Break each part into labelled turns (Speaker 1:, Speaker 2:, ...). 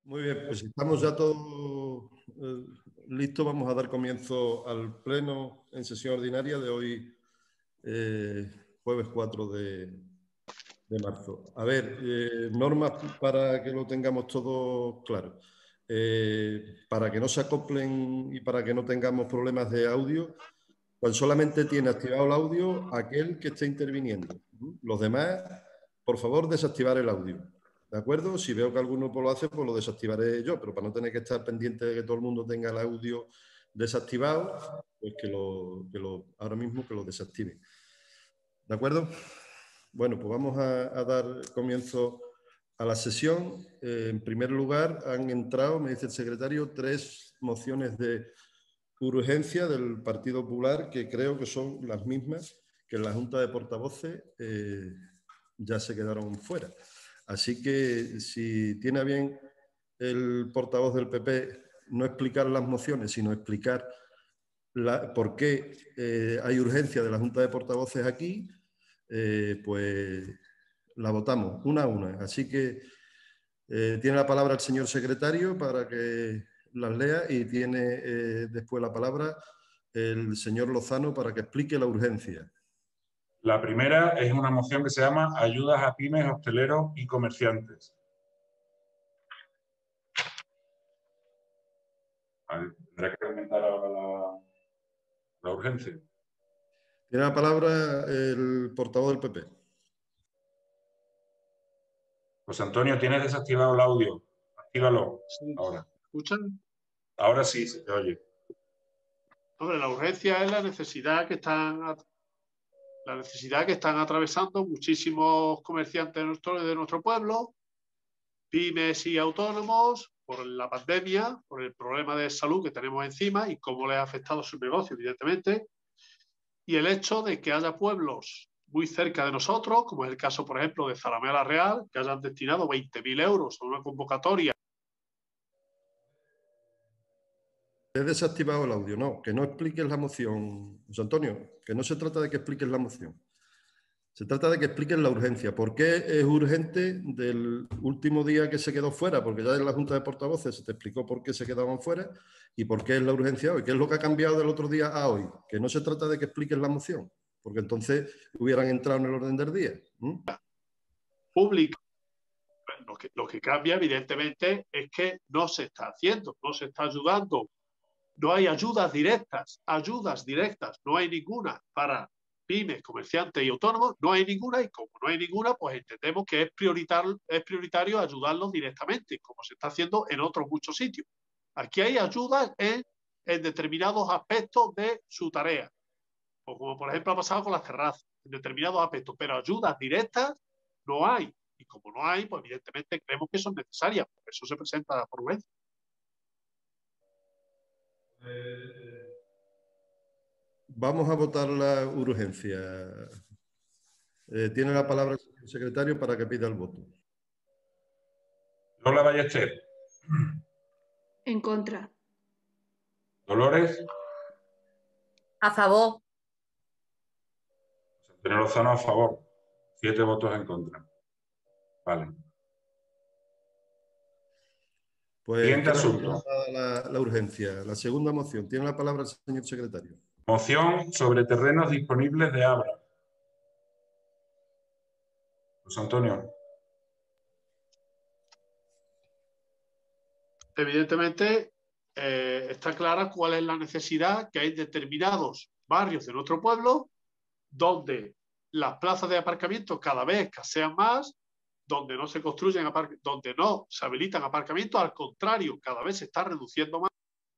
Speaker 1: Muy bien, pues estamos ya todos listos. Vamos a dar comienzo al pleno en sesión ordinaria de hoy, jueves 4 de marzo. A ver, normas para que lo tengamos todo claro. Para que no se acoplen y para que no tengamos problemas de audio, pues solamente tiene activado el audio aquel que esté interviniendo. Los demás, por favor, desactivar el audio. ¿De acuerdo? Si veo que alguno lo hace, pues lo desactivaré yo, pero para no tener que estar pendiente de que todo el mundo tenga el audio desactivado, pues ahora mismo que lo desactive. ¿De acuerdo? Bueno, pues vamos a dar comienzo a la sesión. En primer lugar, han entrado, me dice el secretario, 3 mociones de urgencia del Partido Popular, que creo que son las mismas que en la Junta de Portavoces ya se quedaron fuera. Así que si tiene a bien el portavoz del PP no explicar las mociones, sino explicar por qué hay urgencia de la Junta de Portavoces aquí, pues la votamos una a una. Así que tiene la palabra el señor secretario para que las lea y tiene después la palabra el señor Lozano para que explique la urgencia.
Speaker 2: La primera es una moción que se llama Ayudas a pymes, hosteleros y comerciantes. Tendré que comentar ahora la urgencia.
Speaker 1: Tiene la palabra el portavoz del PP.
Speaker 2: José Antonio, tienes desactivado el audio. Actívalo.
Speaker 3: Sí.
Speaker 2: Ahora.
Speaker 3: ¿Escuchan?
Speaker 2: Ahora sí se te oye.
Speaker 3: Hombre, la urgencia es la necesidad que están atravesando muchísimos comerciantes de nuestro pueblo, pymes y autónomos, por la pandemia, por el problema de salud que tenemos encima y cómo les ha afectado su negocio, evidentemente, y el hecho de que haya pueblos muy cerca de nosotros, como es el caso, por ejemplo, de Zalamea la Real, que hayan destinado 20.000 euros a una convocatoria.
Speaker 1: He desactivado el audio, no, que no expliques la moción, José Antonio, que no se trata de que expliques la moción. Se trata de que expliques la urgencia. ¿Por qué es urgente del último día que se quedó fuera? Porque ya en la Junta de Portavoces se te explicó por qué se quedaban fuera y por qué es la urgencia hoy. ¿Qué es lo que ha cambiado del otro día a hoy? Que no se trata de que expliques la moción, porque entonces hubieran entrado en el orden del día.
Speaker 3: Pública. Lo que cambia, evidentemente, es que no se está haciendo, no se está ayudando. No hay ayudas directas, no hay ninguna para pymes, comerciantes y autónomos, no hay ninguna, y como no hay ninguna, pues entendemos que es prioritario ayudarlos directamente, como se está haciendo en otros muchos sitios. Aquí hay ayudas en determinados aspectos de su tarea, o como por ejemplo ha pasado con las terrazas, en determinados aspectos, pero ayudas directas no hay. Y como no hay, pues evidentemente creemos que son necesarias, por eso se presenta por urgencia.
Speaker 1: Vamos a votar la urgencia. Tiene la palabra el secretario para que pida el voto.
Speaker 2: Lola Ballester.
Speaker 4: En contra.
Speaker 2: Dolores.
Speaker 4: A favor.
Speaker 2: Antonio Lozano a favor. 7 votos en contra. Vale.
Speaker 1: Pues
Speaker 2: Siguiente
Speaker 1: queda
Speaker 2: asunto.
Speaker 1: la urgencia. La segunda moción. Tiene la palabra el señor secretario.
Speaker 2: Moción sobre terrenos disponibles de Abra. José Antonio.
Speaker 3: Evidentemente, está clara cuál es la necesidad que hay en determinados barrios de nuestro pueblo donde las plazas de aparcamiento cada vez escasean más, donde no se construyen, donde no se habilitan aparcamientos, al contrario, cada vez se está reduciendo más.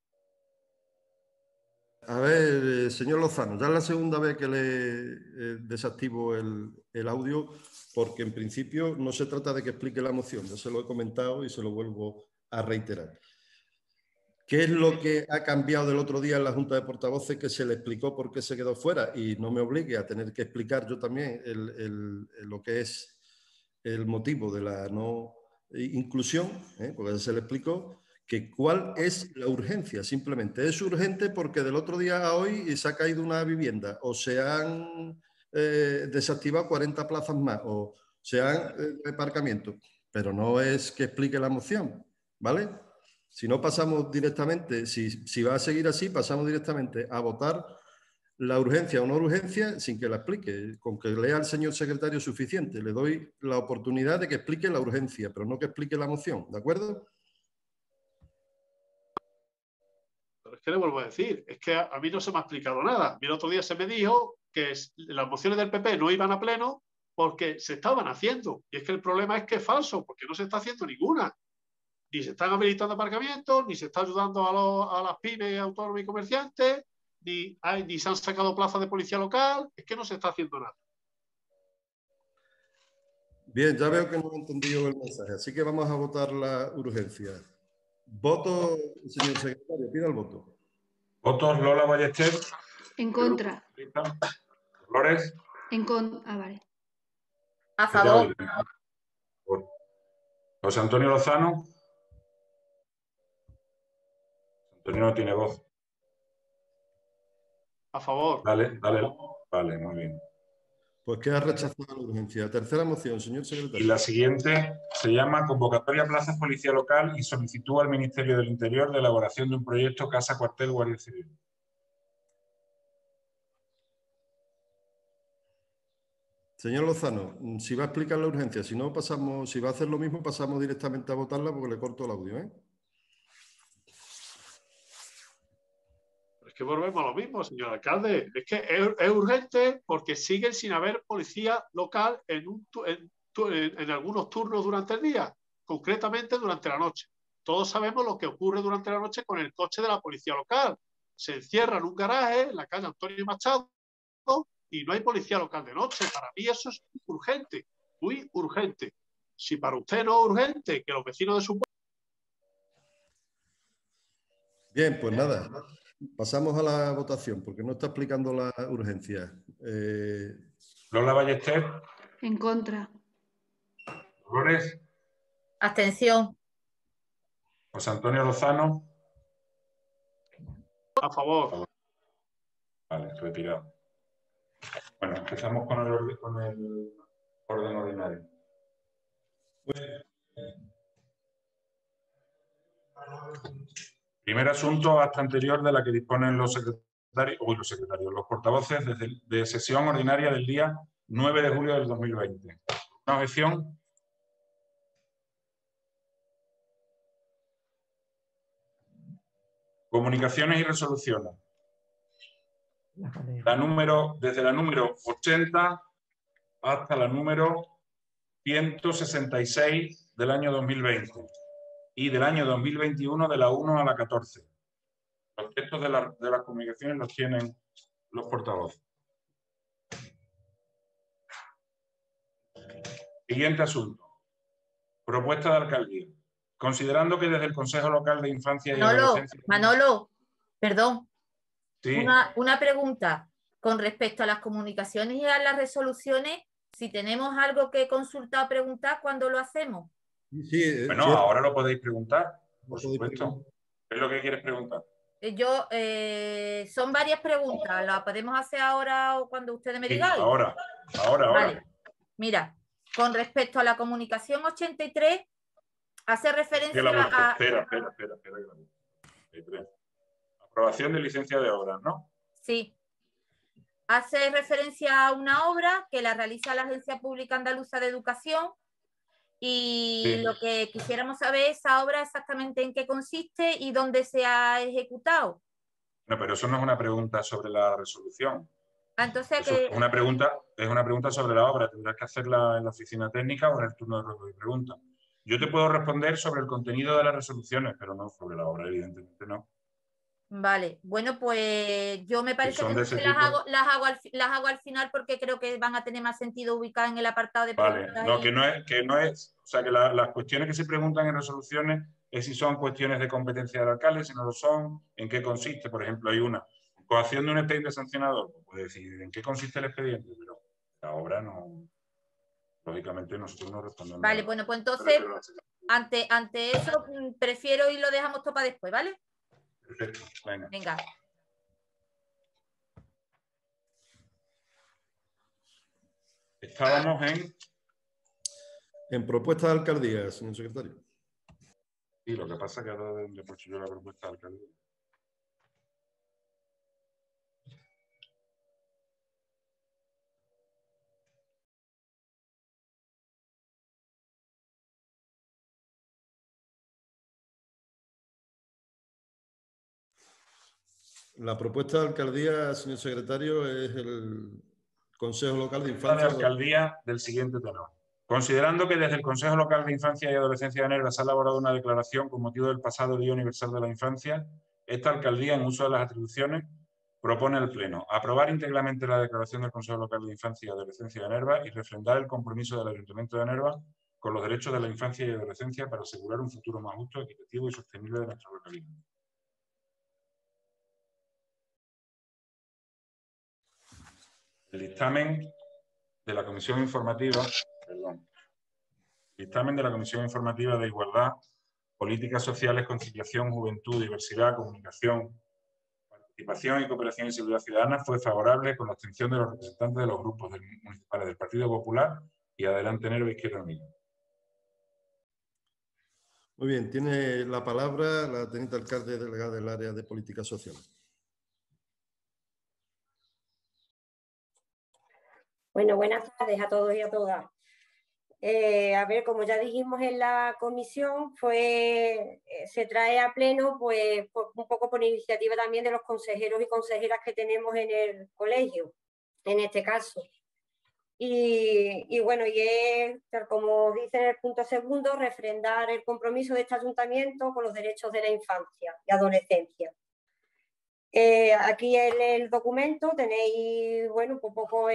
Speaker 1: A ver, señor Lozano, ya es la segunda vez que le desactivo el audio, porque en principio no se trata de que explique la moción, ya se lo he comentado y se lo vuelvo a reiterar. ¿Qué es lo que ha cambiado del otro día en la Junta de Portavoces que se le explicó por qué se quedó fuera? Y no me obligue a tener que explicar yo también lo que es el motivo de la no inclusión, porque se le explicó que cuál es la urgencia. Simplemente es urgente porque del otro día a hoy se ha caído una vivienda o se han desactivado 40 plazas más o se han aparcamientos, pero no es que explique la moción. ¿vale? Si no pasamos directamente, si va a seguir así, pasamos directamente a votar la urgencia o no urgencia sin que la explique. Con que lea al señor secretario suficiente. Le doy la oportunidad de que explique la urgencia, pero no que explique la moción, ¿de acuerdo?
Speaker 3: Pero es que le vuelvo a decir, es que a mí no se me ha explicado nada. El otro día se me dijo que las mociones del PP no iban a pleno porque se estaban haciendo. Y es que el problema es que es falso, porque no se está haciendo ninguna. Ni se están habilitando aparcamientos, ni se está ayudando a las pymes, autónomos y comerciantes, ni se han sacado plazas de policía local. Es que no se está haciendo nada.
Speaker 1: Bien, ya veo que no he entendido el mensaje, así que vamos a votar la urgencia. Voto, señor secretario, pida el voto.
Speaker 2: Votos: Lola Ballester.
Speaker 4: En contra.
Speaker 2: Dolores.
Speaker 4: En contra. Ah, vale.
Speaker 5: A favor.
Speaker 2: José Antonio Lozano. Antonio no tiene voz.
Speaker 3: A favor.
Speaker 2: Dale. Vale, muy bien.
Speaker 1: Pues queda rechazada la urgencia. Tercera moción, señor secretario.
Speaker 2: Y la siguiente se llama Convocatoria a plazas Policía Local y solicitud al Ministerio del Interior de elaboración de un proyecto Casa Cuartel Guardia Civil.
Speaker 1: Señor Lozano, si va a explicar la urgencia, si no pasamos, si va a hacer lo mismo, pasamos directamente a votarla porque le corto el audio, ¿eh?
Speaker 3: Es que volvemos a lo mismo, señor alcalde. Es que es urgente porque siguen sin haber policía local en algunos turnos durante el día, concretamente durante la noche. Todos sabemos lo que ocurre durante la noche con el coche de la policía local. Se encierra en un garaje en la calle Antonio Machado y no hay policía local de noche. Para mí eso es urgente, muy urgente. Si para usted no es urgente que los vecinos de su pueblo...
Speaker 1: Bien, pues nada, pasamos a la votación porque no está explicando la urgencia.
Speaker 2: Lola Ballester.
Speaker 4: En contra.
Speaker 2: Dolores.
Speaker 5: Abstención.
Speaker 2: José Antonio Lozano.
Speaker 3: A favor.
Speaker 2: Vale, retirado. Bueno, empezamos con el orden ordinario. Primer asunto, acta anterior de la que disponen los portavoces de sesión ordinaria del día 9 de julio del 2020. ¿Una objeción? Comunicaciones y resoluciones. Desde la número 80 hasta la número 166 del año 2020 y del año 2021 de la 1 a la 14. Los textos de las comunicaciones los tienen los portavoces. Siguiente asunto. Propuesta de alcaldía. Considerando que desde el Consejo Local de Infancia y Adolescencia...
Speaker 5: Manolo, perdón.
Speaker 2: Sí.
Speaker 5: Una pregunta. Con respecto a las comunicaciones y a las resoluciones, si tenemos algo que consultar o preguntar, ¿cuándo lo hacemos?
Speaker 1: Sí,
Speaker 2: bueno,
Speaker 1: sí,
Speaker 2: ahora lo podéis preguntar, por supuesto.
Speaker 1: preguntar.
Speaker 2: ¿Qué es lo que quieres preguntar?
Speaker 5: Son varias preguntas. ¿Las podemos hacer ahora o cuando ustedes me digan?
Speaker 2: Ahora.
Speaker 5: Vale. Mira, con respecto a la comunicación 83, hace referencia a...
Speaker 2: Espera. Aprobación de licencia de obras, ¿no?
Speaker 5: Sí. Hace referencia a una obra que la realiza la Agencia Pública Andaluza de Educación y
Speaker 2: Sí.
Speaker 5: Lo que quisiéramos saber es esa obra exactamente en qué consiste y dónde se ha ejecutado.
Speaker 2: No, pero eso no es una pregunta sobre la resolución.
Speaker 5: Entonces,
Speaker 2: Es una pregunta sobre la obra. Tendrás que hacerla en la oficina técnica o en el turno de ruego y pregunta. Yo te puedo responder sobre el contenido de las resoluciones, pero no sobre la obra, evidentemente no.
Speaker 5: Vale, bueno, pues yo me parece que las hago al final porque creo que van a tener más sentido ubicar en el apartado de preguntas.
Speaker 2: Vale, no, que no es, o sea, que las cuestiones que se preguntan en resoluciones es si son cuestiones de competencia del alcalde, si no lo son, en qué consiste. Por ejemplo, hay una coacción de un expediente sancionador, pues puede decir en qué consiste el expediente, pero la obra no, lógicamente nosotros no respondemos.
Speaker 5: Vale, bueno, pues entonces, ante eso, prefiero y lo dejamos todo para después, ¿vale?
Speaker 2: Perfecto,
Speaker 5: Venga.
Speaker 2: Estábamos
Speaker 1: en propuesta de alcaldía, señor secretario.
Speaker 2: Sí, lo que pasa es que ahora le he puesto yo la propuesta al alcalde.
Speaker 1: La propuesta de alcaldía, señor secretario, es el Consejo Local de Infancia.
Speaker 2: De alcaldía del siguiente tenor. Considerando que desde el Consejo Local de Infancia y Adolescencia de Nerva se ha elaborado una declaración con motivo del pasado Día Universal de la Infancia, esta alcaldía, en uso de las atribuciones, propone al Pleno aprobar íntegramente la declaración del Consejo Local de Infancia y Adolescencia de Nerva y refrendar el compromiso del Ayuntamiento de Nerva con los derechos de la infancia y adolescencia para asegurar un futuro más justo, equitativo y sostenible de nuestra localidad. El dictamen de la Comisión Informativa, dictamen de la Comisión Informativa de Igualdad, Políticas Sociales, Conciliación, Juventud, Diversidad, Comunicación, Participación y Cooperación y Seguridad Ciudadana fue favorable con la abstención de los representantes de los grupos municipales del Partido Popular y Adelante Nerva Izquierda Unida.
Speaker 1: Muy bien, tiene la palabra la teniente alcalde delegada del área de Políticas Sociales.
Speaker 6: Bueno, buenas tardes a todos y a todas. A ver, como ya dijimos en la comisión, se trae a pleno pues, un poco por iniciativa también de los consejeros y consejeras que tenemos en el colegio, en este caso. Y bueno, y es, como dice en el punto segundo, refrendar el compromiso de este ayuntamiento con los derechos de la infancia y adolescencia. Aquí en el documento tenéis, bueno, un poco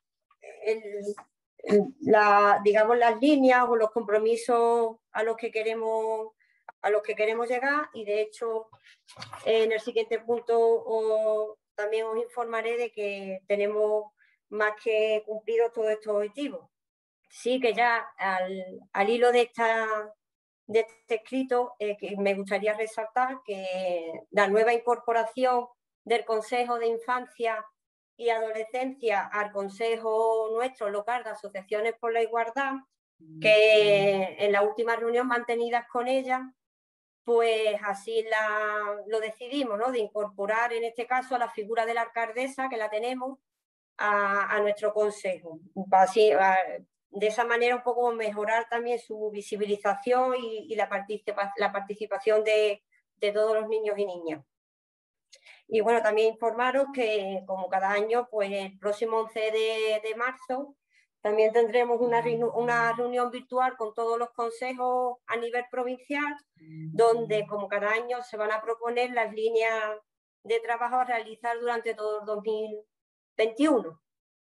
Speaker 6: digamos, las líneas o los compromisos a los que queremos llegar, y de hecho en el siguiente punto también os informaré de que tenemos más que cumplidos todos estos objetivos. Sí que ya al hilo de este escrito, que me gustaría resaltar que la nueva incorporación del Consejo de Infancia y Adolescencia al Consejo nuestro local de Asociaciones por la Igualdad, que en la última reunión mantenidas con ella, pues así lo decidimos, ¿no? De incorporar en este caso a la figura de la alcaldesa, que la tenemos, a nuestro consejo. Así, de esa manera un poco mejorar también su visibilización y la participación de todos los niños y niñas. Y bueno, también informaros que como cada año, pues el próximo 11 de marzo también tendremos una reunión virtual con todos los consejos a nivel provincial, donde como cada año se van a proponer las líneas de trabajo a realizar durante todo el 2021.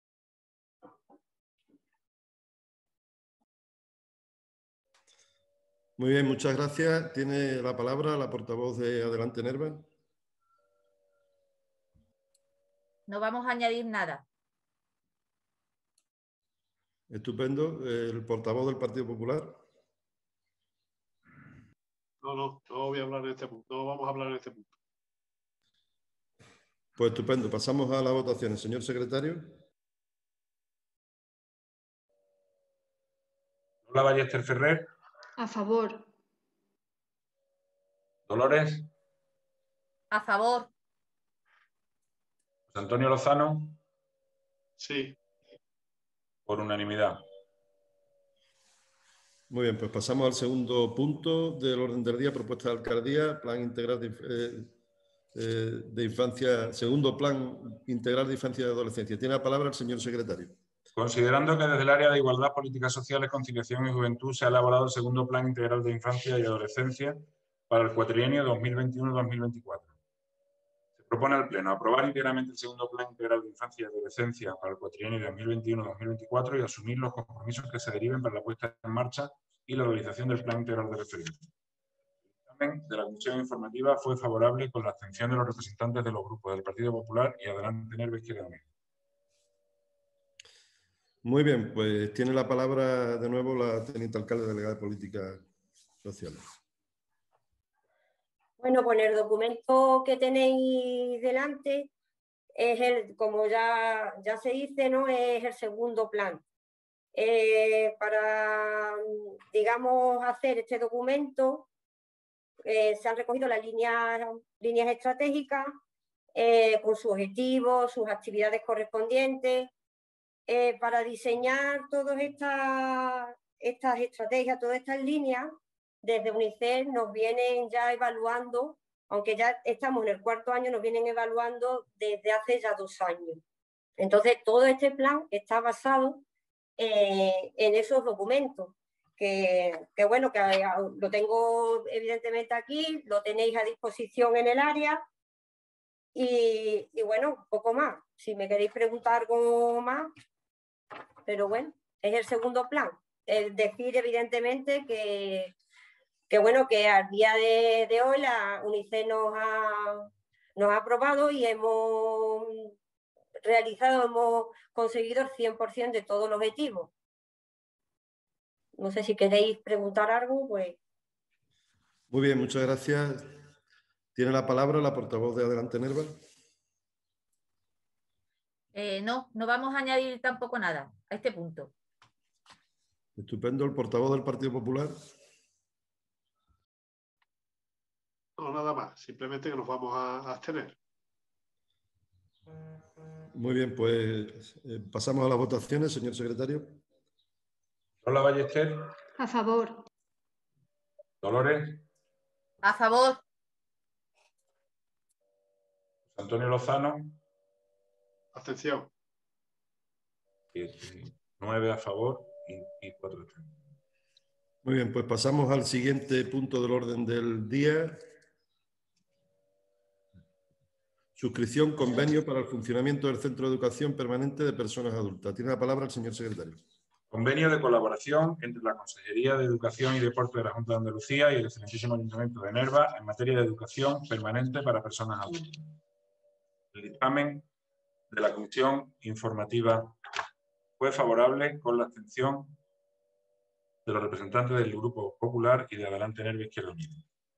Speaker 1: Muy bien, muchas gracias. Tiene la palabra la portavoz de Adelante Nerva.
Speaker 5: No vamos a añadir nada.
Speaker 1: Estupendo. El portavoz del Partido Popular.
Speaker 3: No voy a hablar en este punto. No vamos a hablar en este punto.
Speaker 1: Pues estupendo. Pasamos a las votaciones. Señor secretario.
Speaker 2: Lola Ballester Ferrer.
Speaker 4: A favor.
Speaker 2: Dolores.
Speaker 5: A favor.
Speaker 2: José Antonio Lozano.
Speaker 3: Sí.
Speaker 2: Por unanimidad.
Speaker 1: Muy bien, pues pasamos al segundo punto del orden del día, propuesta de alcaldía, plan integral de infancia, segundo plan integral de infancia y adolescencia. Tiene la palabra el señor secretario.
Speaker 2: Considerando que desde el área de Igualdad, Políticas Sociales, Conciliación y Juventud se ha elaborado el segundo plan integral de infancia y adolescencia para el cuatrienio 2021-2024. Se propone al Pleno aprobar íntegramente el segundo plan integral de infancia y adolescencia para el cuatrienio 2021-2024 y asumir los compromisos que se deriven para la puesta en marcha y la realización del plan integral de referencia. El dictamen de la Comisión Informativa fue favorable con la abstención de los representantes de los grupos del Partido Popular y Adelante Nerva Izquierda Unida.
Speaker 1: Muy bien, pues tiene la palabra de nuevo la teniente alcalde delegada de Políticas Sociales.
Speaker 6: Bueno, pues el documento que tenéis delante es como ya se dice, ¿no? Es el segundo plan. Para, digamos, hacer este documento, se han recogido las líneas estratégicas con sus objetivos, sus actividades correspondientes, para diseñar todas estas estrategias, todas estas líneas. Desde UNICEF nos vienen ya evaluando, aunque ya estamos en el 4º año, nos vienen evaluando desde hace ya 2 años. Entonces, todo este plan está basado en esos documentos, que bueno, que lo tengo evidentemente aquí, lo tenéis a disposición en el área, y bueno, poco más. Si me queréis preguntar algo más, pero bueno, es el segundo plan. Es decir, evidentemente, que bueno, que al día de hoy la UNICEF nos ha aprobado y hemos conseguido el 100% de todos los objetivos. No sé si queréis preguntar algo, pues.
Speaker 1: Muy bien, muchas gracias. Tiene la palabra la portavoz de Adelante Nerva.
Speaker 5: No vamos a añadir tampoco nada a este punto.
Speaker 1: Estupendo. ¿El portavoz del Partido Popular?
Speaker 3: No, nada más. Simplemente que nos vamos a abstener.
Speaker 1: Muy bien, pues pasamos a las votaciones, señor secretario.
Speaker 2: Lola Ballester.
Speaker 4: A favor.
Speaker 2: Dolores.
Speaker 5: A favor.
Speaker 2: Antonio Lozano.
Speaker 3: Abstención.
Speaker 2: 9 a favor y 4 a 3.
Speaker 1: Muy bien, pues pasamos al siguiente punto del orden del día. Suscripción, convenio para el funcionamiento del Centro de Educación Permanente de Personas Adultas. Tiene la palabra el señor secretario.
Speaker 2: Convenio de colaboración entre la Consejería de Educación y Deporte de la Junta de Andalucía y el excelentísimo Ayuntamiento de Nerva en materia de educación permanente para personas adultas. El dictamen de la Comisión Informativa fue favorable con la abstención de los representantes del Grupo Popular y de Adelante Nerva Izquierda Unida.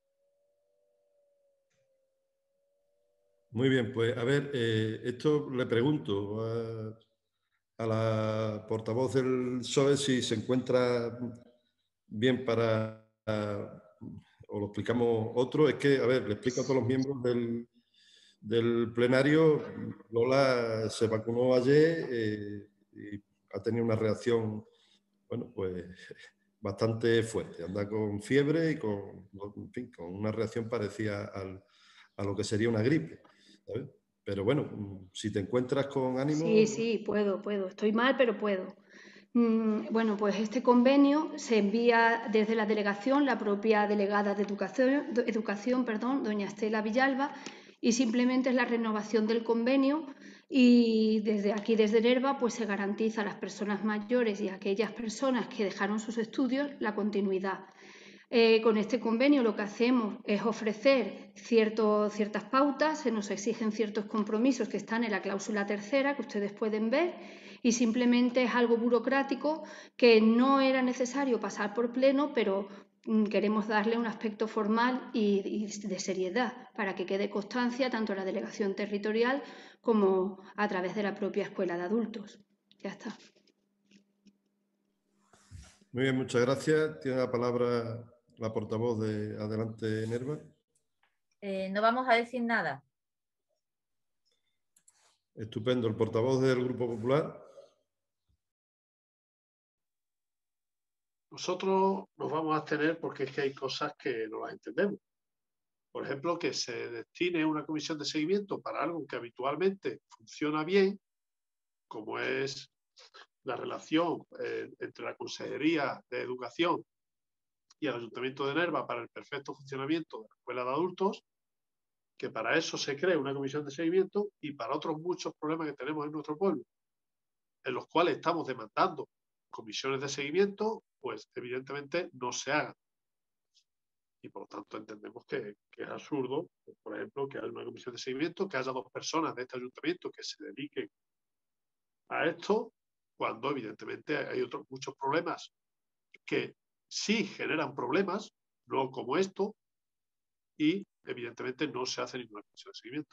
Speaker 1: Muy bien, pues a ver, esto le pregunto a la portavoz del PSOE si se encuentra bien para... o lo explicamos otro. Es que, a ver, le explico a todos los miembros del plenario. Lola se vacunó ayer y ha tenido una reacción, bueno, pues bastante fuerte. Anda con fiebre y en fin, con una reacción parecida a lo que sería una gripe, ¿sabes? Pero bueno, si te encuentras con ánimo...
Speaker 4: Sí, puedo. Estoy mal, pero puedo. Bueno, pues este convenio se envía desde la delegación, la propia delegada de Educación, doña Estela Villalba, y simplemente es la renovación del convenio, y desde aquí, desde Nerva, pues se garantiza a las personas mayores y a aquellas personas que dejaron sus estudios la continuidad. Con este convenio lo que hacemos es ofrecer ciertas pautas, se nos exigen ciertos compromisos que están en la cláusula 3ª, que ustedes pueden ver, y simplemente es algo burocrático que no era necesario pasar por pleno, pero queremos darle un aspecto formal y de seriedad para que quede constancia tanto en la delegación territorial como a través de la propia escuela de adultos. Ya está.
Speaker 1: Muy bien, muchas gracias. Tiene la palabra la portavoz de Adelante Nerva.
Speaker 5: No vamos a decir nada.
Speaker 1: Estupendo. El portavoz del Grupo Popular.
Speaker 3: Nosotros nos vamos a abstener porque es que hay cosas que no las entendemos. Por ejemplo, que se destine una comisión de seguimiento para algo que habitualmente funciona bien, como es la relación entre la Consejería de Educación y el Ayuntamiento de Nerva para el perfecto funcionamiento de la escuela de adultos, que para eso se cree una comisión de seguimiento, y para otros muchos problemas que tenemos en nuestro pueblo, en los cuales estamos demandando comisiones de seguimiento, pues evidentemente no se hagan. Y por lo tanto entendemos que es absurdo, pues, por ejemplo, que haya una comisión de seguimiento, que haya 2 personas de este ayuntamiento que se dediquen a esto, cuando evidentemente hay otros muchos problemas que sí generan problemas, no como esto, y evidentemente no se hace ninguna comisión de seguimiento.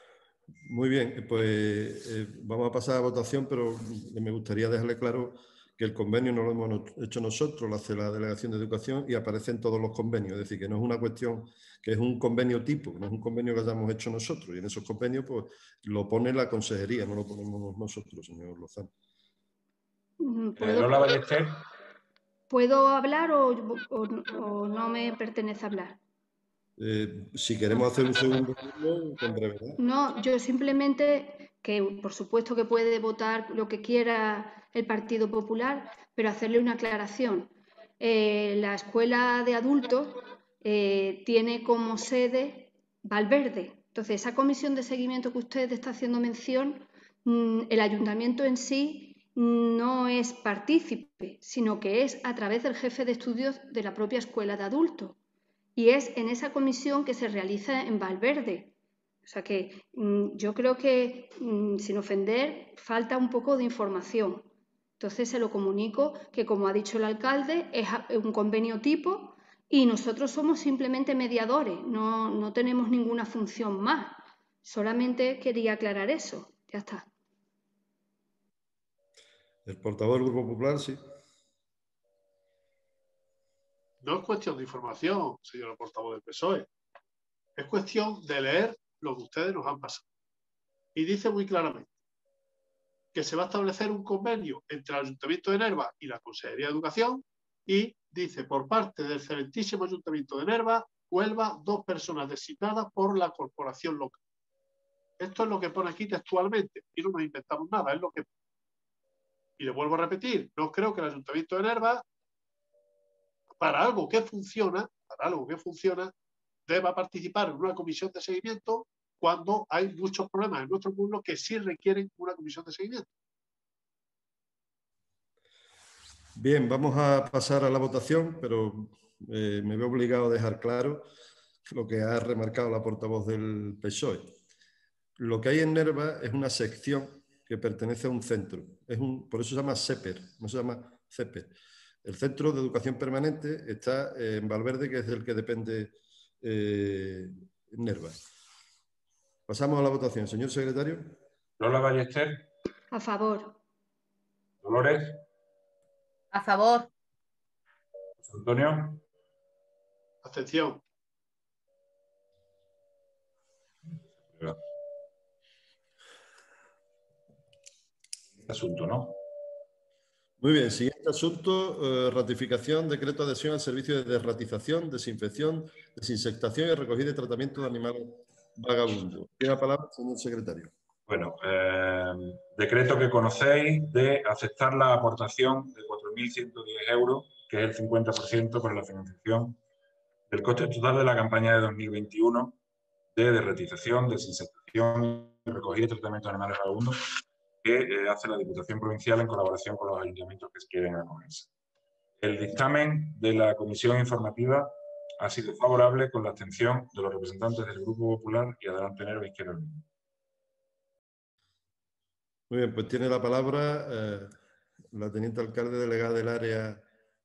Speaker 1: Muy bien, pues vamos a pasar a votación, pero me gustaría dejarle claro que el convenio no lo hemos hecho nosotros, lo hace la Delegación de Educación y aparece en todos los convenios. Es decir, que no es una cuestión, que es un convenio tipo, no es un convenio que hayamos hecho nosotros. Y en esos convenios pues lo pone la consejería, no lo ponemos nosotros, señor Lozano.
Speaker 2: Lola Ballester.
Speaker 4: ¿Puedo hablar o no me pertenece hablar?
Speaker 1: Si queremos hacer un segundo turno, con brevedad.
Speaker 4: No, yo simplemente, que por supuesto que puede votar lo que quiera el Partido Popular, pero hacerle una aclaración. La escuela de adultos tiene como sede Valverde. Entonces, esa comisión de seguimiento que usted está haciendo mención, el ayuntamiento en sí no es partícipe, sino que es a través del jefe de estudios de la propia escuela de adultos. Y es en esa comisión que se realiza en Valverde. O sea que yo creo que, sin ofender, falta un poco de información. Entonces se lo comunico que, como ha dicho el alcalde, es un convenio tipo y nosotros somos simplemente mediadores, no tenemos ninguna función más. Solamente quería aclarar eso. Ya está.
Speaker 1: El portavoz del Grupo Popular, sí.
Speaker 3: No es cuestión de información, señor portavoz del PSOE. Es cuestión de leer lo que ustedes nos han pasado. Y dice muy claramente que se va a establecer un convenio entre el Ayuntamiento de Nerva y la Consejería de Educación y dice, por parte del excelentísimo Ayuntamiento de Nerva, Huelva, 2 personas designadas por la corporación local. Esto es lo que pone aquí textualmente y no nos inventamos nada, es lo que... Y le vuelvo a repetir, no creo que el Ayuntamiento de Nerva, para algo que funciona, deba participar en una comisión de seguimiento cuando hay muchos problemas en nuestro pueblo que sí requieren una comisión de seguimiento.
Speaker 1: Bien, vamos a pasar a la votación, pero me veo obligado a dejar claro lo que ha remarcado la portavoz del PSOE. Lo que hay en Nerva es una sección que pertenece a un centro. Por eso se llama SEPER, no se llama CEPER. El Centro de Educación Permanente está en Valverde, que es del que depende Nerva. Pasamos a la votación. Señor secretario.
Speaker 2: Lola Ballester.
Speaker 4: A favor.
Speaker 2: Dolores.
Speaker 5: A favor.
Speaker 2: Antonio.
Speaker 3: Abstención.
Speaker 2: Asunto, ¿no?
Speaker 1: Muy bien, siguiente asunto, ratificación, decreto de adhesión al servicio de desratización, desinfección, desinsectación y recogida y tratamiento de animales vagabundos. Tiene la palabra el señor secretario.
Speaker 2: Bueno, decreto que conocéis de aceptar la aportación de 4.110 euros, que es el 50% para la financiación del coste total de la campaña de 2021 de derretización, desinsectación, recogida y tratamiento de animales vagabundos que hace la Diputación Provincial en colaboración con los ayuntamientos que quieren acogerse. El dictamen de la comisión informativa ha sido favorable con la abstención de los representantes del Grupo Popular y Adelante Nerva Izquierda Unida.
Speaker 1: Muy bien, pues tiene la palabra la teniente alcalde delegada del área.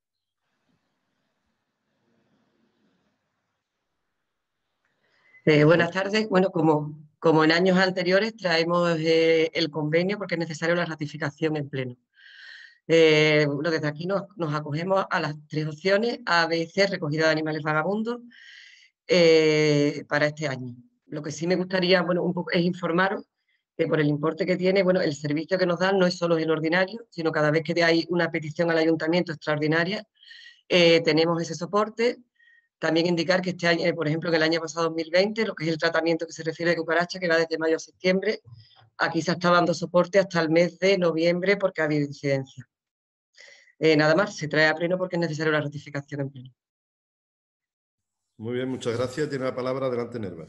Speaker 7: Buenas tardes. Bueno, como en años anteriores traemos el convenio porque es necesario la ratificación en pleno. Bueno, desde aquí nos acogemos a las 3 opciones A, B y C, recogida de animales vagabundos para este año. Lo que sí me gustaría, bueno, un poco es informaros que por el importe que tiene, bueno, el servicio que nos dan no es solo el ordinario, sino cada vez que hay una petición al ayuntamiento extraordinaria, tenemos ese soporte. También indicar que este año, por ejemplo, en el año pasado 2020, lo que es el tratamiento que se refiere a cucaracha, que va desde mayo a septiembre, aquí se está dando soporte hasta el mes de noviembre porque ha habido incidencia. Nada más, se trae a pleno porque es necesaria la ratificación en pleno.
Speaker 1: Muy bien, muchas gracias. Tiene la palabra Adelante Nerva.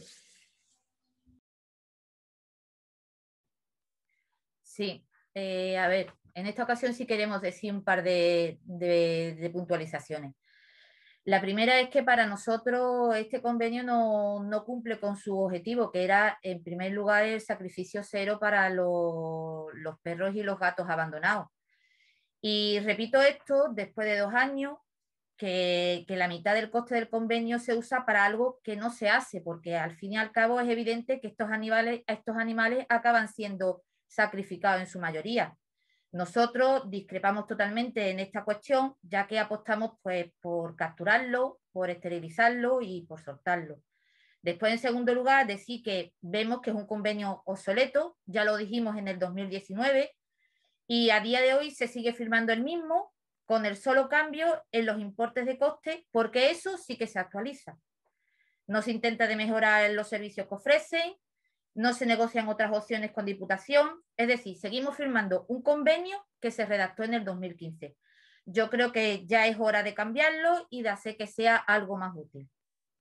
Speaker 5: Sí, a ver, en esta ocasión sí queremos decir un par de puntualizaciones. La primera es que para nosotros este convenio no cumple con su objetivo, que era, en primer lugar, el sacrificio cero para los perros y los gatos abandonados. Y repito esto después de 2 años, que la mitad del coste del convenio se usa para algo que no se hace, porque al fin y al cabo es evidente que estos animales acaban siendo sacrificados en su mayoría. Nosotros discrepamos totalmente en esta cuestión, ya que apostamos pues, por capturarlo, por esterilizarlo y por soltarlo. Después, en segundo lugar, decir que vemos que es un convenio obsoleto, ya lo dijimos en el 2019, y a día de hoy se sigue firmando el mismo, con el solo cambio en los importes de coste, porque eso sí que se actualiza. No se intenta de mejorar los servicios que ofrecen, no se negocian otras opciones con Diputación, es decir, seguimos firmando un convenio que se redactó en el 2015. Yo creo que ya es hora de cambiarlo y de hacer que sea algo más útil.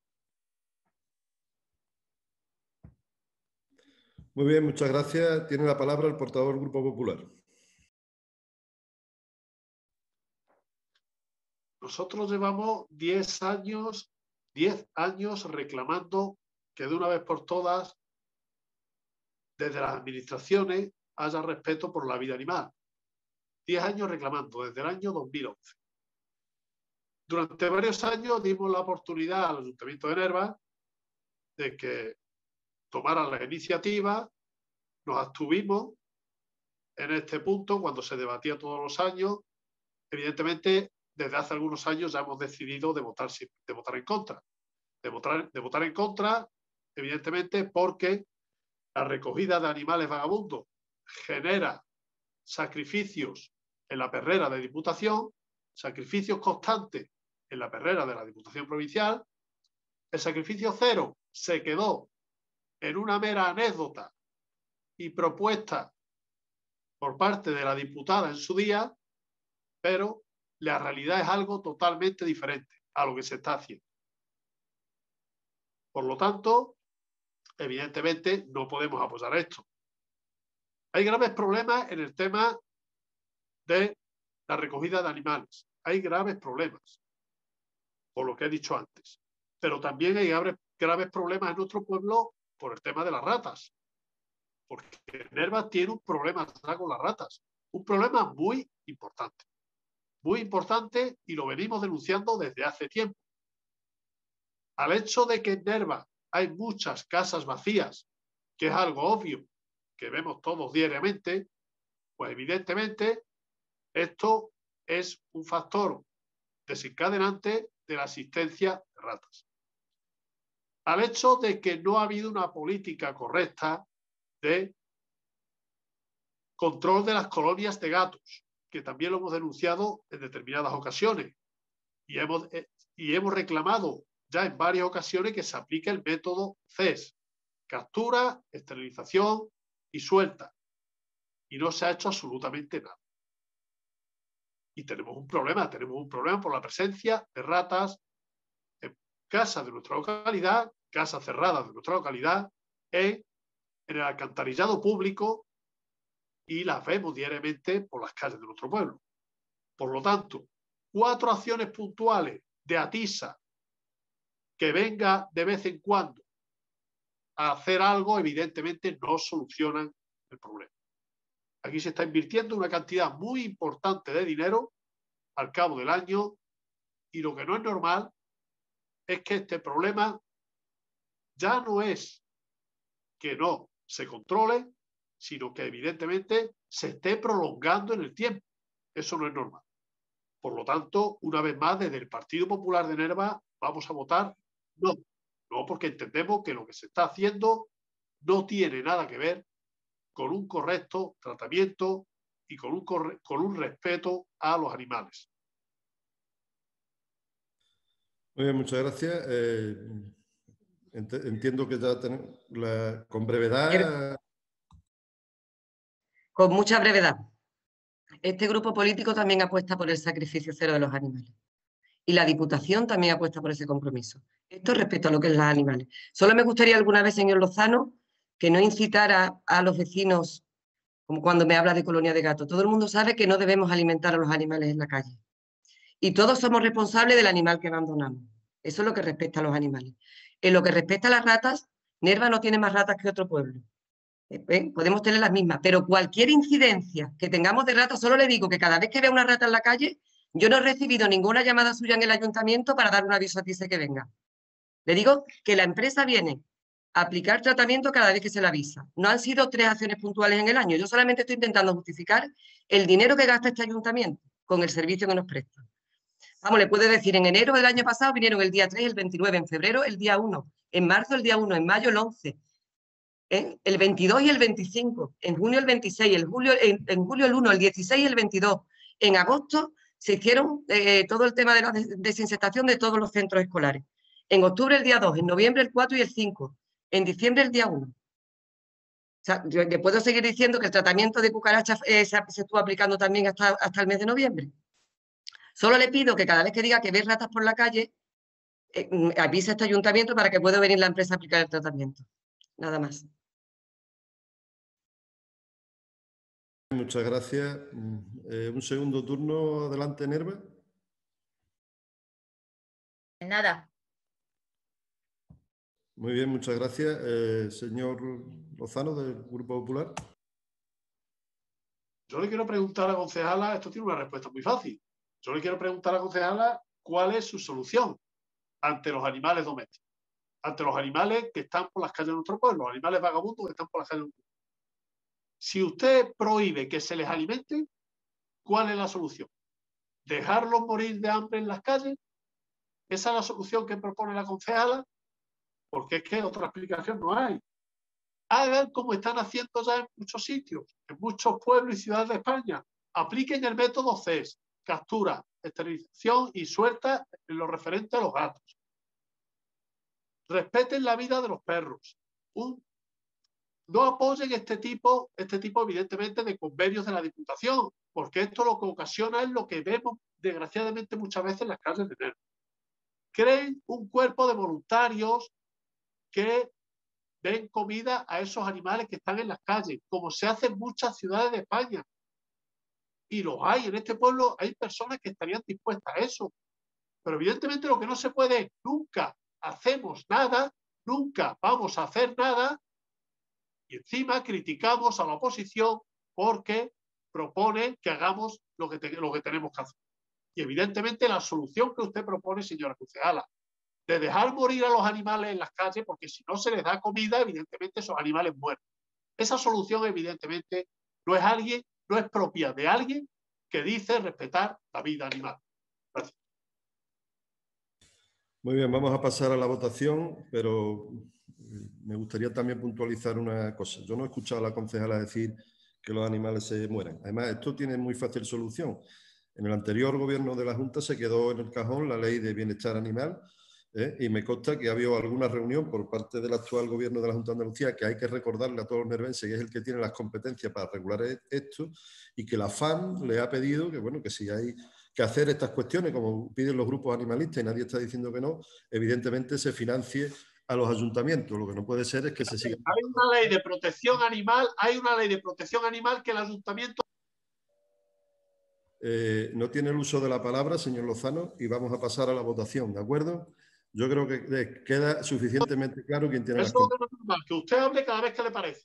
Speaker 1: Muy bien, muchas gracias. Tiene la palabra el portavoz del Grupo Popular.
Speaker 3: Nosotros llevamos 10 años reclamando que de una vez por todas, desde las administraciones, haya respeto por la vida animal. 10 años reclamando, desde el año 2011. Durante varios años dimos la oportunidad al Ayuntamiento de Nerva de que tomara la iniciativa, nos abstuvimos en este punto cuando se debatía todos los años. Evidentemente, desde hace algunos años ya hemos decidido de votar en contra. De votar en contra, evidentemente, porque la recogida de animales vagabundos genera sacrificios en la perrera de Diputación, sacrificios constantes en la perrera de la Diputación Provincial. El sacrificio cero se quedó en una mera anécdota y propuesta por parte de la diputada en su día, pero la realidad es algo totalmente diferente a lo que se está haciendo. Por lo tanto, evidentemente no podemos apoyar esto. Hay graves problemas en el tema de la recogida de animales. Hay graves problemas, por lo que he dicho antes. Pero también hay graves problemas en nuestro pueblo por el tema de las ratas. Porque Nerva tiene un problema con las ratas. Un problema muy importante. Muy importante y lo venimos denunciando desde hace tiempo. Al hecho de que en Nerva hay muchas casas vacías, que es algo obvio, que vemos todos diariamente, pues evidentemente esto es un factor desencadenante de la existencia de ratas. Al hecho de que no ha habido una política correcta de control de las colonias de gatos, que también lo hemos denunciado en determinadas ocasiones y hemos reclamado ya en varias ocasiones que se aplique el método CES, captura, esterilización y suelta, y no se ha hecho absolutamente nada. Y tenemos un problema por la presencia de ratas en casas de nuestra localidad, casas cerradas de nuestra localidad, en el alcantarillado público, y las vemos diariamente por las calles de nuestro pueblo. Por lo tanto, 4 acciones puntuales de ATISA que venga de vez en cuando a hacer algo, evidentemente no solucionan el problema. Aquí se está invirtiendo una cantidad muy importante de dinero al cabo del año, y lo que no es normal es que este problema ya no es que no se controle, sino que evidentemente se esté prolongando en el tiempo. Eso no es normal. Por lo tanto, una vez más, desde el Partido Popular de Nerva vamos a votar no. No, porque entendemos que lo que se está haciendo no tiene nada que ver con un correcto tratamiento y con un respeto a los animales.
Speaker 1: Muy bien, muchas gracias. Entiendo que ya tenemos con brevedad.
Speaker 7: Con mucha brevedad. Este grupo político también apuesta por el sacrificio cero de los animales. Y la Diputación también apuesta por ese compromiso. Esto respecto a lo que es los animales. Solo me gustaría alguna vez, señor Lozano, que no incitara a los vecinos, como cuando me habla de colonia de gatos. Todo el mundo sabe que no debemos alimentar a los animales en la calle. Y todos somos responsables del animal que abandonamos. Eso es lo que respecta a los animales. En lo que respecta a las ratas, Nerva no tiene más ratas que otro pueblo. Podemos tener las mismas, pero cualquier incidencia que tengamos de ratas, solo le digo que cada vez que vea una rata en la calle, yo no he recibido ninguna llamada suya en el ayuntamiento para dar un aviso a TISE que venga. Le digo que la empresa viene aplicar tratamiento cada vez que se le avisa. No han sido 3 acciones puntuales en el año. Yo solamente estoy intentando justificar el dinero que gasta este ayuntamiento con el servicio que nos presta. Vamos, le puedo decir, en enero del año pasado vinieron el día 3, el 29, en febrero el día 1, en marzo el día 1, en mayo el 11, el 22 y el 25, en junio el 26, en julio el 1, el 16 y el 22. En agosto se hicieron todo el tema de la desinsectación de todos los centros escolares. En octubre el día 2, en noviembre el 4 y el 5, en diciembre el día 1. O sea, yo le puedo seguir diciendo que el tratamiento de cucarachas se estuvo aplicando también hasta el mes de noviembre. Solo le pido que cada vez que diga que ve ratas por la calle, avise a este ayuntamiento para que pueda venir la empresa a aplicar el tratamiento. Nada más.
Speaker 1: Muchas gracias. Un segundo turno. Adelante, Nerva.
Speaker 5: Nada.
Speaker 1: Muy bien, muchas gracias. Señor Lozano, del Grupo Popular.
Speaker 3: Yo le quiero preguntar a la concejala, esto tiene una respuesta muy fácil. Yo le quiero preguntar a la concejala cuál es su solución ante los animales domésticos, ante los animales que están por las calles de nuestro pueblo, los animales vagabundos que están por las calles de nuestro pueblo. Si usted prohíbe que se les alimente, ¿cuál es la solución? ¿Dejarlos morir de hambre en las calles? ¿Esa es la solución que propone la concejala? Porque es que otra explicación no hay. Hagan como están haciendo ya en muchos sitios, en muchos pueblos y ciudades de España. Apliquen el método CES, captura, esterilización y suelta en lo referente a los gatos. Respeten la vida de los perros. No apoyen este tipo evidentemente de convenios de la Diputación, porque esto lo que ocasiona es lo que vemos desgraciadamente muchas veces en las calles de enero. Creen un cuerpo de voluntarios que den comida a esos animales que están en las calles, como se hace en muchas ciudades de España. Y los hay, en este pueblo hay personas que estarían dispuestas a eso. Pero evidentemente lo que no se puede es, nunca hacemos nada, nunca vamos a hacer nada, y encima criticamos a la oposición porque propone que hagamos lo que tenemos que hacer. Y evidentemente la solución que usted propone, señora concejala, de dejar morir a los animales en las calles, porque si no se les da comida, evidentemente esos animales mueren. Esa solución, evidentemente, no es propia de alguien que dice respetar la vida animal. Gracias.
Speaker 1: Muy bien, vamos a pasar a la votación, pero me gustaría también puntualizar una cosa. Yo no he escuchado a la concejala decir que los animales se mueran. Además, esto tiene muy fácil solución. En el anterior gobierno de la Junta se quedó en el cajón la ley de bienestar animal, y me consta que ha habido alguna reunión por parte del actual gobierno de la Junta de Andalucía, que hay que recordarle a todos los nervenses que es el que tiene las competencias para regular esto, y que la FAM le ha pedido que, bueno, que si hay que hacer estas cuestiones, como piden los grupos animalistas, y nadie está diciendo que no, evidentemente se financie a los ayuntamientos. Lo que no puede ser es que se siga...
Speaker 3: Hay una ley de protección animal, que el ayuntamiento...
Speaker 1: no tiene el uso de la palabra, señor Lozano, y vamos a pasar a la votación, ¿de acuerdo? Yo creo que queda suficientemente claro quién tiene las competencias.
Speaker 3: Eso es normal, que usted hable cada vez que le parece.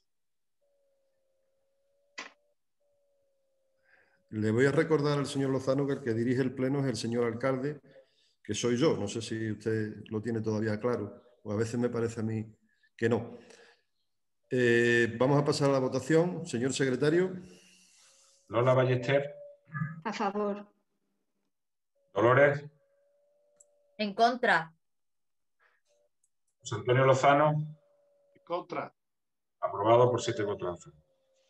Speaker 1: Le voy a recordar al señor Lozano que el que dirige el pleno es el señor alcalde, que soy yo. No sé si usted lo tiene todavía claro, o a veces me parece a mí que no. Vamos a pasar a la votación. Señor secretario.
Speaker 2: Lola Ballester.
Speaker 4: A favor.
Speaker 2: Dolores.
Speaker 5: En contra.
Speaker 2: José Antonio Lozano.
Speaker 3: En contra.
Speaker 2: Aprobado por 7 votos a favor.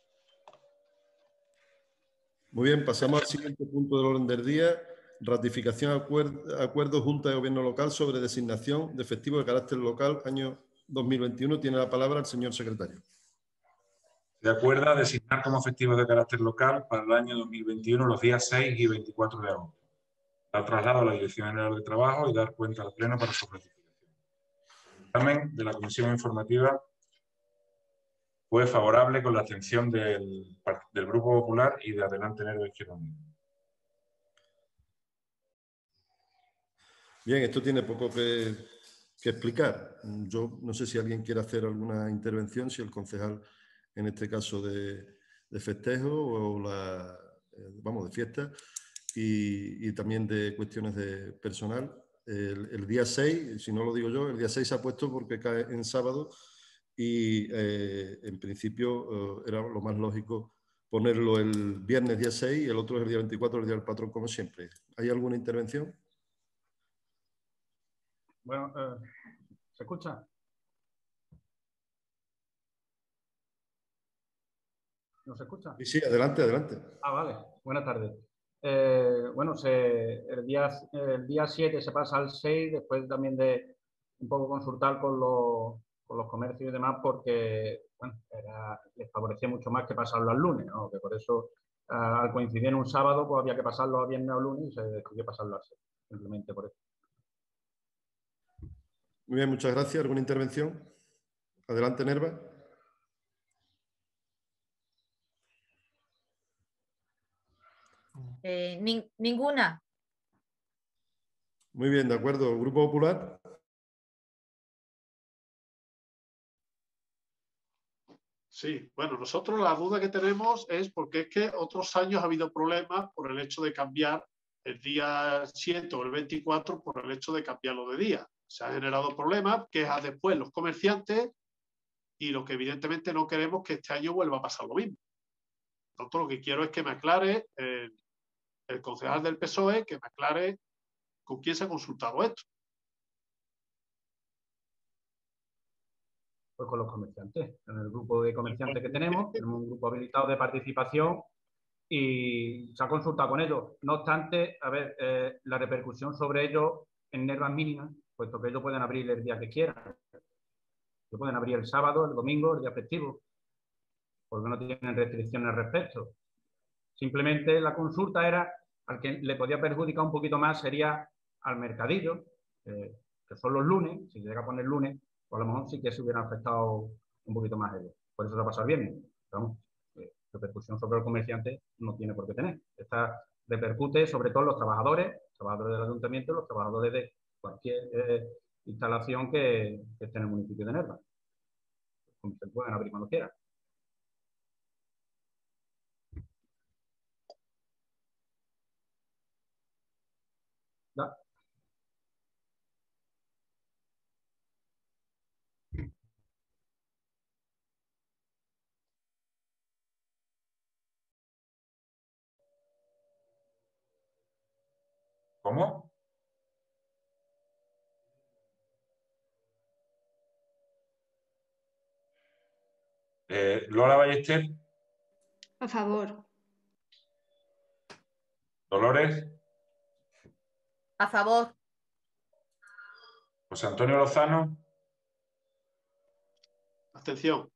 Speaker 1: Muy bien, pasamos al siguiente punto del orden del día. Ratificación acuerdo Junta de Gobierno Local sobre designación de efectivo de carácter local año 2021. Tiene la palabra el señor secretario.
Speaker 2: Se acuerda designar como efectivos de carácter local para el año 2021 los días 6 y 24 de agosto. Dar traslado a la Dirección General de Trabajo y dar cuenta al Pleno para su ratificación. El dictamen de la Comisión Informativa fue favorable con la abstención del Grupo Popular y de Adelante Nerva Izquierda Unida.
Speaker 1: Bien, esto tiene poco que explicar. Yo no sé si alguien quiere hacer alguna intervención, si el concejal, en este caso de festejo o de fiesta, y también de cuestiones de personal. El día 6, si no lo digo yo, el día 6 se ha puesto porque cae en sábado, y en principio era lo más lógico ponerlo el viernes día 6 y el otro es el día 24, el día del patrón, como siempre. ¿Hay alguna intervención?
Speaker 8: Bueno, ¿se escucha? ¿No se escucha?
Speaker 1: Sí, sí, adelante, adelante.
Speaker 8: Ah, vale. Buenas tardes. Bueno, el día 7 se pasa al 6, después también de un poco consultar con los comercios y demás, porque bueno, les favorecía mucho más que pasarlo al lunes, ¿no? Que por eso, al coincidir en un sábado, pues había que pasarlo a viernes o lunes y se decidió pasarlo al 6, simplemente por eso.
Speaker 1: Muy bien, muchas gracias. ¿Alguna intervención? Adelante, Nerva.
Speaker 5: Ninguna.
Speaker 1: Muy bien, de acuerdo. ¿Grupo Popular?
Speaker 3: Sí, bueno, nosotros la duda que tenemos es porque es que otros años ha habido problemas por el hecho de cambiar el día 7 o el 24 por el hecho de cambiarlo de día. Se han generado problemas, quejas después los comerciantes y lo que evidentemente no queremos que este año vuelva a pasar lo mismo. Entonces lo que quiero es que me aclare el concejal del PSOE, que me aclare con quién se ha consultado esto.
Speaker 8: Pues con los comerciantes, en el grupo de comerciantes que tenemos un grupo habilitado de participación y se ha consultado con ellos. No obstante, a ver, la repercusión sobre ellos en Nerva es mínima, puesto que ellos pueden abrir el día que quieran. Ellos pueden abrir el sábado, el domingo, el día festivo, porque no tienen restricciones al respecto. Simplemente la consulta era, al que le podía perjudicar un poquito más sería al mercadillo, que son los lunes. Si llega a poner lunes, pues a lo mejor sí que se hubieran afectado un poquito más ellos. Por eso se va a pasar bien. Vamos, repercusión sobre el comerciante no tiene por qué tener. Esta repercute sobre todo en los trabajadores del ayuntamiento y los trabajadores de cualquier instalación que esté en el municipio de Nerva. Se pueden abrir cuando quieran. ¿Ya?
Speaker 2: ¿Cómo? Lola Ballester.
Speaker 4: A favor.
Speaker 2: Dolores.
Speaker 5: A favor.
Speaker 2: José Antonio Lozano.
Speaker 3: Abstención.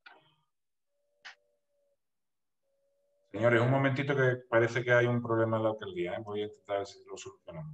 Speaker 2: Señores, un momentito que parece que hay un problema en la alcaldía, ¿eh? Voy a intentar ver si lo solucionamos.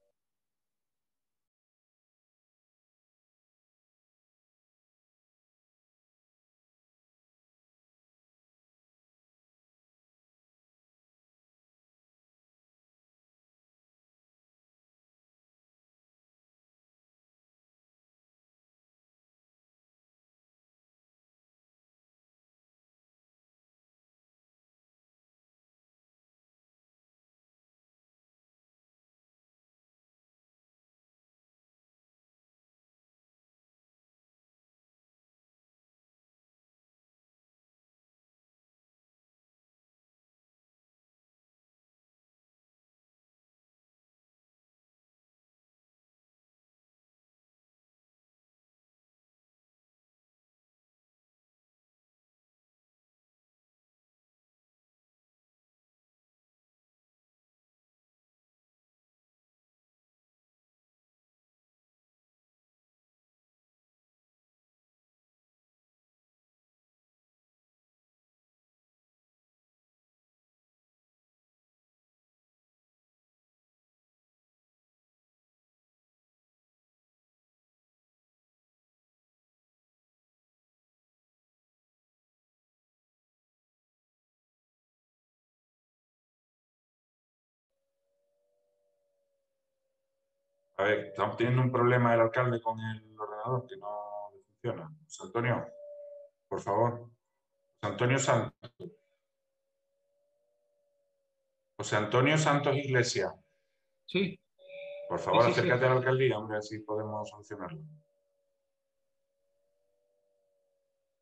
Speaker 2: A ver, estamos teniendo un problema el alcalde con el ordenador que no funciona. José Antonio, por favor. José Antonio Santos. José Antonio Santos Iglesias.
Speaker 8: Sí.
Speaker 2: Por favor,
Speaker 8: sí,
Speaker 2: acércate a la alcaldía, hombre, así podemos solucionarlo.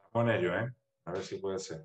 Speaker 2: Con ello, ¿eh? A ver si puede ser.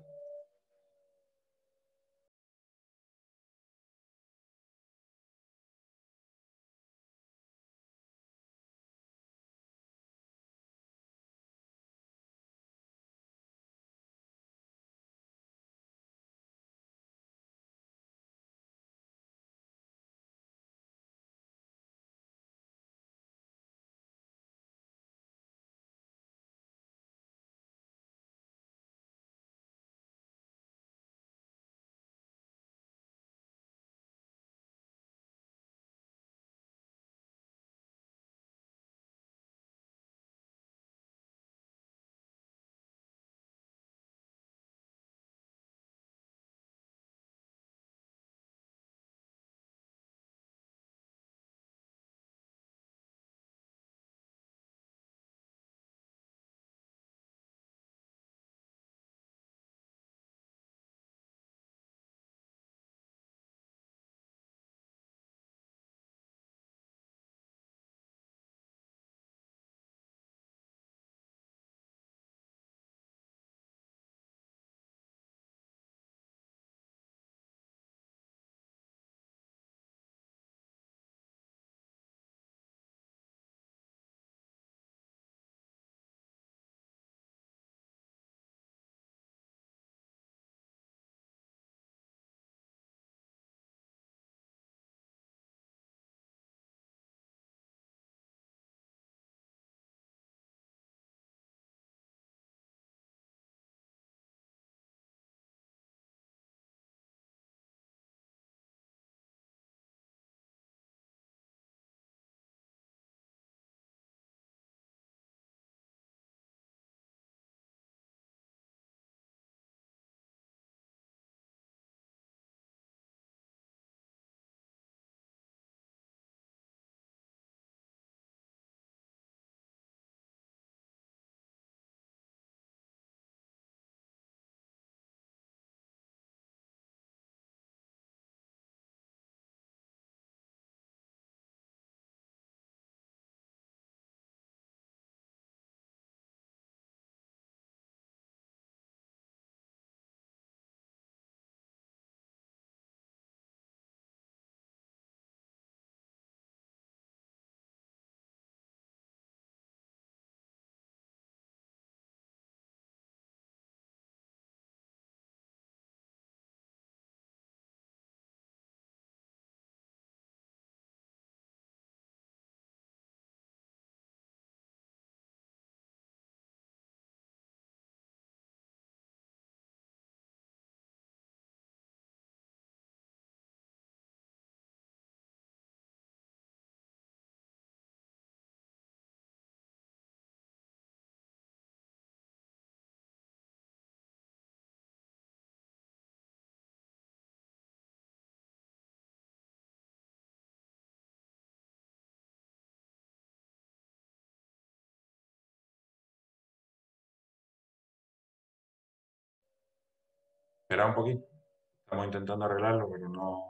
Speaker 2: Espera un poquito. Estamos intentando arreglarlo, pero no...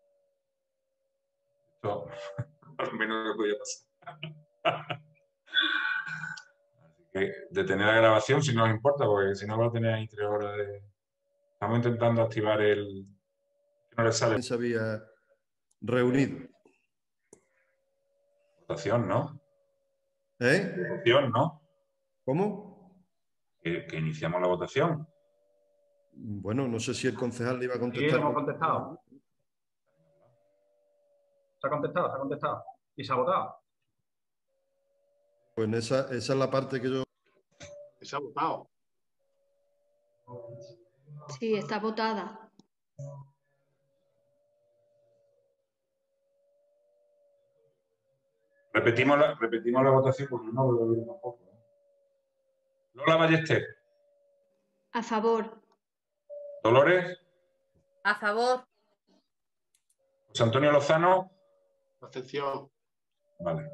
Speaker 2: Esto, al menos lo podía pasar. Así que detener la grabación si no os importa, porque si no va a tener ahí 3 horas de... Estamos intentando activar el... que no le sale.
Speaker 1: Se había reunido.
Speaker 2: Votación, ¿no?
Speaker 1: ¿Eh?
Speaker 2: Votación, ¿no?
Speaker 1: ¿Cómo?
Speaker 2: Que iniciamos la votación.
Speaker 1: Bueno, no sé si el concejal le iba a
Speaker 8: Sí,
Speaker 1: contestar.
Speaker 8: hemos contestado. Se ha contestado, se ha contestado. Y se ha votado.
Speaker 1: Pues esa es la parte que yo...
Speaker 3: Se ha votado.
Speaker 4: Sí, está votada.
Speaker 2: Repetimos la votación porque no lo veo tampoco. Lola Ballester.
Speaker 4: A favor.
Speaker 2: Dolores.
Speaker 5: A favor.
Speaker 2: José Antonio Lozano.
Speaker 3: Abstención.
Speaker 2: Vale.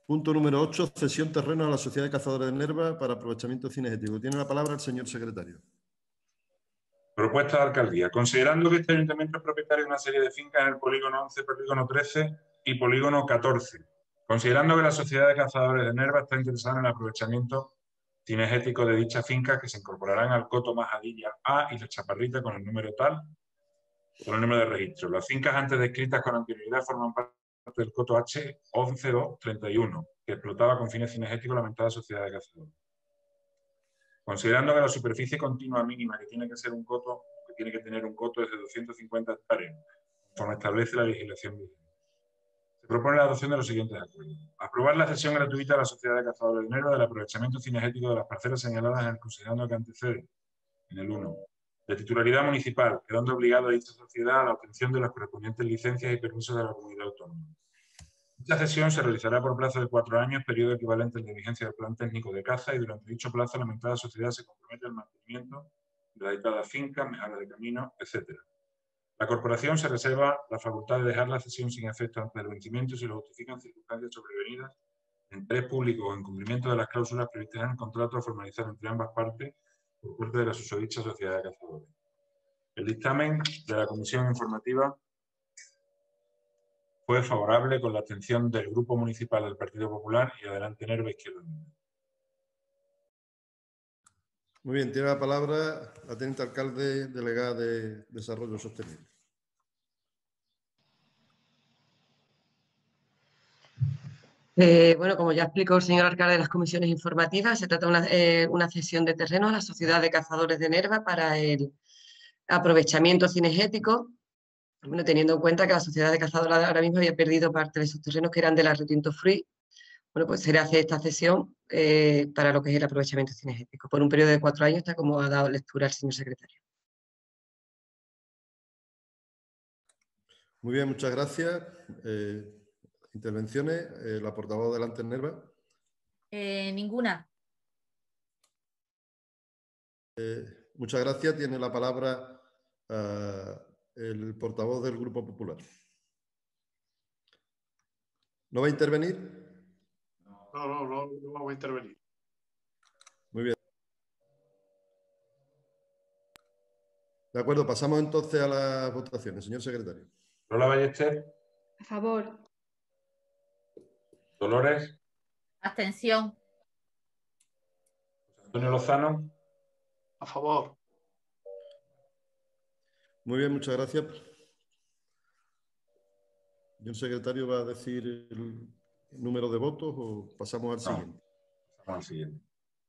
Speaker 1: Punto número 8, cesión terreno a la Sociedad de Cazadores de Nerva para aprovechamiento cinegético. Tiene la palabra el señor secretario.
Speaker 2: Propuesta de alcaldía. Considerando que este ayuntamiento es propietario de una serie de fincas en el polígono 11, polígono 13 y polígono 14. Considerando que la Sociedad de Cazadores de Nerva está interesada en el aprovechamiento cinegético de dichas fincas que se incorporarán al coto Majadilla A y la Chaparrita con el número tal, con el número de registro. Las fincas antes descritas con anterioridad forman parte del coto H 11231, que explotaba con fines cinegéticos la mentada Sociedad de Cazadores. Considerando que la superficie continua mínima que tiene que tener un coto es de 250 hectáreas, conforme establece la legislación vigente. Se propone la adopción de los siguientes acuerdos. Aprobar la cesión gratuita a la Sociedad de Cazadores de Nerva del aprovechamiento cinegético de las parcelas señaladas en el considerando que antecede, en el 1, de titularidad municipal, quedando obligado a dicha sociedad a la obtención de las correspondientes licencias y permisos de la comunidad autónoma. Dicha cesión se realizará por plazo de 4 años, periodo equivalente al de vigencia del plan técnico de caza, y durante dicho plazo la mentada sociedad se compromete al mantenimiento de la citada finca, mejora de camino, etc. La corporación se reserva la facultad de dejar la cesión sin efecto ante el vencimiento si lo justifican circunstancias sobrevenidas en interés público o en cumplimiento de las cláusulas previstas en el contrato a formalizar entre ambas partes por parte de la susodicha Sociedad de Cazadores. El dictamen de la Comisión Informativa fue favorable con la abstención del Grupo Municipal del Partido Popular y Adelante Nerva Izquierda Unida.
Speaker 1: Muy bien, tiene la palabra la teniente alcalde delegada de Desarrollo Sostenible.
Speaker 7: Bueno, como ya explicó el señor alcalde de las comisiones informativas, se trata de una cesión de terreno a la Sociedad de Cazadores de Nerva para el aprovechamiento cinegético, bueno, teniendo en cuenta que la Sociedad de Cazadores ahora mismo había perdido parte de sus terrenos que eran de la Rio Tinto Fruit. Bueno, pues se le hace esta cesión para lo que es el aprovechamiento cinegético, por un periodo de 4 años, tal como ha dado lectura el señor secretario.
Speaker 1: Muy bien, muchas gracias. Intervenciones. La portavoz Adelante Nerva.
Speaker 5: Ninguna.
Speaker 1: Muchas gracias. Tiene la palabra el portavoz del Grupo Popular. ¿No va a intervenir?
Speaker 3: No vamos a intervenir.
Speaker 1: Muy bien. De acuerdo, pasamos entonces a las votaciones. Señor secretario.
Speaker 2: Lola Ballester.
Speaker 4: A favor.
Speaker 2: Dolores.
Speaker 5: Abstención.
Speaker 2: Antonio Lozano.
Speaker 3: A favor.
Speaker 1: Muy bien, muchas gracias. ¿El secretario va a decir el número de votos o pasamos al siguiente?
Speaker 2: Pasamos al siguiente.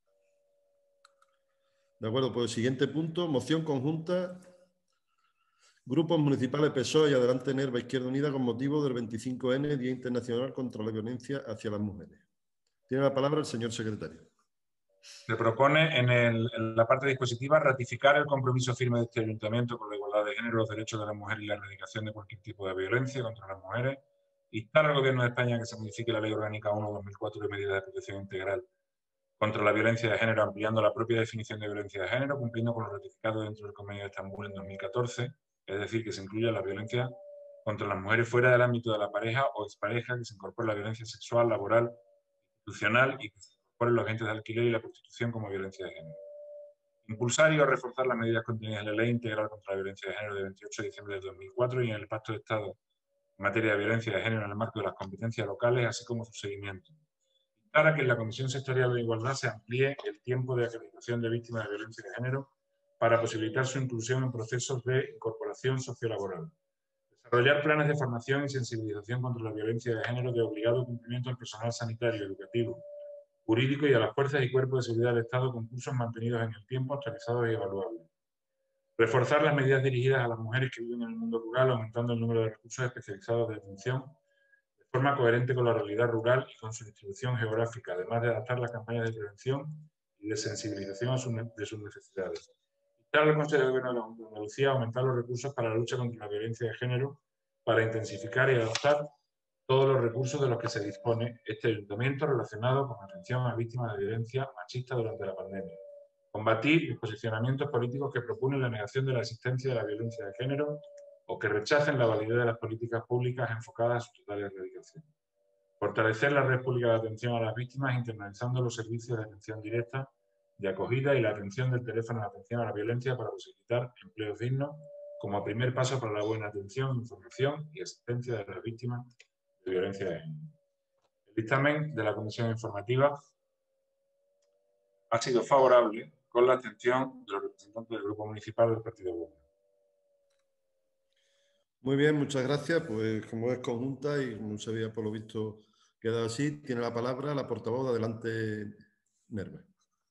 Speaker 1: De acuerdo, pues el siguiente punto, moción conjunta, grupos municipales PSOE y Adelante Nerva Izquierda Unida con motivo del 25N, Día Internacional contra la Violencia hacia las Mujeres. Tiene la palabra el señor secretario.
Speaker 2: Se propone en la parte dispositiva ratificar el compromiso firme de este ayuntamiento con la igualdad de género, los derechos de la mujer y la erradicación de cualquier tipo de violencia contra las mujeres. Instar al Gobierno de España que se modifique la Ley Orgánica 1/2004 de medidas de protección integral contra la violencia de género, ampliando la propia definición de violencia de género, cumpliendo con lo ratificado dentro del Convenio de Estambul en 2014, es decir, que se incluya la violencia contra las mujeres fuera del ámbito de la pareja o expareja, que se incorpore la violencia sexual, laboral, institucional y que se incorporen los agentes de alquiler y la prostitución como violencia de género. Impulsar y o reforzar las medidas contenidas en la Ley Integral contra la Violencia de Género de 28 de diciembre de 2004 y en el Pacto de Estado en materia de violencia de género en el marco de las competencias locales, así como su seguimiento. Para que en la Comisión Sectorial de Igualdad se amplíe el tiempo de acreditación de víctimas de violencia de género para posibilitar su inclusión en procesos de incorporación sociolaboral. Desarrollar planes de formación y sensibilización contra la violencia de género de obligado cumplimiento al personal sanitario, educativo, jurídico y a las fuerzas y cuerpos de seguridad del Estado con cursos mantenidos en el tiempo, actualizados y evaluables. Reforzar las medidas dirigidas a las mujeres que viven en el mundo rural, aumentando el número de recursos especializados de atención de forma coherente con la realidad rural y con su distribución geográfica, además de adaptar las campañas de prevención y de sensibilización de sus necesidades. Instar al Consejo de Gobierno de la Junta de Andalucía a aumentar los recursos para la lucha contra la violencia de género, para intensificar y adaptar todos los recursos de los que se dispone este ayuntamiento relacionado con atención a víctimas de violencia machista durante la pandemia. Combatir los posicionamientos políticos que proponen la negación de la existencia de la violencia de género o que rechacen la validez de las políticas públicas enfocadas a su total erradicación. Fortalecer la red pública de atención a las víctimas internalizando los servicios de atención directa, de acogida y la atención del teléfono de atención a la violencia para posibilitar empleos dignos como primer paso para la buena atención, información y asistencia de las víctimas de violencia de género. El dictamen de la Comisión Informativa ha sido favorable con la abstención de los representantes del Grupo Municipal del Partido Popular.
Speaker 1: Muy bien, muchas gracias. Pues como es conjunta y como se veía por lo visto queda así, tiene la palabra la portavoz. Adelante, Nerva.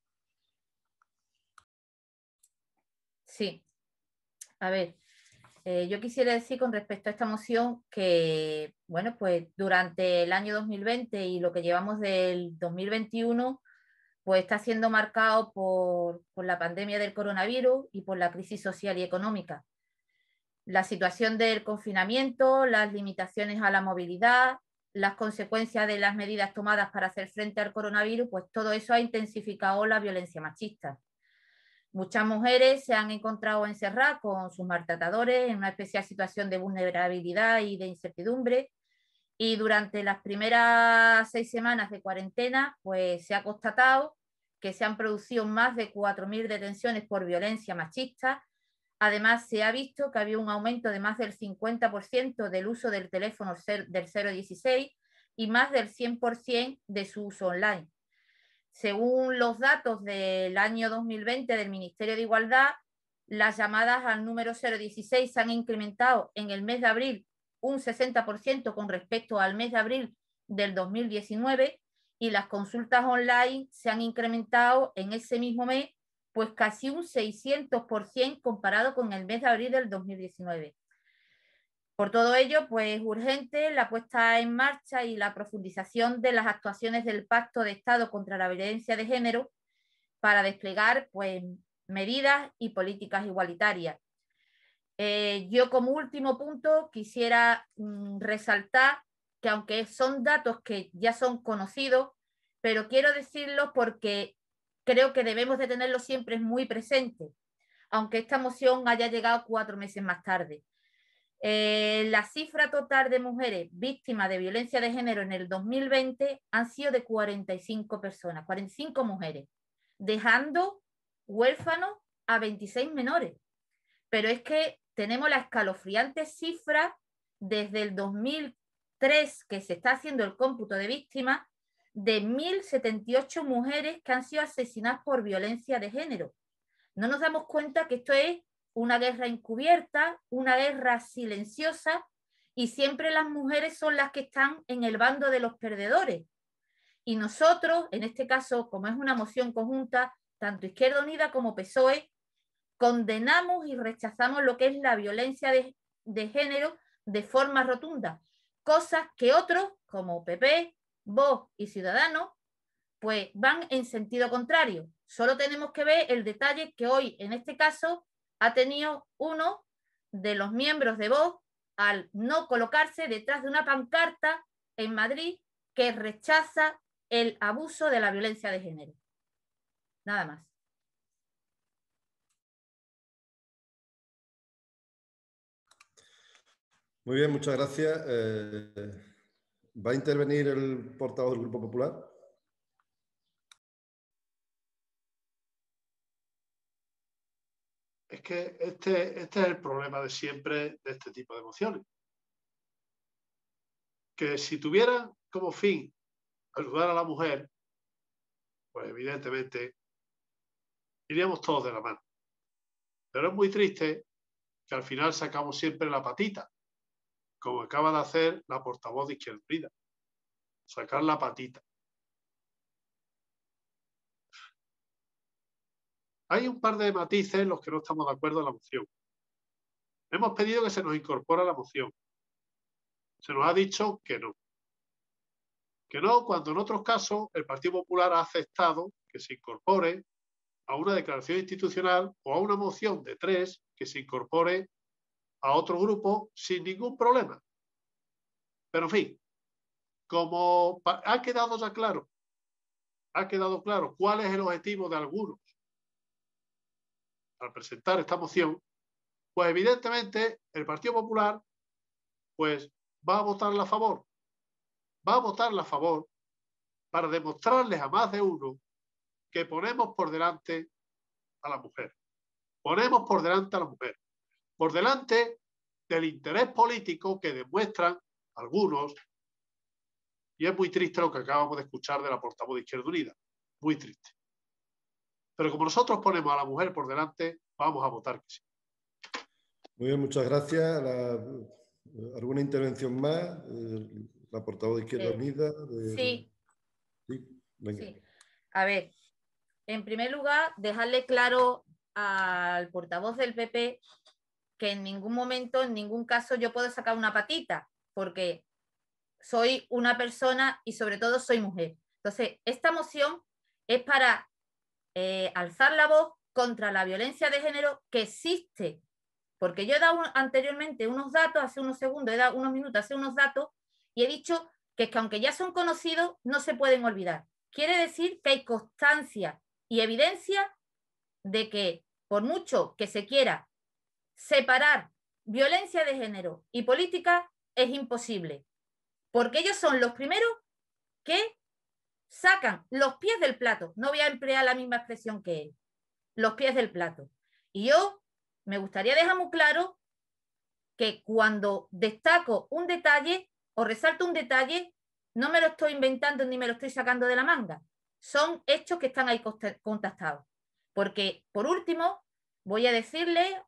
Speaker 5: Sí. A ver, yo quisiera decir con respecto a esta moción que, bueno, pues durante el año 2020 y lo que llevamos del 2021, pues está siendo marcado por la pandemia del coronavirus y por la crisis social y económica. La situación del confinamiento, las limitaciones a la movilidad, las consecuencias de las medidas tomadas para hacer frente al coronavirus, pues todo eso ha intensificado la violencia machista. Muchas mujeres se han encontrado encerradas con sus maltratadores en una especial situación de vulnerabilidad y de incertidumbre, y durante las primeras 6 semanas de cuarentena pues se ha constatado que se han producido más de 4.000 detenciones por violencia machista. Además, se ha visto que había un aumento de más del 50% del uso del teléfono del 016 y más del 100% de su uso online. Según los datos del año 2020 del Ministerio de Igualdad, las llamadas al número 016 se han incrementado en el mes de abril un 60% con respecto al mes de abril del 2019, y las consultas online se han incrementado en ese mismo mes pues casi un 600% comparado con el mes de abril del 2019. Por todo ello, pues urgente la puesta en marcha y la profundización de las actuaciones del Pacto de Estado contra la Violencia de Género para desplegar pues medidas y políticas igualitarias. Yo como último punto quisiera resaltar que aunque son datos que ya son conocidos, pero quiero decirlo porque creo que debemos de tenerlo siempre muy presente, aunque esta moción haya llegado 4 meses más tarde. La cifra total de mujeres víctimas de violencia de género en el 2020 han sido de 45 personas, 45 mujeres, dejando huérfanos a 26 menores. Pero es que tenemos la escalofriante cifra desde el 2003, que se está haciendo el cómputo de víctimas, de 1.078 mujeres que han sido asesinadas por violencia de género. No nos damos cuenta que esto es una guerra encubierta, una guerra silenciosa, y siempre las mujeres son las que están en el bando de los perdedores. Y nosotros, en este caso, como es una moción conjunta, tanto Izquierda Unida como PSOE, condenamos y rechazamos lo que es la violencia de género de forma rotunda, cosas que otros, como PP, Vox y Ciudadanos, pues van en sentido contrario. Solo tenemos que ver el detalle que hoy, en este caso, ha tenido uno de los miembros de Vox al no colocarse detrás de una pancarta en Madrid que rechaza el abuso de la violencia de género. Nada más.
Speaker 1: Muy bien, muchas gracias. ¿Va a intervenir el portavoz del Grupo Popular?
Speaker 3: Es que este es el problema de siempre de este tipo de mociones. Que si tuvieran como fin ayudar a la mujer, pues evidentemente iríamos todos de la mano. Pero es muy triste que al final sacamos siempre la patita, como acaba de hacer la portavoz de Izquierda Unida. Sacar la patita. Hay un par de matices en los que no estamos de acuerdo en la moción. Hemos pedido que se nos incorpore a la moción. Se nos ha dicho que no. Que no, cuando en otros casos el Partido Popular ha aceptado que se incorpore a una declaración institucional o a una moción de 3 que se incorpore a otro grupo sin ningún problema. Pero en fin, como ha quedado ya claro, cuál es el objetivo de algunos al presentar esta moción, pues evidentemente el Partido Popular pues va a votarla a favor. va a votarla a favor para demostrarles a más de uno que ponemos por delante a la mujer. Ponemos por delante a la mujer. Por delante del interés político que demuestran algunos, y es muy triste lo que acabamos de escuchar de la portavoz de Izquierda Unida, muy triste. Pero como nosotros ponemos a la mujer por delante, vamos a votar que sí.
Speaker 1: Muy bien, muchas gracias. ¿Alguna intervención más? La portavoz de Izquierda Unida.
Speaker 5: Sí.
Speaker 1: Sí, venga.
Speaker 5: Sí. A ver, en primer lugar, dejarle claro al portavoz del PP que en ningún momento, en ningún caso, yo puedo sacar una patita, porque soy una persona y sobre todo soy mujer. Entonces, esta moción es para alzar la voz contra la violencia de género que existe, porque yo he dado anteriormente unos datos, hace unos segundos, he dado unos minutos, hace unos datos, y he dicho que es que aunque ya son conocidos, no se pueden olvidar. Quiere decir que hay constancia y evidencia de que por mucho que se quiera separar violencia de género y política, es imposible, porque ellos son los primeros que sacan los pies del plato. No voy a emplear la misma expresión que él, los pies del plato. Y yo me gustaría dejar muy claro que cuando destaco un detalle o resalto un detalle, no me lo estoy inventando ni me lo estoy sacando de la manga. Son hechos que están ahí contactados. Porque, por último, voy a decirle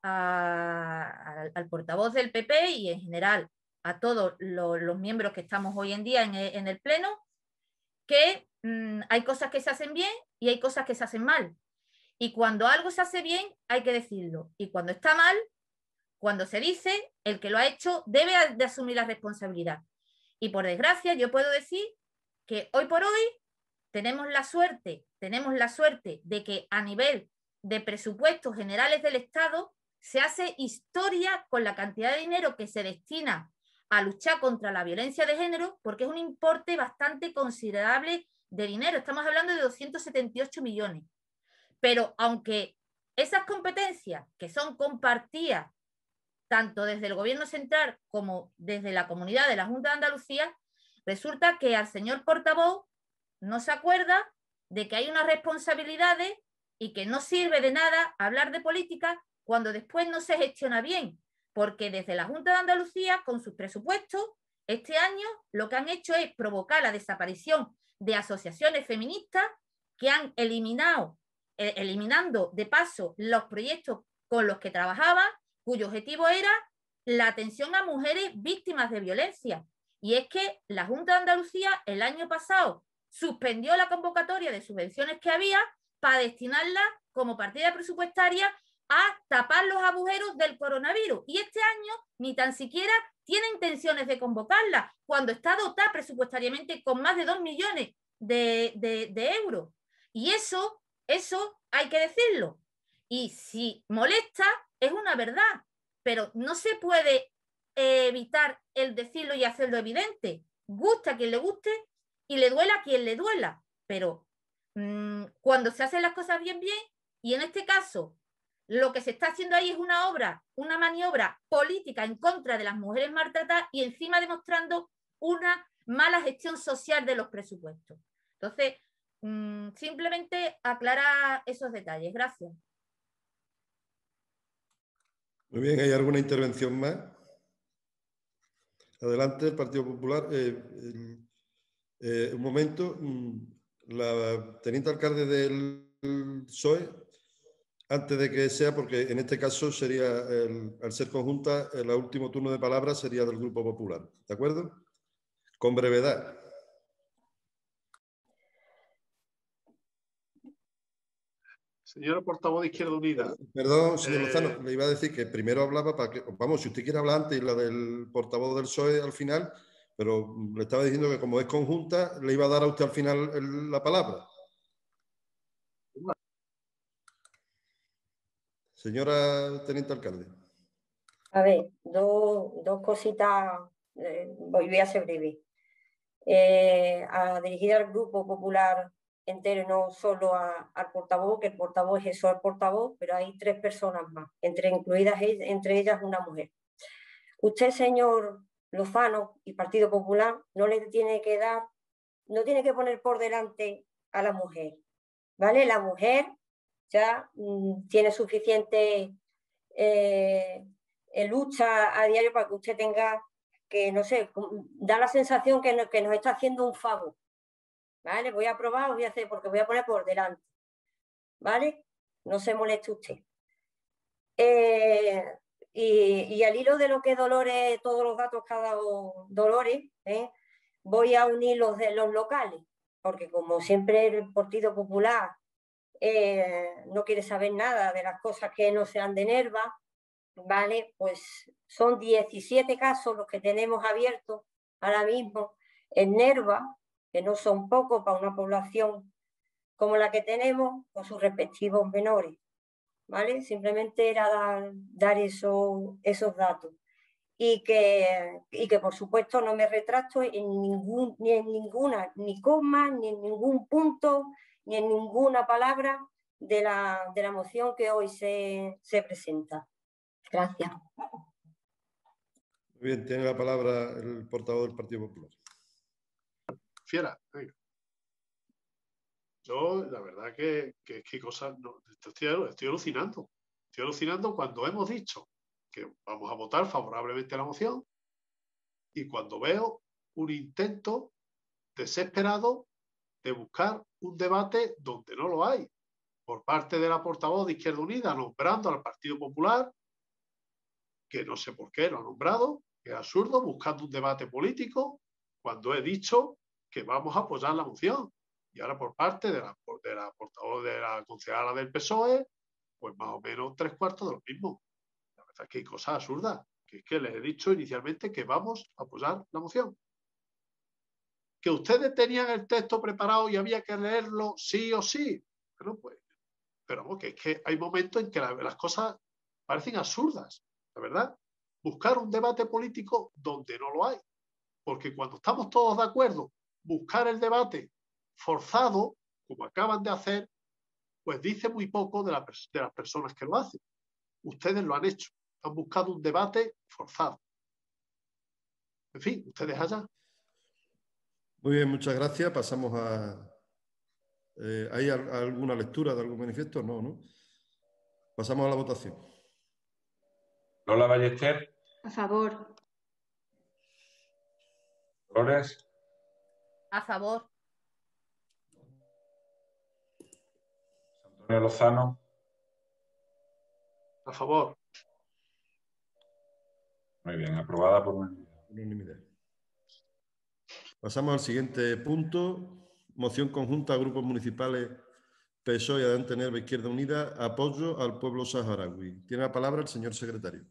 Speaker 5: al portavoz del PP y en general a todos los miembros que estamos hoy en día en el Pleno, que hay cosas que se hacen bien y hay cosas que se hacen mal. Y cuando algo se hace bien, hay que decirlo. Y cuando está mal, cuando se dice, el que lo ha hecho debe de asumir la responsabilidad. Y por desgracia, yo puedo decir que hoy por hoy tenemos la suerte de que a nivel de presupuestos generales del Estado se hace historia con la cantidad de dinero que se destina a luchar contra la violencia de género, porque es un importe bastante considerable de dinero. Estamos hablando de 278 millones. Pero aunque esas competencias que son compartidas tanto desde el gobierno central como desde la comunidad de la Junta de Andalucía, resulta que al señor portavoz no se acuerda de que hay unas responsabilidades y que no sirve de nada hablar de política cuando después no se gestiona bien, porque desde la Junta de Andalucía, con sus presupuestos, este año lo que han hecho es provocar la desaparición de asociaciones feministas que han eliminando de paso los proyectos con los que trabajaban, cuyo objetivo era la atención a mujeres víctimas de violencia. Y es que la Junta de Andalucía el año pasado suspendió la convocatoria de subvenciones que había para destinarla como partida presupuestaria a tapar los agujeros del coronavirus. Y este año ni tan siquiera tiene intenciones de convocarla, cuando está dotada presupuestariamente con más de 2 millones de euros. Y eso hay que decirlo. Y si molesta, es una verdad, pero no se puede evitar el decirlo y hacerlo evidente. Gusta a quien le guste y le duela a quien le duela, pero cuando se hacen las cosas bien, y en este caso lo que se está haciendo ahí es una maniobra política en contra de las mujeres maltratadas y encima demostrando una mala gestión social de los presupuestos. Entonces, simplemente aclarar esos detalles. Gracias.
Speaker 1: Muy bien, ¿hay alguna intervención más? Adelante, el Partido Popular. Un momento, la teniente alcalde del PSOE, antes de que sea, porque en este caso sería, al ser conjunta, el último turno de palabra sería del Grupo Popular. ¿De acuerdo? Con brevedad.
Speaker 3: Señora portavoz de Izquierda Unida.
Speaker 1: Perdón, señor Lozano, le iba a decir que primero hablaba para que, vamos, si usted quiere hablar antes y la del portavoz del PSOE al final, pero le estaba diciendo que como es conjunta, le iba a dar a usted al final la palabra. Señora teniente alcalde.
Speaker 6: A ver, dos cositas, voy a ser breve. A dirigir al Grupo Popular entero, no solo al portavoz, que el portavoz es eso, el portavoz, pero hay 3 personas más, incluidas entre ellas una mujer. Usted, señor Lozano y Partido Popular no le tiene que dar, no tiene que poner por delante a la mujer, ¿vale? La mujer ya tiene suficiente lucha a diario para que usted tenga que, no sé, da la sensación que nos está haciendo un favor, ¿vale? Voy a probar, voy a hacer, porque voy a poner por delante, ¿vale? No se moleste usted. Y al hilo de lo que Dolores, todos los datos que ha dado Dolores, voy a unir los de los locales, porque como siempre el Partido Popular no quiere saber nada de las cosas que no sean de Nerva, ¿vale? Pues son 17 casos los que tenemos abiertos ahora mismo en Nerva, que no son pocos para una población como la que tenemos, con sus respectivos menores, ¿vale? Simplemente era dar esos datos. Y que por supuesto no me retracto ni en ninguna, ni coma, ni en ningún punto, ni en ninguna palabra de la moción que hoy se presenta. Gracias.
Speaker 1: Muy bien, tiene la palabra el portavoz del Partido Popular.
Speaker 3: Fiera, venga. Yo, la verdad que cosas, no, estoy alucinando. Estoy alucinando cuando hemos dicho que vamos a votar favorablemente a la moción y cuando veo un intento desesperado de buscar un debate donde no lo hay, por parte de la portavoz de Izquierda Unida, nombrando al Partido Popular, que no sé por qué lo ha nombrado, que es absurdo, buscando un debate político, cuando he dicho que vamos a apoyar la moción. Y ahora por parte de la portavoz de la concejala del PSOE, pues más o menos 3/4 de lo mismo. La verdad es que hay cosas absurdas, que es que les he dicho inicialmente que vamos a apoyar la moción. Que ustedes tenían el texto preparado y había que leerlo sí o sí. Bueno, pues, pero es que hay momentos en que las cosas parecen absurdas, la verdad. Buscar un debate político donde no lo hay. Porque cuando estamos todos de acuerdo, buscar el debate forzado, como acaban de hacer, pues dice muy poco de las personas que lo hacen. Ustedes lo han hecho. Han buscado un debate forzado. En fin, ustedes allá.
Speaker 1: Muy bien, muchas gracias. Pasamos a... ¿hay alguna lectura de algún manifiesto? No, ¿no? Pasamos a la votación.
Speaker 2: Lola Ballester.
Speaker 4: A favor.
Speaker 2: Dolores.
Speaker 5: A favor.
Speaker 2: Antonio Lozano.
Speaker 3: A favor.
Speaker 2: Muy bien, aprobada por
Speaker 1: unanimidad. Pasamos al siguiente punto. Moción conjunta a grupos municipales PSOE y Adelante Nerva Izquierda Unida. Apoyo al pueblo saharaui. Tiene la palabra el señor secretario.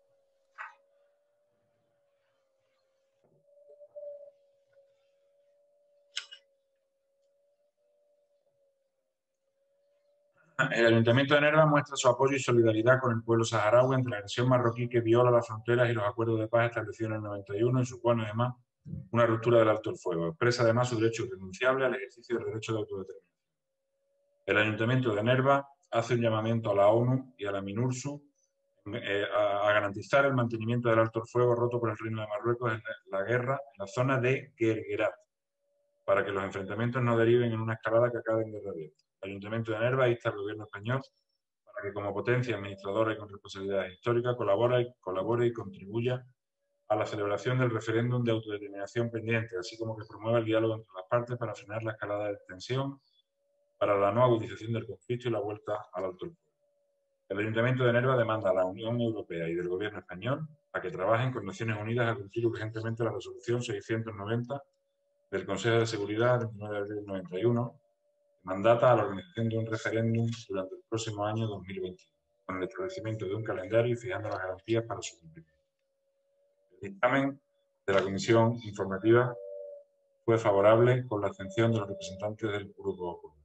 Speaker 2: El Ayuntamiento de Nerva muestra su apoyo y solidaridad con el pueblo saharaui ante la agresión marroquí que viola las fronteras y los acuerdos de paz establecidos en el 91 y supone además una ruptura del alto el fuego. Expresa además su derecho irrenunciable al ejercicio del derecho de autodeterminación. El Ayuntamiento de Nerva hace un llamamiento a la ONU y a la MINURSO a garantizar el mantenimiento del alto el fuego roto por el Reino de Marruecos en la guerra en la zona de Guerguerat, para que los enfrentamientos no deriven en una escalada que acabe en guerra abierta. El Ayuntamiento de Nerva insta al Gobierno español para que, como potencia administradora y con responsabilidades históricas, colabore y contribuya a la celebración del referéndum de autodeterminación pendiente, así como que promueva el diálogo entre las partes para frenar la escalada de tensión, para la no agudización del conflicto y la vuelta al alto el fuego. El Ayuntamiento de Nerva demanda a la Unión Europea y del Gobierno español a que trabajen con Naciones Unidas a cumplir urgentemente la resolución 690 del Consejo de Seguridad del 29 de abril del 91, que mandata a la organización de un referéndum durante el próximo año 2021, con el establecimiento de un calendario y fijando las garantías para su cumplimiento. El dictamen de la Comisión Informativa fue favorable con la abstención de los representantes del Grupo Popular.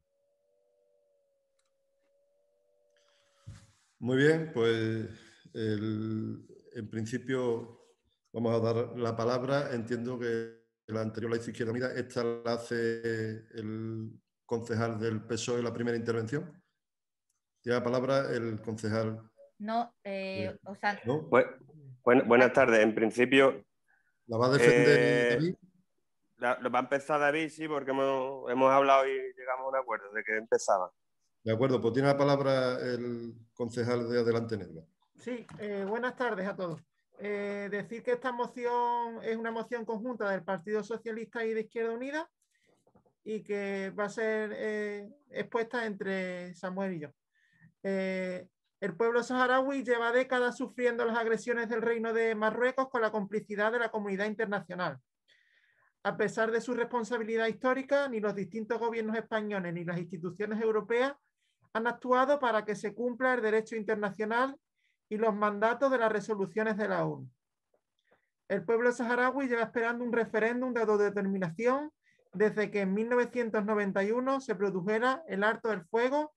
Speaker 1: Muy bien, pues en principio vamos a dar la palabra. Entiendo que la anterior la hizo Izquierda Unida. Esta la hace el concejal del PSOE, la primera intervención. Tiene la palabra el concejal.
Speaker 5: No, o sea,
Speaker 1: ¿No?
Speaker 9: Buenas tardes. En principio,
Speaker 1: ¿La va a defender David?
Speaker 9: Lo va a empezar David, sí, porque hemos hablado y llegamos a un acuerdo de que empezaba.
Speaker 1: De acuerdo, pues tiene la palabra el concejal de Adelante Nerva.
Speaker 10: Sí, buenas tardes a todos. Decir que esta moción es una moción conjunta del Partido Socialista y de Izquierda Unida y que va a ser expuesta entre Samuel y yo. El pueblo saharaui lleva décadas sufriendo las agresiones del Reino de Marruecos con la complicidad de la comunidad internacional. A pesar de su responsabilidad histórica, ni los distintos gobiernos españoles ni las instituciones europeas han actuado para que se cumpla el derecho internacional y los mandatos de las resoluciones de la ONU. El pueblo saharaui lleva esperando un referéndum de autodeterminación desde que en 1991 se produjera el alto del fuego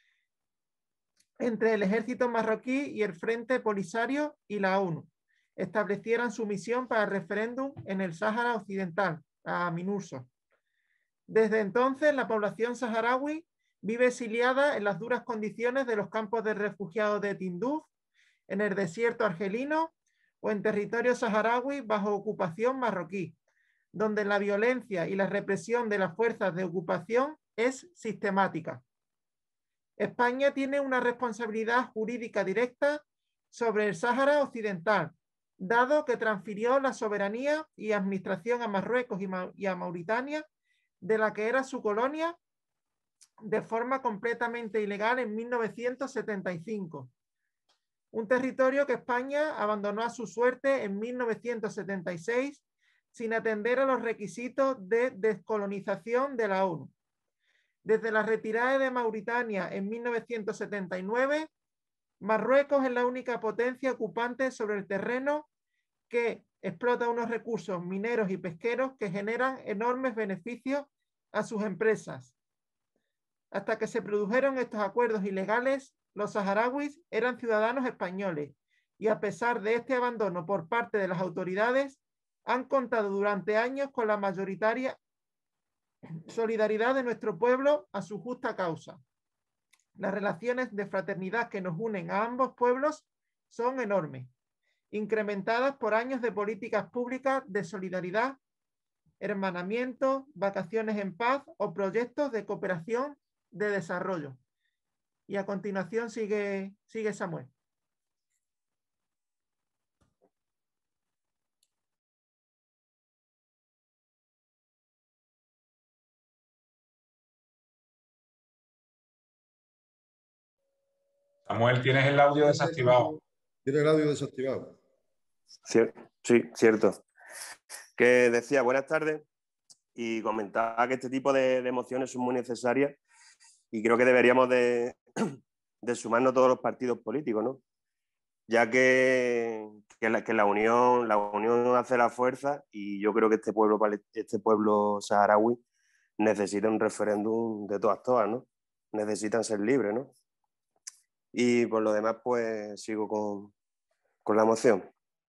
Speaker 10: entre el ejército marroquí y el Frente Polisario y la ONU establecieran su misión para el referéndum en el Sáhara Occidental, a MINURSO. Desde entonces, la población saharaui vive exiliada en las duras condiciones de los campos de refugiados de Tinduf, en el desierto argelino o en territorio saharaui bajo ocupación marroquí, donde la violencia y la represión de las fuerzas de ocupación es sistemática. España tiene una responsabilidad jurídica directa sobre el Sáhara Occidental, dado que transfirió la soberanía y administración a Marruecos y a Mauritania, de la que era su colonia, de forma completamente ilegal en 1975. Un territorio que España abandonó a su suerte en 1976 sin atender a los requisitos de descolonización de la ONU. Desde la retirada de Mauritania en 1979, Marruecos es la única potencia ocupante sobre el terreno que explota unos recursos mineros y pesqueros que generan enormes beneficios a sus empresas. Hasta que se produjeron estos acuerdos ilegales, los saharauis eran ciudadanos españoles y a pesar de este abandono por parte de las autoridades, han contado durante años con la mayoritaria solidaridad de nuestro pueblo a su justa causa. Las relaciones de fraternidad que nos unen a ambos pueblos son enormes, incrementadas por años de políticas públicas de solidaridad, hermanamiento, vacaciones en paz o proyectos de cooperación de desarrollo. Y a continuación sigue Samuel.
Speaker 2: Samuel, tienes el audio desactivado.
Speaker 1: Tiene el audio desactivado.
Speaker 9: Sí, cierto. Que decía, buenas tardes, y comentaba que este tipo de emociones son muy necesarias y creo que deberíamos de sumarnos todos los partidos políticos, ¿no? Ya que la unión hace la fuerza y yo creo que este pueblo saharaui necesita un referéndum de todas, ¿no? Necesitan ser libres, ¿no? Y por lo demás, pues sigo con la moción.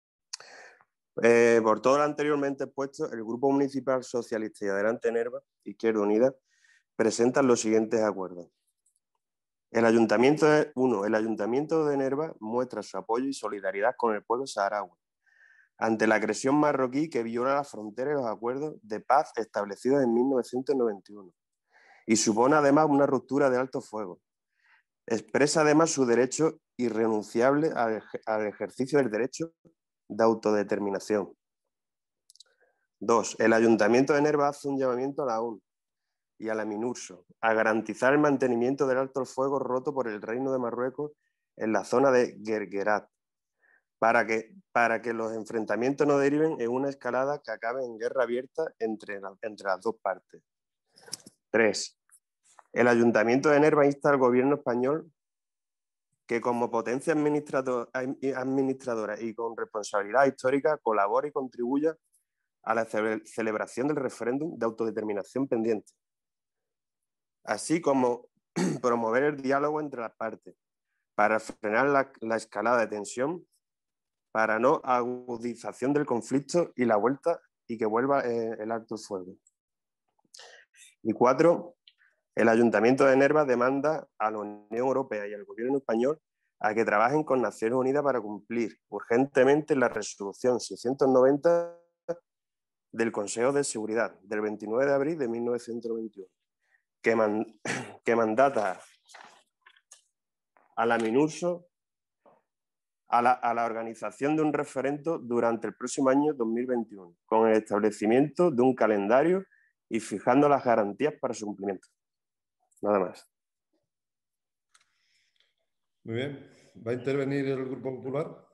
Speaker 9: Por todo lo anteriormente expuesto, el Grupo Municipal Socialista y Adelante Nerva, Izquierda Unida, presentan los siguientes acuerdos. El Ayuntamiento de Nerva muestra su apoyo y solidaridad con el pueblo saharaui ante la agresión marroquí que viola las fronteras y los acuerdos de paz establecidos en 1991 y supone además una ruptura de alto fuego. Expresa además su derecho irrenunciable al ejercicio del derecho de autodeterminación. 2. El Ayuntamiento de Nerva hace un llamamiento a la ONU y a la MINURSO a garantizar el mantenimiento del alto el fuego roto por el Reino de Marruecos en la zona de Guerguerat, para que los enfrentamientos no deriven en una escalada que acabe en guerra abierta entre las dos partes. 3. El Ayuntamiento de Nerva insta al Gobierno español que como potencia administradora y con responsabilidad histórica colabore y contribuya a la celebración del referéndum de autodeterminación pendiente, así como promover el diálogo entre las partes para frenar la escalada de tensión, para no agudización del conflicto y que vuelva el alto el fuego. Y 4. El Ayuntamiento de Nerva demanda a la Unión Europea y al Gobierno español a que trabajen con Naciones Unidas para cumplir urgentemente la resolución 690 del Consejo de Seguridad del 29 de abril de 1991, que mandata a la MINURSO a la organización de un referendo durante el próximo año 2021, con el establecimiento de un calendario y fijando las garantías para su cumplimiento. Nada más.
Speaker 1: Muy bien. ¿Va a intervenir el Grupo Popular?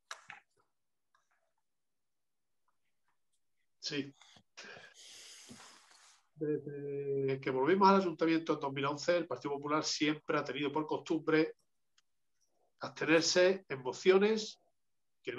Speaker 3: Sí. Desde que volvimos al ayuntamiento en 2011, el Partido Popular siempre ha tenido por costumbre abstenerse en mociones en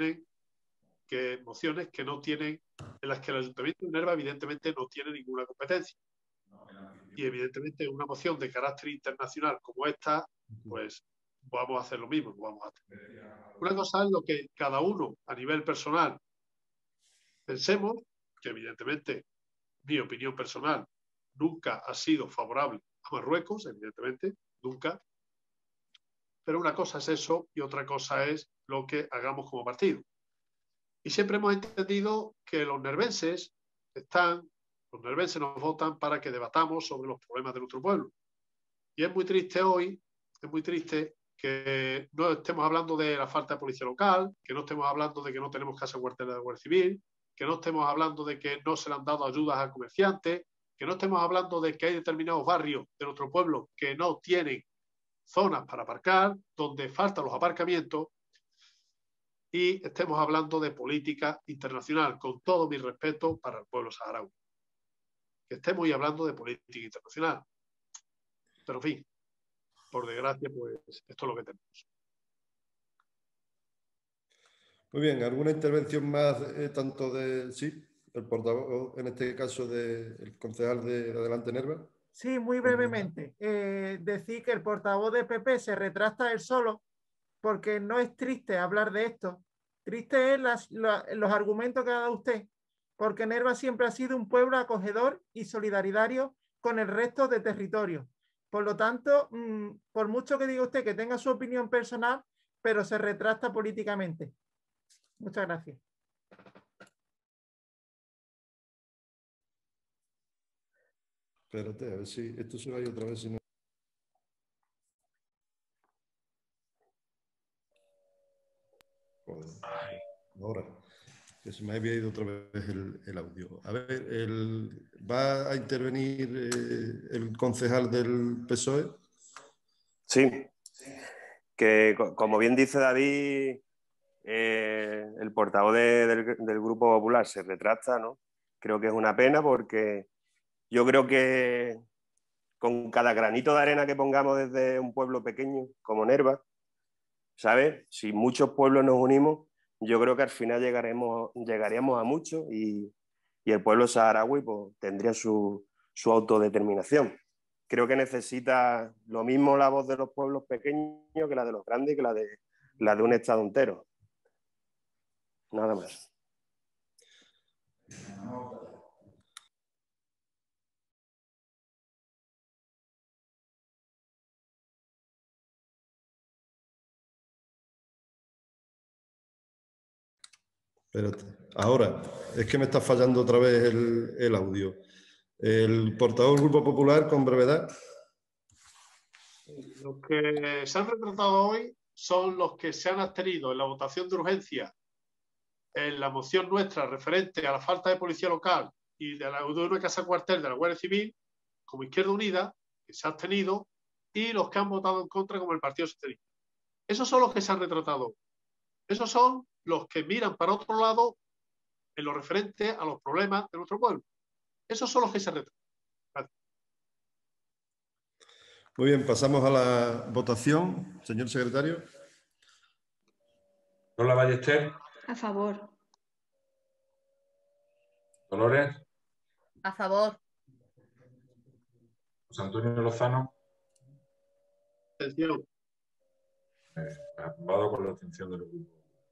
Speaker 3: las que el Ayuntamiento de Nerva evidentemente no tiene ninguna competencia. Y evidentemente una moción de carácter internacional como esta, pues vamos a hacer lo mismo, vamos a hacer. Una cosa es lo que cada uno a nivel personal pensemos, que evidentemente mi opinión personal nunca ha sido favorable a Marruecos, evidentemente, nunca. Pero una cosa es eso y otra cosa es lo que hagamos como partido. Y siempre hemos entendido que los nervenses nos votan para que debatamos sobre los problemas de nuestro pueblo. Y es muy triste hoy, que no estemos hablando de la falta de policía local, que no estemos hablando de que no tenemos casa cuartel de la Guardia Civil, que no estemos hablando de que no se le han dado ayudas a comerciantes, que no estemos hablando de que hay determinados barrios de nuestro pueblo que no tienen zonas para aparcar, donde faltan los aparcamientos, y estemos hablando de política internacional, con todo mi respeto para el pueblo saharaui. Que estemos hoy hablando de política internacional. Pero en fin, por desgracia, pues esto es lo que tenemos.
Speaker 1: Muy bien, ¿alguna intervención más tanto de el portavoz, en este caso del concejal de Adelante Nerva?
Speaker 10: Sí, muy brevemente. Decir que el portavoz de PP se retracta él solo porque no es triste hablar de esto. Triste es los argumentos que ha dado usted, porque Nerva siempre ha sido un pueblo acogedor y solidario con el resto de territorio. Por lo tanto, por mucho que diga usted que tenga su opinión personal, pero se retracta políticamente. Muchas gracias.
Speaker 1: Espérate, a ver si esto se va a ir otra vez. Si no... Joder. Ahora, que se me había ido otra vez el audio. A ver, ¿va a intervenir el concejal del PSOE?
Speaker 9: Sí, que como bien dice David, el portavoz del Grupo Popular se retracta, ¿no? Creo que es una pena porque yo creo que con cada granito de arena que pongamos desde un pueblo pequeño como Nerva, ¿sabes? Si muchos pueblos nos unimos, yo creo que al final llegaríamos a mucho y el pueblo saharaui pues, tendría su autodeterminación. Creo que necesita lo mismo la voz de los pueblos pequeños que la de los grandes y que la de un estado entero. Nada más.
Speaker 1: Espérate. Ahora, es que me está fallando otra vez el audio. El portavoz del Grupo Popular, con brevedad.
Speaker 3: Los que se han retratado hoy son los que se han abstenido en la votación de urgencia en la moción nuestra referente a la falta de policía local y de una casa cuartel de la Guardia Civil, como Izquierda Unida, que se ha abstenido, y los que han votado en contra como el Partido Socialista. Esos son los que se han retratado. Esos son los que miran para otro lado en lo referente a los problemas de nuestro pueblo. Esos son los que se retratan. Gracias.
Speaker 1: Muy bien, pasamos a la votación. Señor secretario.
Speaker 2: Lola Ballester.
Speaker 4: A favor.
Speaker 2: Dolores.
Speaker 5: A favor.
Speaker 2: José Antonio Lozano.
Speaker 3: Atención.
Speaker 2: Aprobado con la atención del grupo.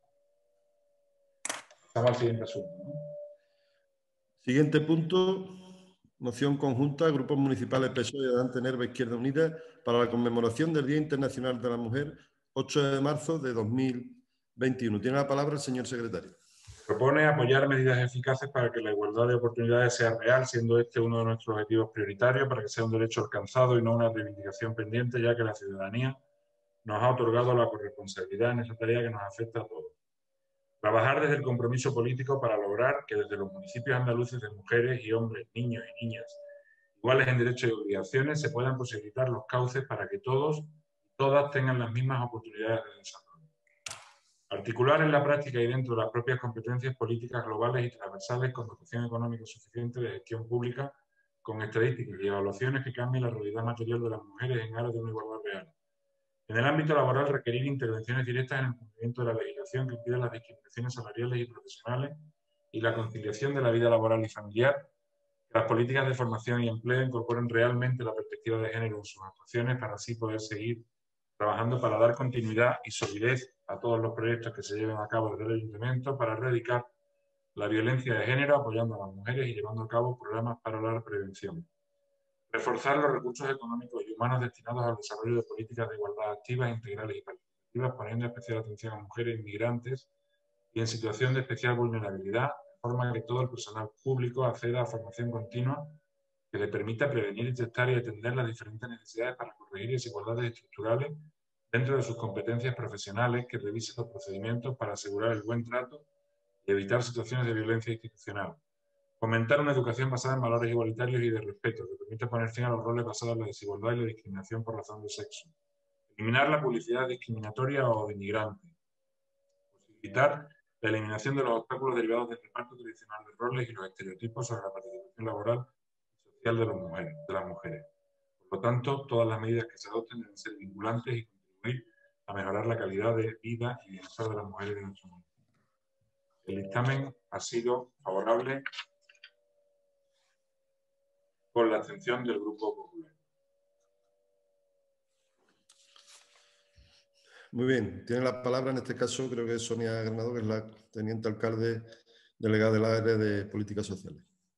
Speaker 2: Pasamos al siguiente asunto, ¿no?
Speaker 1: Siguiente punto. Moción conjunta, Grupos Municipales PSOE y Adelante Nerva Izquierda Unida para la conmemoración del Día Internacional de la Mujer, 8 de marzo de 2021. Tiene la palabra el señor secretario.
Speaker 2: Propone apoyar medidas eficaces para que la igualdad de oportunidades sea real, siendo este uno de nuestros objetivos prioritarios para que sea un derecho alcanzado y no una reivindicación pendiente, ya que la ciudadanía nos ha otorgado la corresponsabilidad en esta tarea que nos afecta a todos. Trabajar desde el compromiso político para lograr que desde los municipios andaluces de mujeres y hombres, niños y niñas iguales en derechos y obligaciones se puedan posibilitar los cauces para que todos y todas tengan las mismas oportunidades de desarrollo. Articular en la práctica y dentro de las propias competencias políticas globales y transversales con dotación económica suficiente de gestión pública, con estadísticas y evaluaciones que cambien la realidad material de las mujeres en aras de una igualdad real. En el ámbito laboral, requerir intervenciones directas en el cumplimiento de la legislación que impida las discriminaciones salariales y profesionales y la conciliación de la vida laboral y familiar. Que las políticas de formación y empleo incorporen realmente la perspectiva de género en sus actuaciones para así poder seguir trabajando para dar continuidad y solidez a todos los proyectos que se lleven a cabo desde el Ayuntamiento para erradicar la violencia de género, apoyando a las mujeres y llevando a cabo programas para la prevención. Reforzar los recursos económicos y humanos destinados al desarrollo de políticas de igualdad activas, integrales y participativas, poniendo especial atención a mujeres inmigrantes y en situación de especial vulnerabilidad, de forma que todo el personal público acceda a formación continua que le permita prevenir, detectar y atender las diferentes necesidades para corregir desigualdades estructurales dentro de sus competencias profesionales, que revise los procedimientos para asegurar el buen trato y evitar situaciones de violencia institucional. Fomentar una educación basada en valores igualitarios y de respeto, que permita poner fin a los roles basados en la desigualdad y la discriminación por razón de sexo. Eliminar la publicidad discriminatoria o denigrante. Posibilitar la eliminación de los obstáculos derivados del reparto tradicional de roles y los estereotipos sobre la participación laboral y social de las mujeres. Por lo tanto, todas las medidas que se adopten deben ser vinculantes y contribuir a mejorar la calidad de vida y bienestar de las mujeres de nuestro municipio. El dictamen ha sido favorable con la abstención del Grupo Popular.
Speaker 1: Muy bien, tiene la palabra en este caso, creo que es Sonia Granado, que es la teniente alcalde delegada del área de políticas sociales.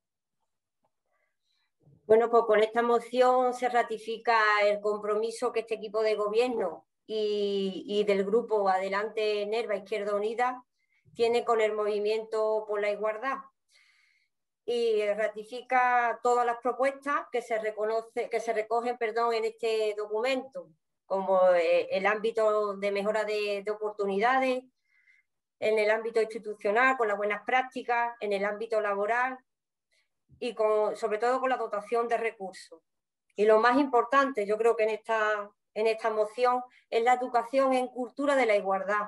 Speaker 6: Bueno, pues con esta moción se ratifica el compromiso que este equipo de gobierno y del grupo Adelante Nerva Izquierda Unida tiene con el movimiento por la igualdad. Y ratifica todas las propuestas que se recogen en este documento, como el ámbito de mejora de oportunidades, en el ámbito institucional, con las buenas prácticas, en el ámbito laboral y sobre todo con la dotación de recursos. Y lo más importante, yo creo que en esta moción, es la educación en cultura de la igualdad.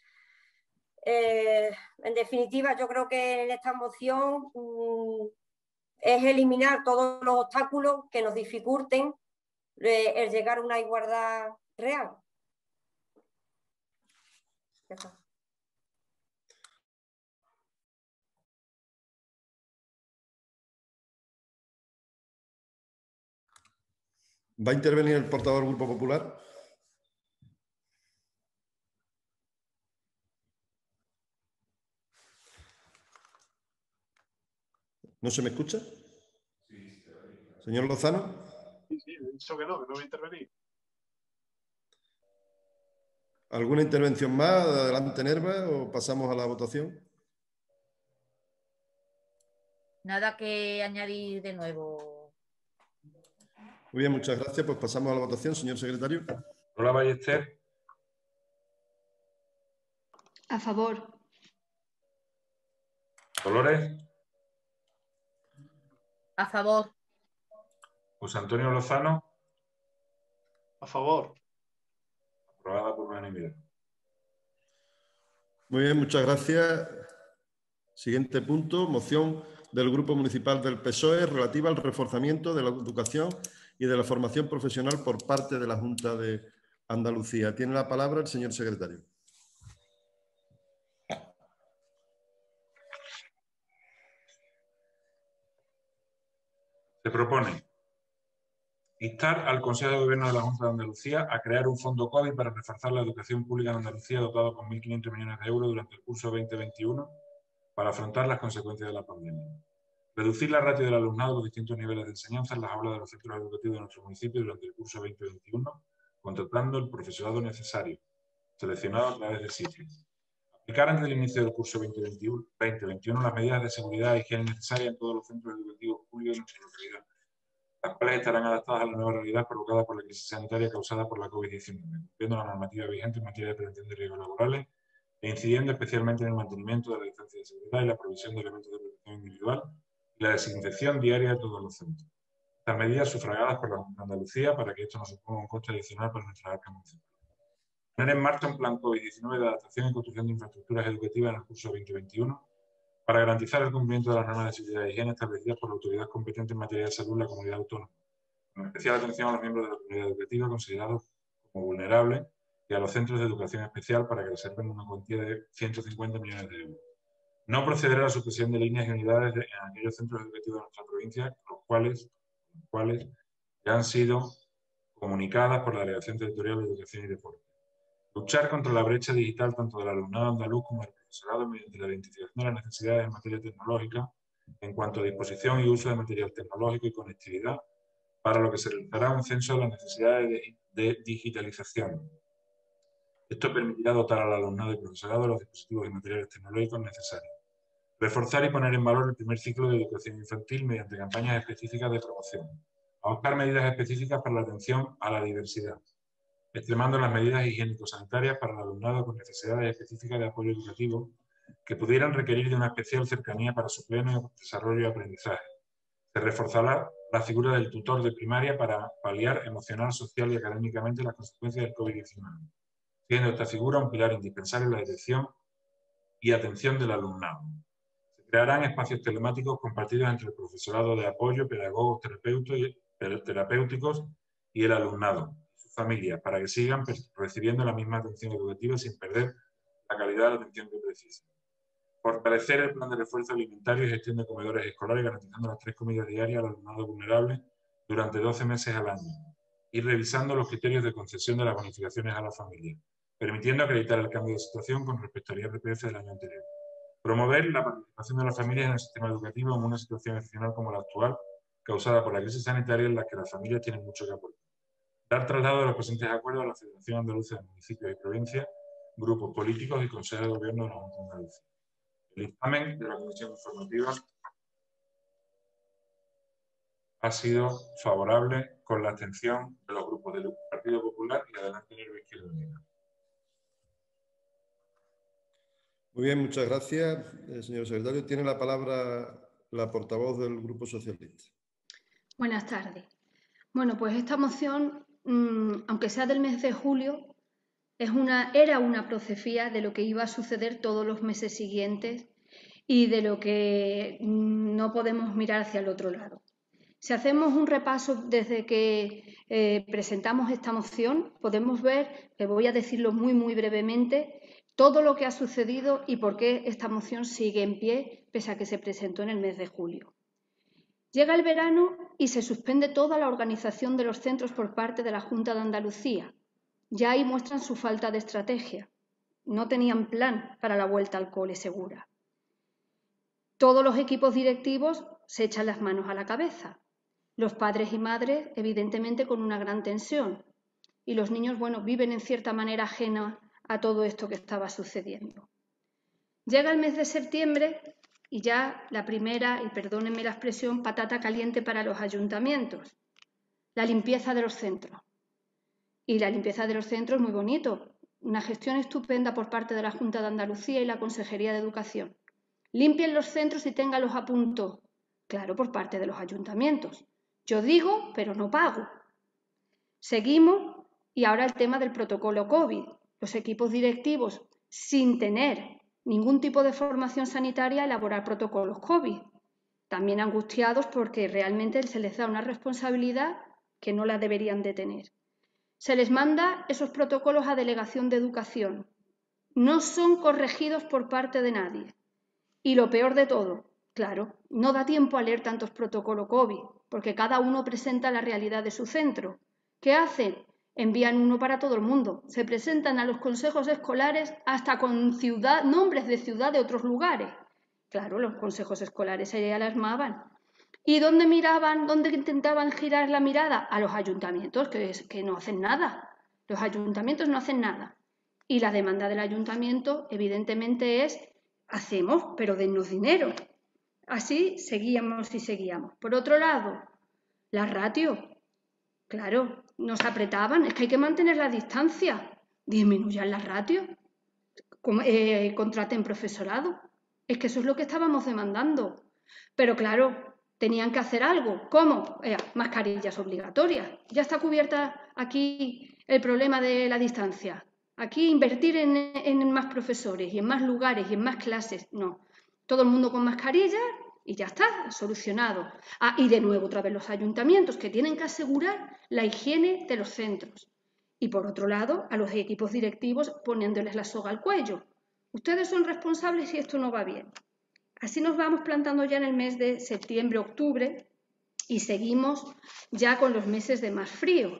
Speaker 6: En definitiva, yo creo que en esta moción es eliminar todos los obstáculos que nos dificulten el llegar a una igualdad real. Ya está.
Speaker 1: ¿Va a intervenir el portavoz del Grupo Popular? ¿No se me escucha? Señor Lozano.
Speaker 3: Sí, he dicho que no voy a intervenir.
Speaker 1: ¿Alguna intervención más? Adelante, Nerva, o pasamos a la votación.
Speaker 5: Nada que añadir de nuevo.
Speaker 1: Muy bien, muchas gracias. Pues pasamos a la votación, señor secretario.
Speaker 2: Hola, Ballester.
Speaker 4: A favor.
Speaker 2: Dolores.
Speaker 5: A favor.
Speaker 2: José Antonio Lozano.
Speaker 3: A favor.
Speaker 2: Aprobada por unanimidad.
Speaker 1: Muy bien, muchas gracias. Siguiente punto, moción del Grupo Municipal del PSOE relativa al reforzamiento de la educación y de la formación profesional por parte de la Junta de Andalucía. Tiene la palabra el señor secretario.
Speaker 2: Se propone instar al Consejo de Gobierno de la Junta de Andalucía a crear un fondo COVID para reforzar la educación pública en Andalucía dotado con 1.500 millones de euros durante el curso 2021 para afrontar las consecuencias de la pandemia. Reducir la ratio del alumnado a los distintos niveles de enseñanza en las aulas de los centros educativos de nuestro municipio durante el curso 2021, contratando el profesorado necesario, seleccionado a través de sitios. Aplicar antes del inicio del curso 2021 las medidas de seguridad e higiene necesarias en todos los centros educativos públicos de nuestra localidad, las cuales estarán adaptadas a la nueva realidad provocada por la crisis sanitaria causada por la COVID-19, cumpliendo la normativa vigente en materia de prevención de riesgos laborales e incidiendo especialmente en el mantenimiento de la distancia de seguridad y la provisión de elementos de protección individual y la desinfección diaria de todos los centros. Estas medidas sufragadas por la Junta de Andalucía para que esto no suponga un coste adicional para nuestras arcas municipales. Poner en marcha un plan COVID-19 de adaptación y construcción de infraestructuras educativas en el curso 2021 para garantizar el cumplimiento de las normas de seguridad y higiene establecidas por la autoridad competente en materia de salud en la comunidad autónoma, con especial atención a los miembros de la comunidad educativa considerados como vulnerables y a los centros de educación especial para que reserven una cuantía de 150 millones de euros. No procederá a la supresión de líneas y unidades en aquellos centros educativos de nuestra provincia, los cuales ya han sido comunicadas por la Delegación Territorial de Educación y Deporte. Luchar contra la brecha digital tanto del alumnado andaluz como del profesorado mediante la identificación de las necesidades en materia tecnológica en cuanto a disposición y uso de material tecnológico y conectividad, para lo que se realizará un censo de las necesidades de digitalización. Esto permitirá dotar al alumnado y profesorado de los dispositivos y materiales tecnológicos necesarios. Reforzar y poner en valor el primer ciclo de educación infantil mediante campañas específicas de promoción. Adoptar medidas específicas para la atención a la diversidad, extremando las medidas higiénico-sanitarias para el alumnado con necesidades específicas de apoyo educativo que pudieran requerir de una especial cercanía para su pleno desarrollo y aprendizaje. Se reforzará la figura del tutor de primaria para paliar emocional, social y académicamente las consecuencias del COVID-19, siendo esta figura un pilar indispensable en la dirección y atención del alumnado. Se crearán espacios telemáticos compartidos entre el profesorado de apoyo, pedagogos terapéuticos y el alumnado, familias, para que sigan recibiendo la misma atención educativa sin perder la calidad de la atención que precisan. Fortalecer el plan de refuerzo alimentario y gestión de comedores escolares, garantizando las 3 comidas diarias al alumnado vulnerable durante 12 meses al año, y revisando los criterios de concesión de las bonificaciones a la familia, permitiendo acreditar el cambio de situación con respecto al IRPF del año anterior. Promover la participación de las familias en el sistema educativo en una situación excepcional como la actual, causada por la crisis sanitaria en la que las familias tienen mucho que aportar. Dar traslado de los presentes acuerdos a la Federación Andaluza de Municipios y Provincias, grupos políticos y Consejo de Gobierno de la Junta de Andalucía. El dictamen de la Comisión Informativa ha sido favorable con la abstención de los grupos del Partido Popular y Adelante Nerva Izquierda Unida.
Speaker 1: Muy bien, muchas gracias, señor secretario. Tiene la palabra la portavoz del Grupo Socialista.
Speaker 4: Buenas tardes. Bueno, pues esta moción, aunque sea del mes de julio, era una profecía de lo que iba a suceder todos los meses siguientes y de lo que no podemos mirar hacia el otro lado. Si hacemos un repaso desde que presentamos esta moción, podemos ver, voy a decirlo muy brevemente, todo lo que ha sucedido y por qué esta moción sigue en pie pese a que se presentó en el mes de julio. Llega el verano y se suspende toda la organización de los centros por parte de la Junta de Andalucía. Ya ahí muestran su falta de estrategia. No tenían plan para la vuelta al cole segura. Todos los equipos directivos se echan las manos a la cabeza. Los padres y madres, evidentemente, con una gran tensión. Y los niños, bueno, viven en cierta manera ajena a todo esto que estaba sucediendo. Llega el mes de septiembre y ya la primera, y perdónenme la expresión, patata caliente para los ayuntamientos, la limpieza de los centros. Y la limpieza de los centros, muy bonito, una gestión estupenda por parte de la Junta de Andalucía y la Consejería de Educación. Limpien los centros y ténganlos a punto. Claro, por parte de los ayuntamientos. Yo digo, pero no pago. Seguimos y ahora el tema del protocolo COVID. Los equipos directivos, sin tener ningún tipo de formación sanitaria, elaborar protocolos COVID. También angustiados porque realmente se les da una responsabilidad que no la deberían de tener. Se les manda esos protocolos a Delegación de Educación. No son corregidos por parte de nadie. Y lo peor de todo, claro, no da tiempo a leer tantos protocolos COVID, porque cada uno presenta la realidad de su centro. ¿Qué hacen? Envían uno para todo el mundo. Se presentan a los consejos escolares hasta con nombres de ciudad de otros lugares. Claro, los consejos escolares se alarmaban. ¿Y dónde miraban, dónde intentaban girar la mirada? A los ayuntamientos, que no hacen nada. Los ayuntamientos no hacen nada. Y la demanda del ayuntamiento, evidentemente, es hacemos, pero dennos dinero. Así seguíamos y seguíamos. Por otro lado, la ratio. Claro, nos apretaban, es que hay que mantener la distancia. Disminuyan la ratio. Contraten profesorado. Es que eso es lo que estábamos demandando. Pero claro, tenían que hacer algo. ¿Cómo? Mascarillas obligatorias. Ya está cubierta aquí el problema de la distancia. Aquí invertir en más profesores y en más lugares y en más clases. No. Todo el mundo con mascarillas y ya está, solucionado. Y de nuevo otra vez los ayuntamientos que tienen que asegurar la higiene de los centros. Y por otro lado, a los equipos directivos poniéndoles la soga al cuello. Ustedes son responsables si esto no va bien. Así nos vamos plantando ya en el mes de septiembre, octubre y seguimos ya con los meses de más frío.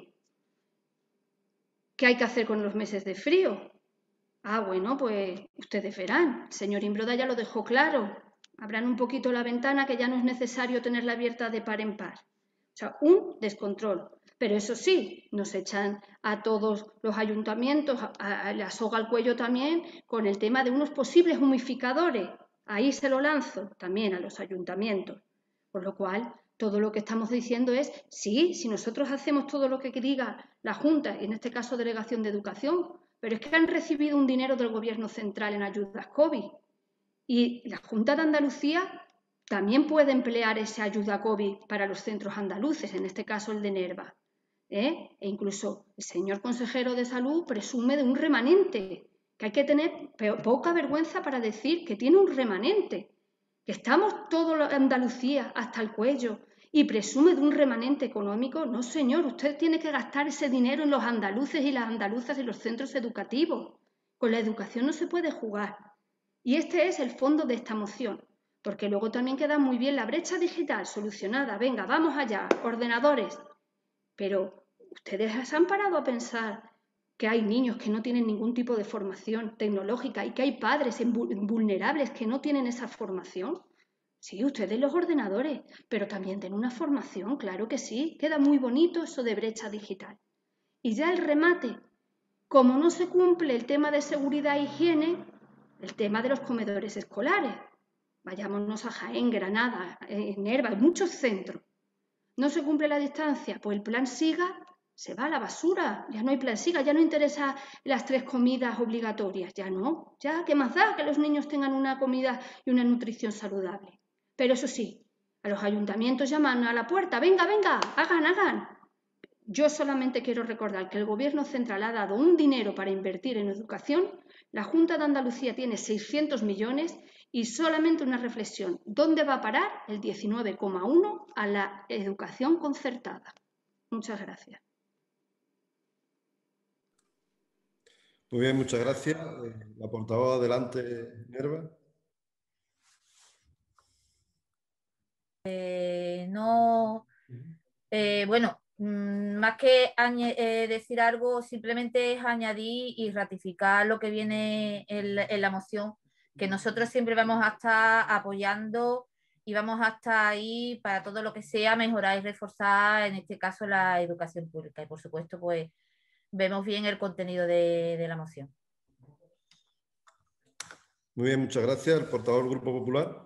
Speaker 4: ¿Qué hay que hacer con los meses de frío? Bueno, pues ustedes verán. El señor Imbroda ya lo dejó claro. Abran un poquito la ventana que ya no es necesario tenerla abierta de par en par. O sea, un descontrol. Pero eso sí, nos echan a todos los ayuntamientos a la soga al cuello también con el tema de unos posibles humidificadores. Ahí se lo lanzo también a los ayuntamientos. Por lo cual, todo lo que estamos diciendo es, sí, si nosotros hacemos todo lo que diga la Junta, y en este caso Delegación de Educación, pero es que han recibido un dinero del Gobierno central en ayudas COVID. Y la Junta de Andalucía también puede emplear esa ayuda COVID para los centros andaluces, en este caso el de Nerva. E incluso el señor consejero de Salud presume de un remanente, que hay que tener poca vergüenza para decir que tiene un remanente, que estamos toda Andalucía hasta el cuello y presume de un remanente económico. No, señor, usted tiene que gastar ese dinero en los andaluces y las andaluzas y los centros educativos. Con la educación no se puede jugar. Y este es el fondo de esta moción, porque luego también queda muy bien la brecha digital solucionada. Venga, vamos allá, ordenadores. Pero ustedes se han parado a pensar que hay niños que no tienen ningún tipo de formación tecnológica y que hay padres vulnerables que no tienen esa formación. Sí, ustedes los ordenadores, pero también tienen una formación, claro que sí. Queda muy bonito eso de brecha digital. Y ya el remate, como no se cumple el tema de seguridad e higiene, el tema de los comedores escolares. Vayámonos a Jaén, Granada, Nerva, hay muchos centros. No se cumple la distancia, pues el plan SIGA se va a la basura. Ya no hay plan SIGA, ya no interesa las 3 comidas obligatorias, ya no. Ya, ¿qué más da que los niños tengan una comida y una nutrición saludable? Pero eso sí, a los ayuntamientos llaman a la puerta, venga, venga, hagan. Yo solamente quiero recordar que el Gobierno central ha dado un dinero para invertir en educación. La Junta de Andalucía tiene 600 millones y solamente una reflexión. ¿Dónde va a parar el 19,1 a la educación concertada? Muchas gracias.
Speaker 1: Muy bien, muchas gracias. La portavoz, adelante, Nerva.
Speaker 5: Bueno, más que decir algo, simplemente es añadir y ratificar lo que viene en la moción, que nosotros siempre vamos a estar apoyando y vamos a estar ahí para todo lo que sea mejorar y reforzar, en este caso, la educación pública. Y por supuesto, pues vemos bien el contenido de la moción.
Speaker 1: Muy bien, muchas gracias. El portavoz del Grupo Popular.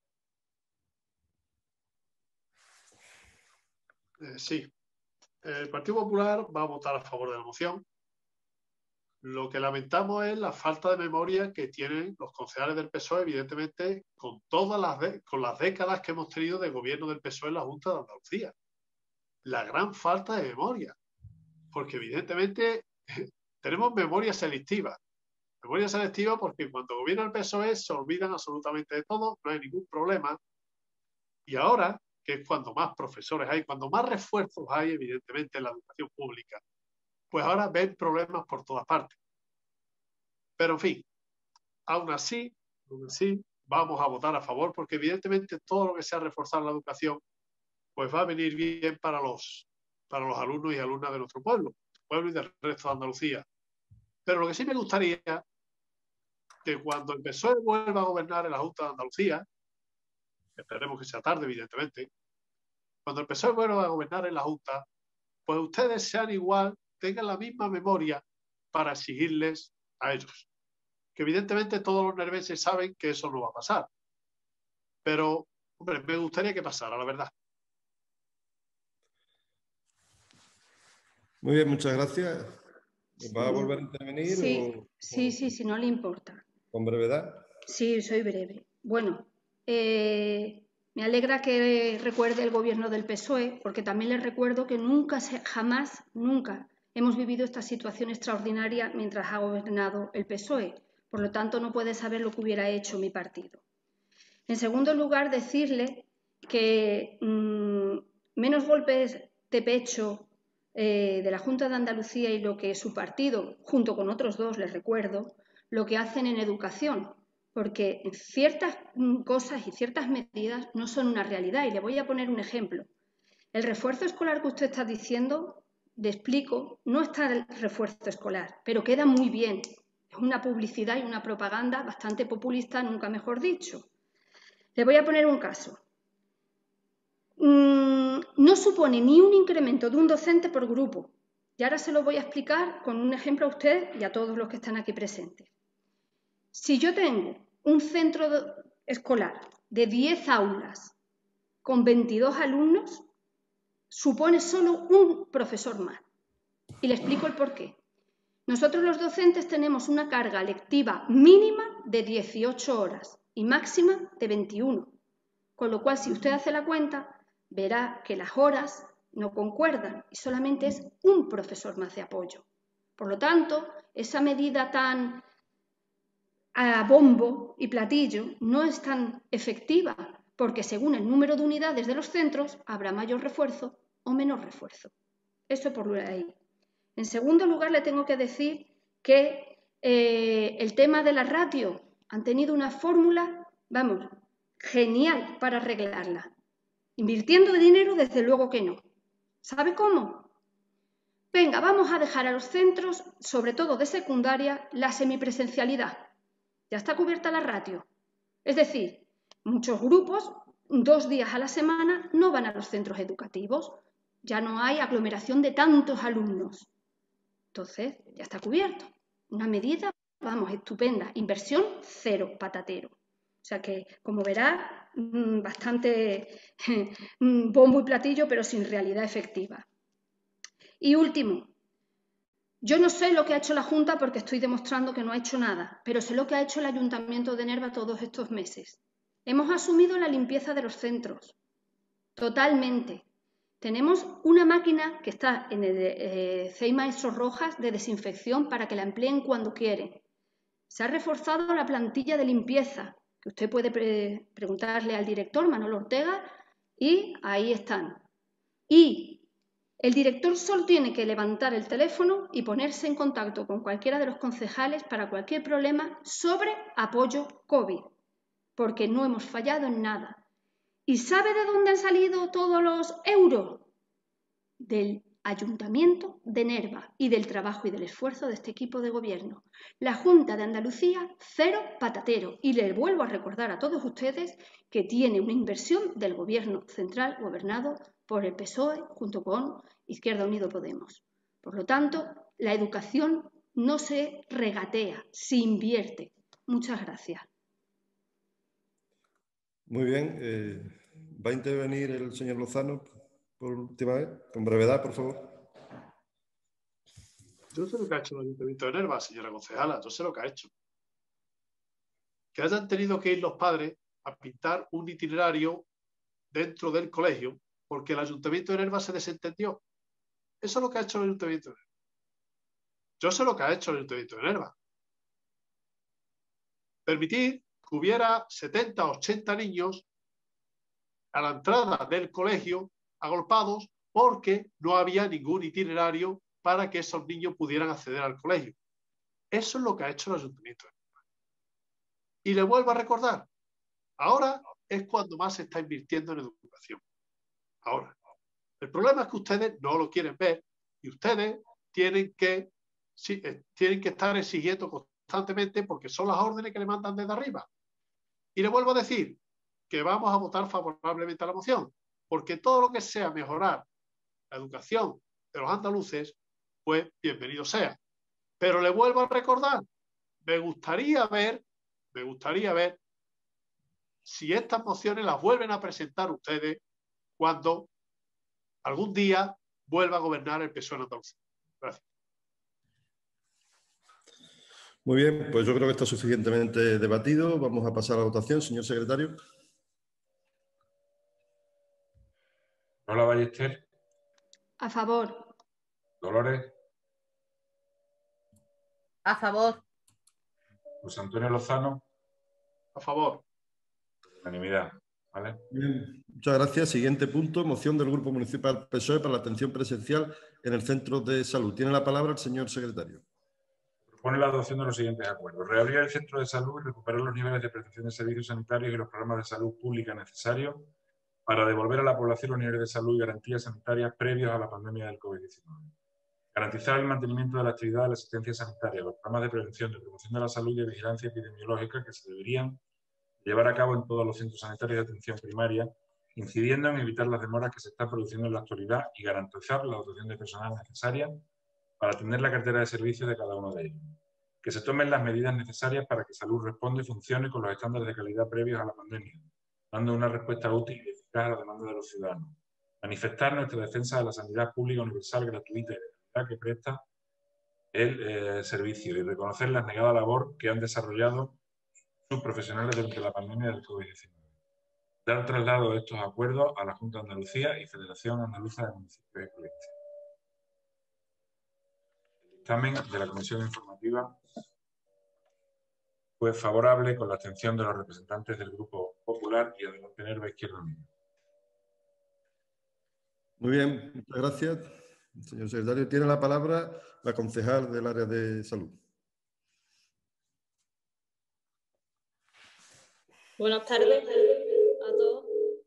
Speaker 3: Sí. El Partido Popular va a votar a favor de la moción. Lo que lamentamos es la falta de memoria que tienen los concejales del PSOE, evidentemente, con las décadas que hemos tenido de gobierno del PSOE en la Junta de Andalucía. La gran falta de memoria. Porque evidentemente tenemos memoria selectiva. Memoria selectiva porque cuando gobierna el PSOE se olvidan absolutamente de todo, no hay ningún problema. Y ahora, que es cuando más profesores hay, cuando más refuerzos hay, evidentemente, en la educación pública, pues ahora ven problemas por todas partes. Pero, en fin, aún así, vamos a votar a favor, porque evidentemente todo lo que sea reforzar la educación, pues va a venir bien para los alumnos y alumnas de nuestro pueblo y del resto de Andalucía. Pero lo que sí me gustaría, que cuando el PSOE vuelva a gobernar en la Junta de Andalucía, esperemos que sea tarde, evidentemente, cuando el PSOE vuelva a gobernar en la Junta, pues ustedes sean igual, tengan la misma memoria para exigirles a ellos. Que evidentemente todos los nervenses saben que eso no va a pasar. Pero, hombre, me gustaría que pasara, la verdad.
Speaker 1: Muy bien, muchas gracias. ¿Va a volver a intervenir?
Speaker 4: Sí, si no le importa.
Speaker 1: ¿Con brevedad?
Speaker 4: Sí, soy breve. Bueno, me alegra que recuerde el gobierno del PSOE, porque también les recuerdo que jamás hemos vivido esta situación extraordinaria mientras ha gobernado el PSOE. Por lo tanto, no puede saber lo que hubiera hecho mi partido. En segundo lugar, decirle que menos golpes de pecho de la Junta de Andalucía y lo que su partido, junto con otros dos, les recuerdo, lo que hacen en educación, porque ciertas cosas y ciertas medidas no son una realidad. Y le voy a poner un ejemplo. El refuerzo escolar que usted está diciendo, le explico, no está el refuerzo escolar, pero queda muy bien. Es una publicidad y una propaganda bastante populista, nunca mejor dicho. Le voy a poner un caso. No supone ni un incremento de un docente por grupo. Y ahora se lo voy a explicar con un ejemplo a usted y a todos los que están aquí presentes. Si yo tengo un centro escolar de 10 aulas con 22 alumnos, supone solo un profesor más. Y le explico el porqué. Nosotros los docentes tenemos una carga lectiva mínima de 18 horas y máxima de 21. Con lo cual, si usted hace la cuenta, verá que las horas no concuerdan y solamente es un profesor más de apoyo. Por lo tanto, esa medida tan a bombo y platillo no es tan efectiva, porque según el número de unidades de los centros habrá mayor refuerzo o menor refuerzo. Eso por ahí. En segundo lugar, le tengo que decir que el tema de la ratio han tenido una fórmula, vamos, genial para arreglarla. Invirtiendo dinero, desde luego que no. ¿Sabe cómo? Venga, vamos a dejar a los centros, sobre todo de secundaria, la semipresencialidad. Ya está cubierta la ratio. Es decir, muchos grupos, 2 días a la semana, no van a los centros educativos. Ya no hay aglomeración de tantos alumnos. Entonces, ya está cubierto. Una medida, vamos, estupenda. Inversión cero, patatero. O sea que, como verá, bastante bombo y platillo, pero sin realidad efectiva. Y último, yo no sé lo que ha hecho la Junta porque estoy demostrando que no ha hecho nada, pero sé lo que ha hecho el Ayuntamiento de Nerva todos estos meses. Hemos asumido la limpieza de los centros, totalmente. Tenemos una máquina que está en el CEI Maestros Rojas de desinfección para que la empleen cuando quieren. Se ha reforzado la plantilla de limpieza, que usted puede preguntarle al director, Manolo Ortega, y ahí están. Y el director solo tiene que levantar el teléfono y ponerse en contacto con cualquiera de los concejales para cualquier problema sobre apoyo COVID, porque no hemos fallado en nada. ¿Y sabe de dónde han salido todos los euros? Del Ayuntamiento de Nerva y del trabajo y del esfuerzo de este equipo de gobierno. La Junta de Andalucía, cero patatero. Y les vuelvo a recordar a todos ustedes que tiene una inversión del gobierno central gobernado por el PSOE junto con Izquierda Unido Podemos. Por lo tanto, la educación no se regatea, se invierte. Muchas gracias.
Speaker 1: Muy bien. ¿Va a intervenir el señor Lozano por última vez? Con brevedad, por favor.
Speaker 3: Yo sé lo que ha hecho el Ayuntamiento de Nerva, señora concejala, yo sé lo que ha hecho. Que hayan tenido que ir los padres a pintar un itinerario dentro del colegio porque el Ayuntamiento de Nerva se desentendió. Eso es lo que ha hecho el Ayuntamiento de Nerva. Yo sé lo que ha hecho el Ayuntamiento de Nerva. Permitir que hubiera 70 o 80 niños a la entrada del colegio agolpados porque no había ningún itinerario para que esos niños pudieran acceder al colegio. Eso es lo que ha hecho el Ayuntamiento de Nerva. Y le vuelvo a recordar, ahora es cuando más se está invirtiendo en educación. Ahora, el problema es que ustedes no lo quieren ver y ustedes tienen que estar exigiendo constantemente porque son las órdenes que le mandan desde arriba. Y le vuelvo a decir que vamos a votar favorablemente a la moción, porque todo lo que sea mejorar la educación de los andaluces, pues bienvenido sea. Pero le vuelvo a recordar me gustaría ver si estas mociones las vuelven a presentar ustedes cuando algún día vuelva a gobernar el PSOE en Andalucía. Gracias.
Speaker 1: Muy bien, pues yo creo que está suficientemente debatido. Vamos a pasar a la votación, señor secretario.
Speaker 2: Lola Ballester.
Speaker 4: A favor.
Speaker 2: Dolores.
Speaker 5: A favor.
Speaker 2: José Antonio Lozano.
Speaker 3: A favor.
Speaker 2: Unanimidad. ¿Vale?
Speaker 1: Bien, muchas gracias. Siguiente punto, moción del Grupo Municipal PSOE para la atención presencial en el centro de salud. Tiene la palabra el señor secretario.
Speaker 2: Propone la adopción de los siguientes acuerdos. Reabrir el centro de salud y recuperar los niveles de prestación de servicios sanitarios y los programas de salud pública necesarios para devolver a la población los niveles de salud y garantías sanitarias previos a la pandemia del COVID-19. Garantizar el mantenimiento de la actividad de la asistencia sanitaria, los programas de prevención, de promoción de la salud y de vigilancia epidemiológica que se deberían llevar a cabo en todos los centros sanitarios de atención primaria, incidiendo en evitar las demoras que se están produciendo en la actualidad y garantizar la dotación de personal necesaria para atender la cartera de servicios de cada uno de ellos. Que se tomen las medidas necesarias para que salud responda y funcione con los estándares de calidad previos a la pandemia, dando una respuesta útil y eficaz a la demanda de los ciudadanos. Manifestar nuestra defensa de la sanidad pública universal, gratuita y de calidad que presta el servicio y reconocer la negada labor que han desarrollado sus profesionales durante la pandemia del COVID-19. Dar traslado de estos acuerdos a la Junta de Andalucía y Federación Andaluza de Municipios y Provincias. El dictamen de la Comisión Informativa fue favorable con la abstención de los representantes del Grupo Popular y Adelante Nerva Izquierda Unida.
Speaker 1: Muy bien, muchas gracias. Señor secretario, tiene la palabra la concejal del área de salud.
Speaker 11: Buenas tardes a todos.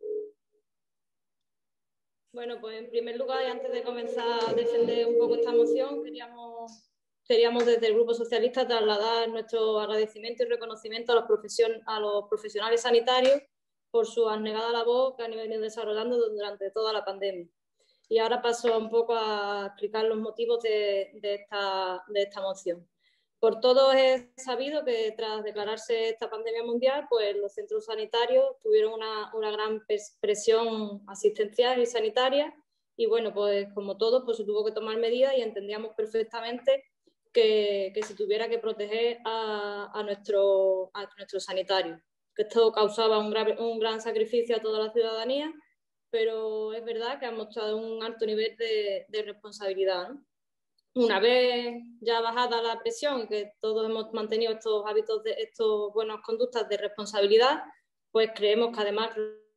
Speaker 11: Bueno, pues en primer lugar, y antes de comenzar a defender un poco esta moción, queríamos desde el Grupo Socialista trasladar nuestro agradecimiento y reconocimiento a los profesionales sanitarios por su abnegada labor que han venido desarrollando durante toda la pandemia. Y ahora paso un poco a explicar los motivos de esta moción. Por todos es sabido que tras declararse esta pandemia mundial, pues los centros sanitarios tuvieron una gran presión asistencial y sanitaria y bueno, pues como todos, pues se tuvo que tomar medidas y entendíamos perfectamente que se tuviera que proteger a nuestros sanitarios. Que esto causaba un gran sacrificio a toda la ciudadanía, pero es verdad que han mostrado un alto nivel de responsabilidad, ¿no? Una vez ya bajada la presión y que todos hemos mantenido estos hábitos, estos buenas conductas de responsabilidad, pues creemos que además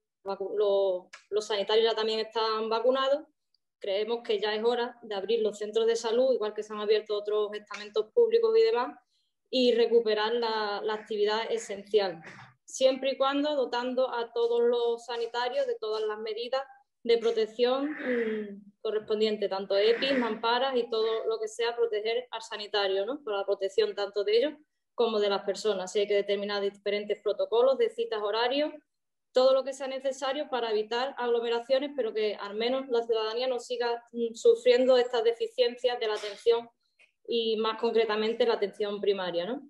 Speaker 11: los sanitarios ya también están vacunados, creemos que ya es hora de abrir los centros de salud, igual que se han abierto otros estamentos públicos y demás, y recuperar la actividad esencial, siempre y cuando dotando a todos los sanitarios de todas las medidas de protección correspondiente, tanto EPI, mamparas y todo lo que sea proteger al sanitario, ¿no? Por la protección tanto de ellos como de las personas. Sí, hay que determinar diferentes protocolos de citas, horarios, todo lo que sea necesario para evitar aglomeraciones, pero que al menos la ciudadanía no siga sufriendo estas deficiencias de la atención y más concretamente la atención primaria, ¿no?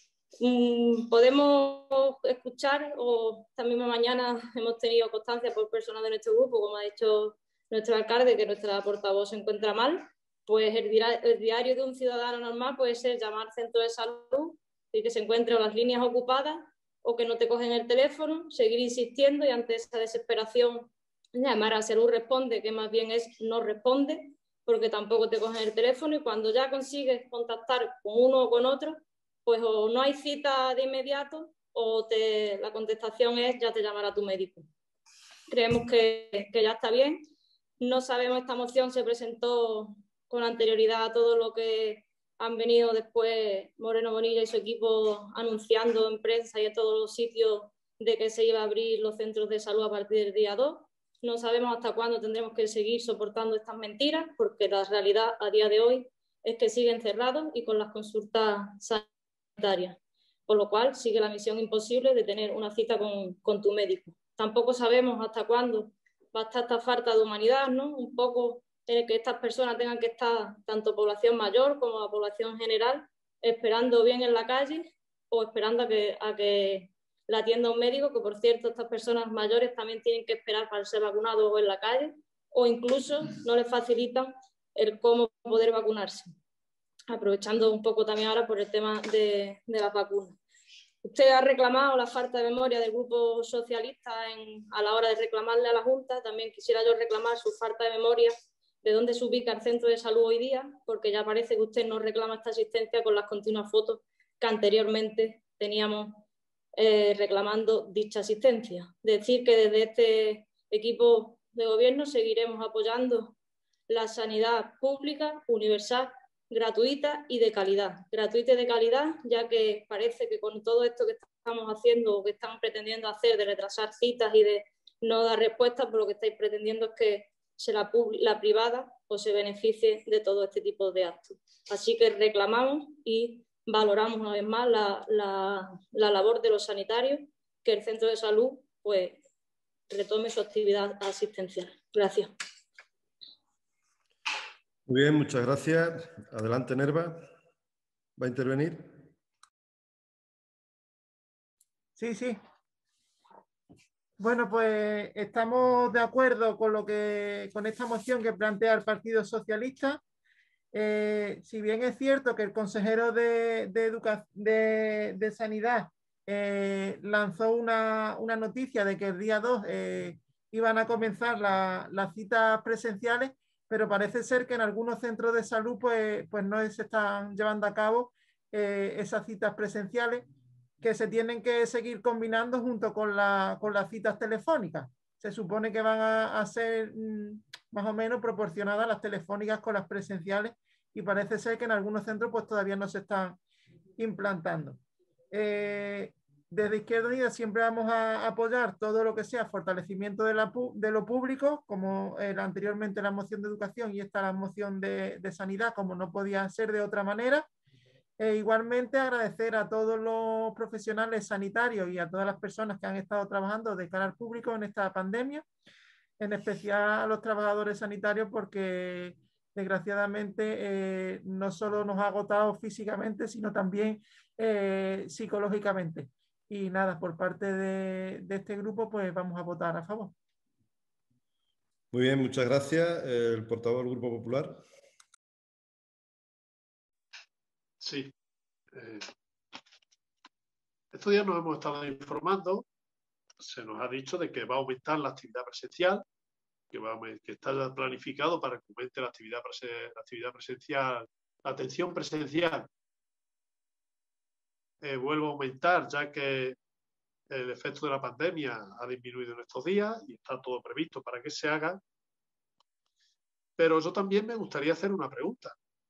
Speaker 11: Podemos escuchar, o esta misma mañana hemos tenido constancia por personas de nuestro grupo, como ha dicho nuestro alcalde, que nuestra portavoz se encuentra mal, pues el diario de un ciudadano normal puede ser llamar al centro de salud y que se encuentren las líneas ocupadas o que no te cogen el teléfono, seguir insistiendo y ante esa desesperación llamar a Salud Responde, que más bien es no responde, porque tampoco te cogen el teléfono y cuando ya consigues contactar con uno o con otro, pues o no hay cita de inmediato o la contestación es ya te llamará tu médico. Creemos que ya está bien. No sabemos, esta moción se presentó con anterioridad a todo lo que han venido después Moreno Bonilla y su equipo anunciando en prensa y en todos los sitios de que se iba a abrir los centros de salud a partir del día 2. No sabemos hasta cuándo tendremos que seguir soportando estas mentiras, porque la realidad a día de hoy es que siguen cerrados y con las consultas sanitarias, por lo cual sigue la misión imposible de tener una cita con tu médico. Tampoco sabemos hasta cuándo va a estar esta falta de humanidad, ¿no? Un poco en el que estas personas tengan que estar, tanto población mayor como la población general, esperando bien en la calle o esperando a que la atienda un médico, que por cierto estas personas mayores también tienen que esperar para ser vacunados o en la calle, o incluso no les facilitan el cómo poder vacunarse. Aprovechando un poco también ahora por el tema de las vacunas. Usted ha reclamado la falta de memoria del Grupo Socialista a la hora de reclamarle a la Junta. También quisiera yo reclamar su falta de memoria de dónde se ubica el centro de salud hoy día, porque ya parece que usted no reclama esta asistencia con las continuas fotos que anteriormente teníamos reclamando dicha asistencia. Decir que desde este equipo de gobierno seguiremos apoyando la sanidad pública, universal, gratuita y de calidad. Gratuita y de calidad, ya que parece que con todo esto que estamos haciendo o que están pretendiendo hacer de retrasar citas y de no dar respuestas, por lo que estáis pretendiendo es que la privada pues, se beneficie de todo este tipo de actos. Así que reclamamos y valoramos una vez más la labor de los sanitarios, que el centro de salud pues, retome su actividad asistencial. Gracias.
Speaker 1: Muy bien, muchas gracias. Adelante, Nerva. ¿Va a intervenir?
Speaker 10: Sí, sí. Bueno, pues estamos de acuerdo con esta moción que plantea el Partido Socialista. Si bien es cierto que el consejero de Sanidad lanzó una noticia de que el día 2 iban a comenzar las citas presenciales, pero parece ser que en algunos centros de salud pues no se están llevando a cabo esas citas presenciales, que se tienen que seguir combinando junto con las citas telefónicas. Se supone que van a ser más o menos proporcionadas las telefónicas con las presenciales, y parece ser que en algunos centros pues todavía no se están implantando. Desde Izquierda Unida siempre vamos a apoyar todo lo que sea fortalecimiento de lo público, como anteriormente la moción de educación y esta la moción de sanidad, como no podía ser de otra manera. Igualmente agradecer a todos los profesionales sanitarios y a todas las personas que han estado trabajando de cara al público en esta pandemia, en especial a los trabajadores sanitarios, porque desgraciadamente no solo nos ha agotado físicamente, sino también psicológicamente. Y nada, por parte de este grupo, pues vamos a votar a favor.
Speaker 1: Muy bien, muchas gracias. El portavoz del Grupo Popular.
Speaker 3: Sí. Estos días nos hemos estado informando, se nos ha dicho de que va a aumentar la actividad presencial, que está ya planificado para que aumente la actividad presencial, la atención presencial. Vuelve a aumentar, ya que el efecto de la pandemia ha disminuido en estos días y está todo previsto para que se haga. Pero yo también me gustaría hacer una pregunta,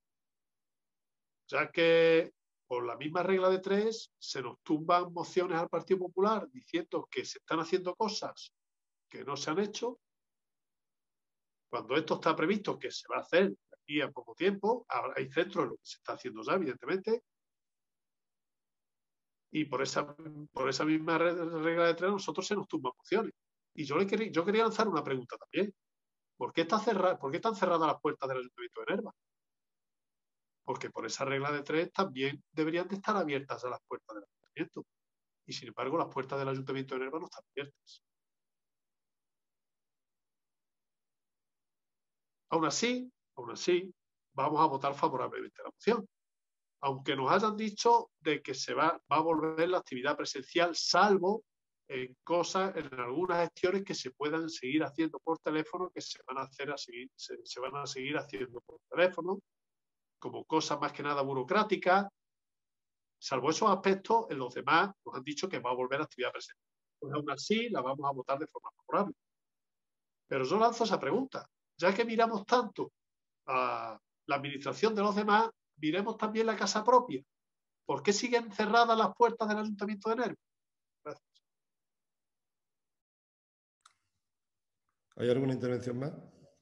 Speaker 3: ya que por la misma regla de 3 se nos tumban mociones al Partido Popular diciendo que se están haciendo cosas que no se han hecho, cuando esto está previsto que se va a hacer de aquí a poco tiempo. Hay centros en los que se está haciendo ya, evidentemente, y por esa misma regla de 3 nosotros se nos tumban mociones. Y yo quería lanzar una pregunta también. ¿Por qué están cerradas las puertas del Ayuntamiento de Nerva? Porque por esa regla de 3 también deberían de estar abiertas a las puertas del Ayuntamiento. Y sin embargo, las puertas del Ayuntamiento de Nerva no están abiertas. Aún así, vamos a votar favorablemente la moción. Aunque nos hayan dicho de que se va a volver la actividad presencial, salvo en algunas gestiones que se puedan seguir haciendo por teléfono, que se van a seguir haciendo por teléfono, como cosas más que nada burocráticas. Salvo esos aspectos, en los demás nos han dicho que va a volver la actividad presencial. Pues aún así la vamos a votar de forma favorable. Pero yo lanzo esa pregunta. Ya que miramos tanto a la administración de los demás, miremos también la casa propia. ¿Por qué siguen cerradas las puertas del Ayuntamiento de Nerva? Gracias.
Speaker 1: ¿Hay alguna intervención más?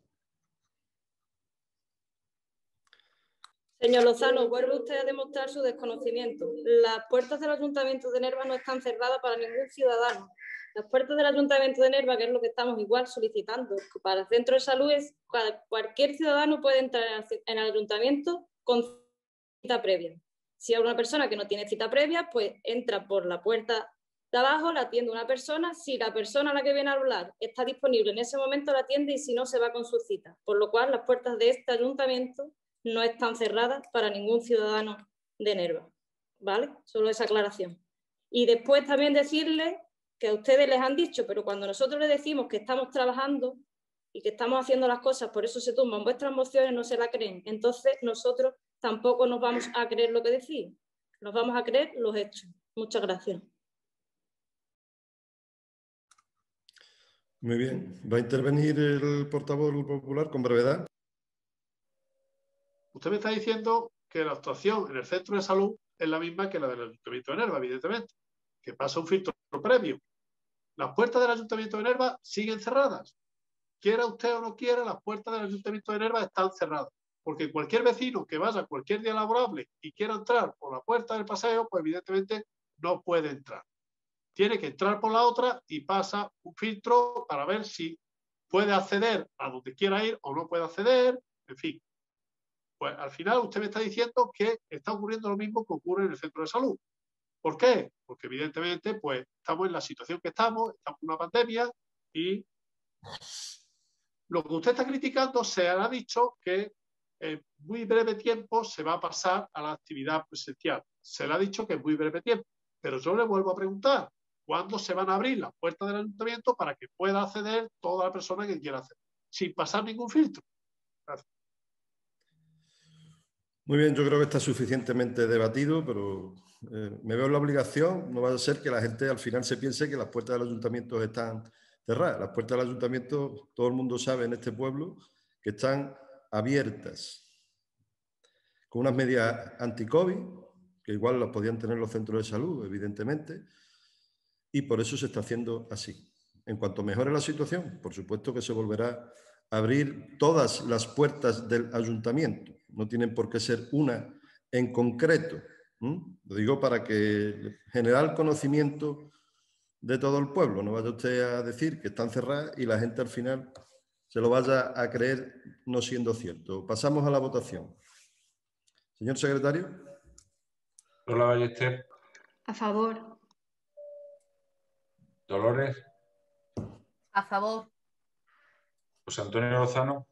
Speaker 11: Señor Lozano, vuelve usted a demostrar su desconocimiento. Las puertas del Ayuntamiento de Nerva no están cerradas para ningún ciudadano. Las puertas del Ayuntamiento de Nerva, que es lo que estamos igual solicitando para el centro de salud, es cualquier ciudadano puede entrar en el Ayuntamiento con cita previa. Si hay una persona que no tiene cita previa, pues entra por la puerta de abajo, la atiende una persona. Si la persona a la que viene a hablar está disponible en ese momento, la atiende, y si no, se va con su cita. Por lo cual, las puertas de este ayuntamiento no están cerradas para ningún ciudadano de Nerva, ¿vale? Solo esa aclaración. Y después también decirles que a ustedes les han dicho, pero cuando nosotros les decimos que estamos trabajando y que estamos haciendo las cosas, por eso se tumban vuestras mociones, no se la creen. Entonces, nosotros tampoco nos vamos a creer lo que decís, nos vamos a creer los hechos. Muchas gracias.
Speaker 1: Muy bien. ¿Va a intervenir el portavoz del Grupo Popular con brevedad?
Speaker 3: Usted me está diciendo que la actuación en el centro de salud es la misma que la del Ayuntamiento de Nerva, evidentemente, que pasa un filtro previo. Las puertas del Ayuntamiento de Nerva siguen cerradas. Quiera usted o no quiera, las puertas del Ayuntamiento de Nerva están cerradas. Porque cualquier vecino que vaya cualquier día laborable y quiera entrar por la puerta del paseo, pues evidentemente no puede entrar. Tiene que entrar por la otra y pasa un filtro para ver si puede acceder a donde quiera ir o no puede acceder, en fin. Pues al final usted me está diciendo que está ocurriendo lo mismo que ocurre en el centro de salud. ¿Por qué? Porque evidentemente pues estamos en la situación que estamos en una pandemia y lo que usted está criticando se ha dicho que en muy breve tiempo se va a pasar a la actividad presencial. Se le ha dicho que en muy breve tiempo. Pero yo le vuelvo a preguntar, ¿cuándo se van a abrir las puertas del ayuntamiento para que pueda acceder toda la persona que quiera acceder? Sin pasar ningún filtro. Gracias.
Speaker 1: Muy bien, yo creo que está suficientemente debatido, pero me veo en la obligación, no va a ser que la gente al final se piense que las puertas del ayuntamiento están cerradas. Las puertas del ayuntamiento, todo el mundo sabe en este pueblo, que están abiertas, con unas medidas anti-COVID, que igual las podían tener los centros de salud, evidentemente, y por eso se está haciendo así. En cuanto mejore la situación, por supuesto que se volverá a abrir todas las puertas del ayuntamiento. No tienen por qué ser una en concreto. Lo digo para que generar conocimiento de todo el pueblo. No vaya usted a decir que están cerradas y la gente al final se lo vaya a creer no siendo cierto. Pasamos a la votación. Señor secretario.
Speaker 2: Lola Ballester.
Speaker 4: A favor.
Speaker 2: Dolores.
Speaker 5: A favor.
Speaker 2: José Antonio Lozano.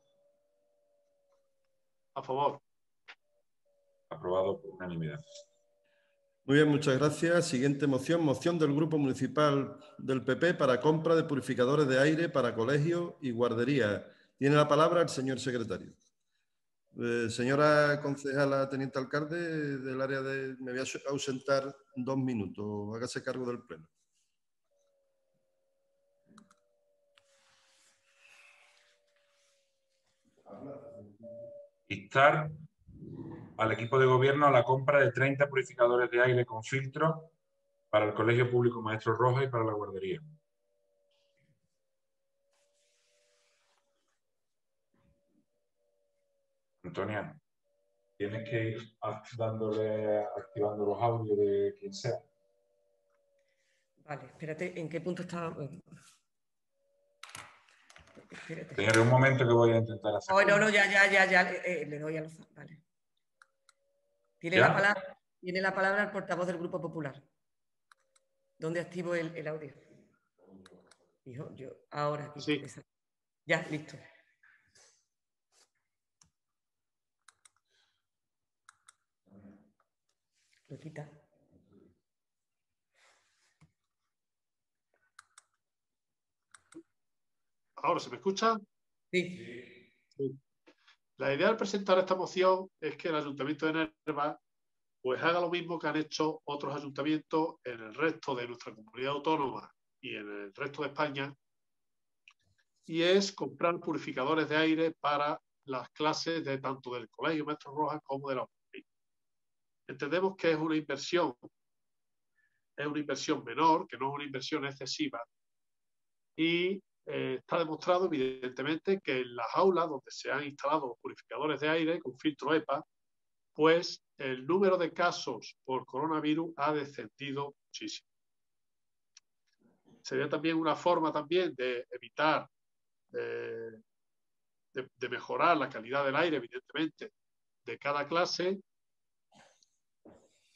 Speaker 3: A favor.
Speaker 2: Aprobado por unanimidad.
Speaker 1: Muy bien, muchas gracias. Siguiente moción. Moción del Grupo Municipal del PP para compra de purificadores de aire para colegios y guarderías. Tiene la palabra el señor secretario. Señora concejala teniente alcalde del área de... Me voy a ausentar 2 minutos. Hágase cargo del pleno.
Speaker 2: Instar al equipo de gobierno a la compra de 30 purificadores de aire con filtro para el Colegio Público Maestro Rojas y para la guardería. Antonia, tienes que ir activando los audios de quien sea.
Speaker 7: Vale, espérate, ¿en qué punto estaba? Espérate.
Speaker 2: Señores, un momento que voy a intentar hacer.
Speaker 7: Oh, no, ya, le doy a los... Vale. Tiene la palabra el portavoz del Grupo Popular. ¿Dónde activo el audio? Hijo, yo ahora.
Speaker 3: Sí.
Speaker 7: Ya, listo. Lo quita.
Speaker 3: ¿Ahora se me escucha?
Speaker 7: Sí.
Speaker 3: Sí. La idea al presentar esta moción es que el Ayuntamiento de Nerva pues haga lo mismo que han hecho otros ayuntamientos en el resto de nuestra comunidad autónoma y en el resto de España, y es comprar purificadores de aire para las clases de tanto del Colegio Maestro Rojas como de la UNI. Entendemos que es una inversión menor, que no es una inversión excesiva, y está demostrado evidentemente que en las aulas donde se han instalado los purificadores de aire con filtro EPA, pues el número de casos por coronavirus ha descendido muchísimo. Sería también una forma también de evitar, de mejorar la calidad del aire, evidentemente, de cada clase,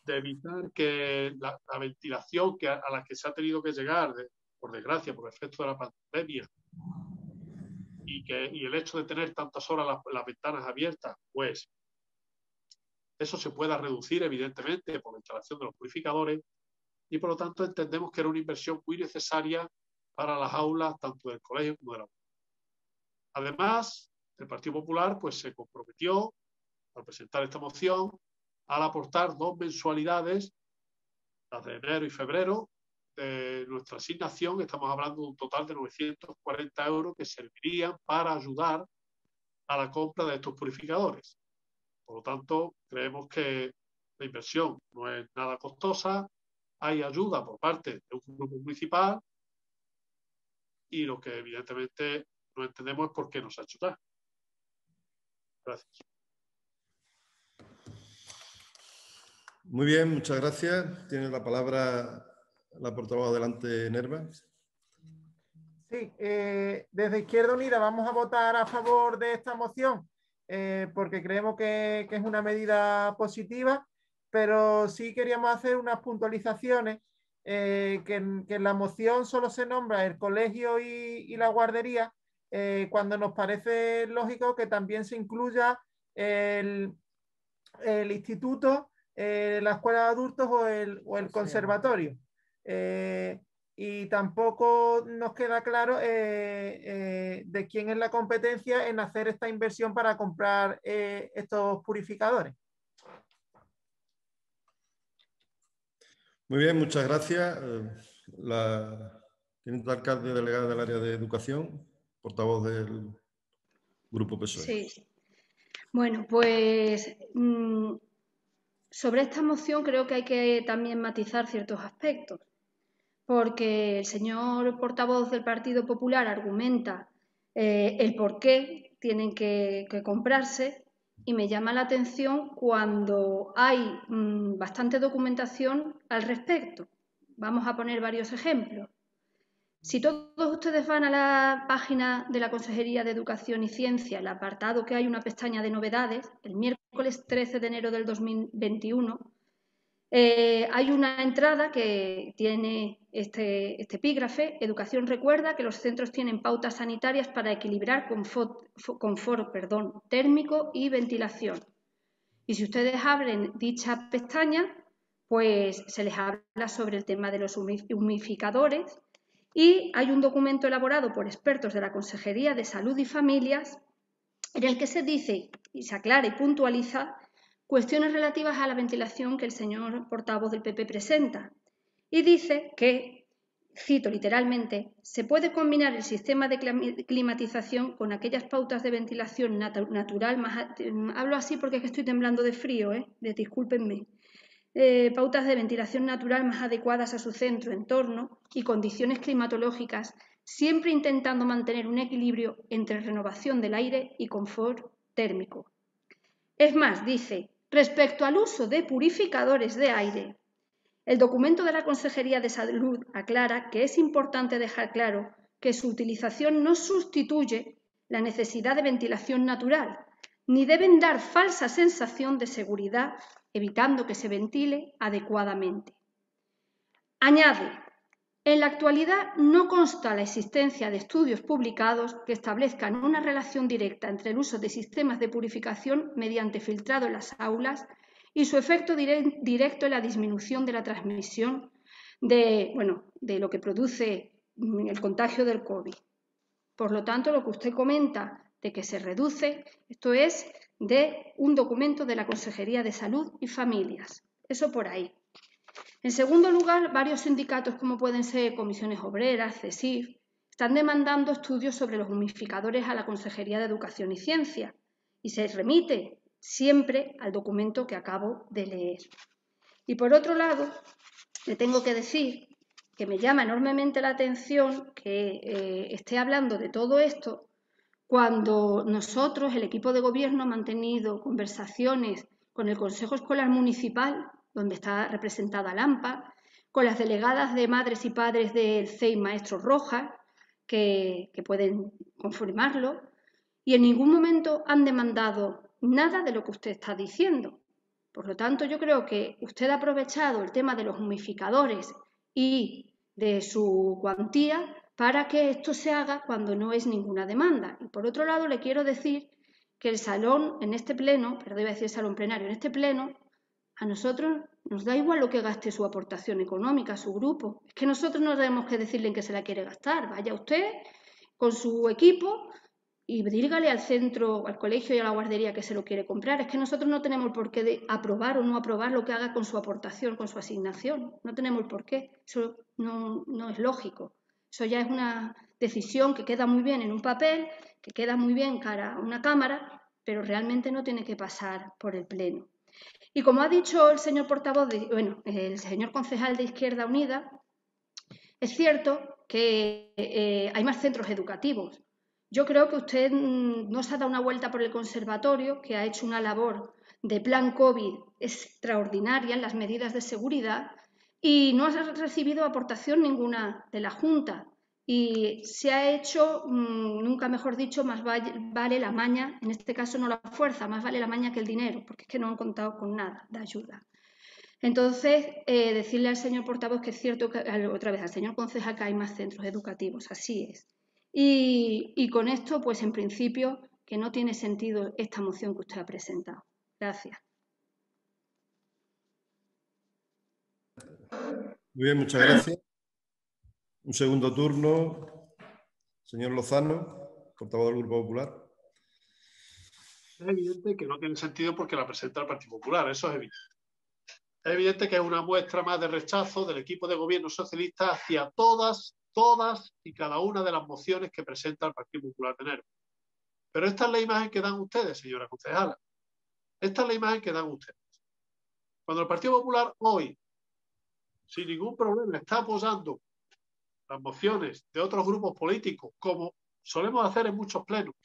Speaker 3: de evitar que la ventilación a la que se ha tenido que llegar, por desgracia, por efecto de la pandemia, y el hecho de tener tantas horas las ventanas abiertas, pues eso se pueda reducir evidentemente por la instalación de los purificadores, y por lo tanto entendemos que era una inversión muy necesaria para las aulas tanto del colegio como de la universidad. Además, el Partido Popular pues se comprometió al presentar esta moción al aportar 2 mensualidades, las de enero y febrero, de nuestra asignación. Estamos hablando de un total de 940 euros que servirían para ayudar a la compra de estos purificadores. Por lo tanto, creemos que la inversión no es nada costosa, hay ayuda por parte de un grupo municipal y lo que evidentemente no entendemos es por qué nos ha hecho tal. Gracias.
Speaker 1: Muy bien, muchas gracias. Tiene la palabra la portavoz adelante, Nerva.
Speaker 10: Sí, desde Izquierda Unida vamos a votar a favor de esta moción porque creemos que es una medida positiva, pero sí queríamos hacer unas puntualizaciones que en la moción solo se nombra el colegio y la guardería, cuando nos parece lógico que también se incluya el instituto, la escuela de adultos o el conservatorio. Y tampoco nos queda claro de quién es la competencia en hacer esta inversión para comprar estos purificadores.
Speaker 1: Muy bien, muchas gracias. La teniente alcalde delegada del área de educación, portavoz del Grupo PSOE.
Speaker 4: Sí. Bueno, pues sobre esta moción creo que hay que también matizar ciertos aspectos, porque el señor portavoz del Partido Popular argumenta el por qué tienen que comprarse, y me llama la atención cuando hay bastante documentación al respecto. Vamos a poner varios ejemplos. Si todos ustedes van a la página de la Consejería de Educación y Ciencia, el apartado que hay una pestaña de novedades, el miércoles 13 de enero del 2021, hay una entrada que tiene este epígrafe: Educación recuerda que los centros tienen pautas sanitarias para equilibrar confort térmico y ventilación. Y si ustedes abren dicha pestaña, pues se les habla sobre el tema de los humidificadores, y hay un documento elaborado por expertos de la Consejería de Salud y Familias en el que se dice y se aclara y puntualiza cuestiones relativas a la ventilación que el señor portavoz del PP presenta, y dice que, cito literalmente, se puede combinar el sistema de climatización con aquellas pautas de ventilación natural más... Hablo así porque es que estoy temblando de frío, discúlpenme. Pautas de ventilación natural más adecuadas a su centro, entorno y condiciones climatológicas, siempre intentando mantener un equilibrio entre renovación del aire y confort térmico. Es más, dice, respecto al uso de purificadores de aire, el documento de la Consejería de Salud aclara que es importante dejar claro que su utilización no sustituye la necesidad de ventilación natural, ni deben dar falsa sensación de seguridad, evitando que se ventile adecuadamente. Añade, en la actualidad no consta la existencia de estudios publicados que establezcan una relación directa entre el uso de sistemas de purificación mediante filtrado en las aulas y su efecto directo en la disminución de la transmisión de lo que produce el contagio del COVID. Por lo tanto, lo que usted comenta de que se reduce, esto es de un documento de la Consejería de Salud y Familias. Eso por ahí. En segundo lugar, varios sindicatos, como pueden ser Comisiones Obreras, CESIF, están demandando estudios sobre los humidificadores a la Consejería de Educación y Ciencia, y se remite siempre al documento que acabo de leer. Y por otro lado, le tengo que decir que me llama enormemente la atención que esté hablando de todo esto cuando nosotros, el equipo de gobierno, ha mantenido conversaciones con el Consejo Escolar Municipal, donde está representada la AMPA, con las delegadas de madres y padres del CEI Maestros Rojas, que pueden confirmarlo, y en ningún momento han demandado nada de lo que usted está diciendo. Por lo tanto, yo creo que usted ha aprovechado el tema de los humidificadores y de su cuantía para que esto se haga cuando no es ninguna demanda. Y por otro lado, le quiero decir que el salón en este pleno, perdón, iba a decir salón plenario, en este pleno, a nosotros nos da igual lo que gaste su aportación económica, su grupo. Es que nosotros no tenemos que decirle en qué se la quiere gastar. Vaya usted con su equipo y dígale al centro, al colegio y a la guardería que se lo quiere comprar. Es que nosotros no tenemos el porqué de aprobar o no aprobar lo que haga con su aportación, con su asignación. No tenemos el porqué. Eso no es lógico. Eso ya es una decisión que queda muy bien en un papel, que queda muy bien cara a una cámara, pero realmente no tiene que pasar por el pleno. Y como ha dicho el señor portavoz, el señor concejal de Izquierda Unida, es cierto que hay más centros educativos. Yo creo que usted no se ha dado una vuelta por el conservatorio, que ha hecho una labor de plan COVID extraordinaria en las medidas de seguridad y no ha recibido aportación ninguna de la Junta. Y se ha hecho, nunca mejor dicho, más vale la maña, en este caso no la fuerza, más vale la maña que el dinero, porque es que no han contado con nada de ayuda. Entonces, decirle al señor portavoz que es cierto, otra vez al señor concejal, que hay más centros educativos, así es. Y con esto, pues en principio, que no tiene sentido esta moción que usted ha presentado. Gracias.
Speaker 1: Muy bien, muchas gracias. Un segundo turno. Señor Lozano, portavoz del Grupo Popular.
Speaker 3: Es evidente que no tiene sentido porque la presenta el Partido Popular, eso es evidente. Es evidente que es una muestra más de rechazo del equipo de gobierno socialista hacia todas y cada una de las mociones que presenta el Partido Popular de enero. Pero esta es la imagen que dan ustedes, señora concejala. Esta es la imagen que dan ustedes. Cuando el Partido Popular hoy, sin ningún problema, está apoyando las mociones de otros grupos políticos, como solemos hacer en muchos plenos,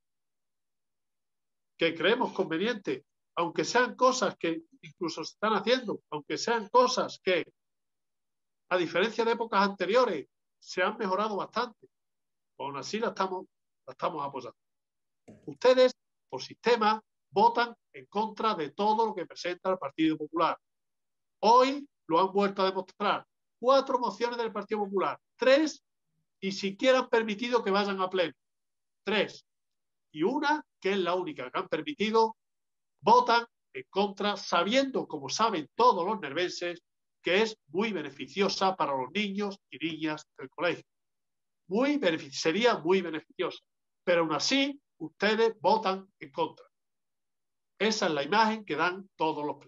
Speaker 3: que creemos conveniente, aunque sean cosas que incluso se están haciendo, aunque sean cosas que, a diferencia de épocas anteriores, se han mejorado bastante, aún así la estamos apoyando. Ustedes, por sistema, votan en contra de todo lo que presenta el Partido Popular. Hoy lo han vuelto a demostrar. 4 mociones del Partido Popular, 3 y siquiera han permitido que vayan a pleno. 3. Y una, que es la única que han permitido, votan en contra, sabiendo, como saben todos los nervenses, que es muy beneficiosa para los niños y niñas del colegio. Sería muy beneficiosa. Pero aún así, ustedes votan en contra. Esa es la imagen que dan todos los plenos.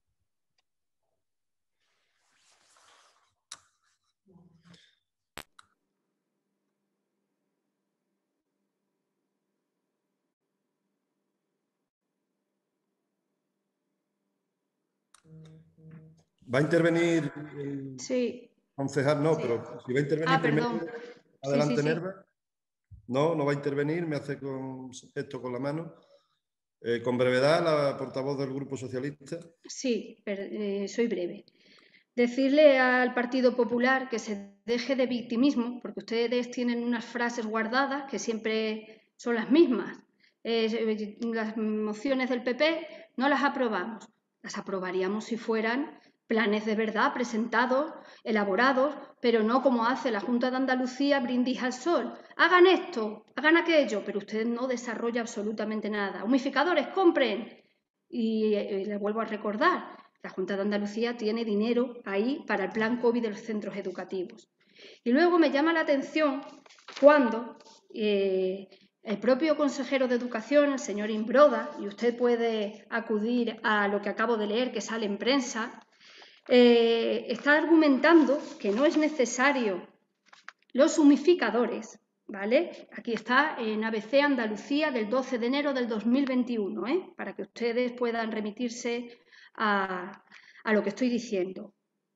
Speaker 1: ¿Va a intervenir
Speaker 4: sí.
Speaker 1: concejal? No, sí. Pero si va a intervenir primero, adelante, sí. Nerva. No va a intervenir, me hace esto con la mano. Con brevedad, la portavoz del Grupo Socialista.
Speaker 4: Sí, soy breve. Decirle al Partido Popular que se deje de victimismo, porque ustedes tienen unas frases guardadas que siempre son las mismas. Las mociones del PP no las aprobamos. Las aprobaríamos si fueran planes de verdad presentados, elaborados, pero no como hace la Junta de Andalucía, brindis al sol. Hagan esto, hagan aquello, pero usted no desarrolla absolutamente nada. Humidificadores, compren. Y les vuelvo a recordar, la Junta de Andalucía tiene dinero ahí para el plan COVID de los centros educativos. Y luego me llama la atención cuando el propio consejero de Educación, el señor Imbroda, y usted puede acudir a lo que acabo de leer, que sale en prensa, está argumentando que no es necesario los humidificadores, ¿vale? Aquí está en ABC Andalucía del 12 de enero del 2021, para que ustedes puedan remitirse a lo que estoy diciendo.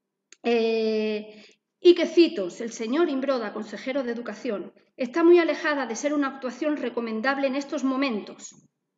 Speaker 4: Y que cito, el señor Imbroda, consejero de Educación, está muy alejada de ser una actuación recomendable en estos momentos.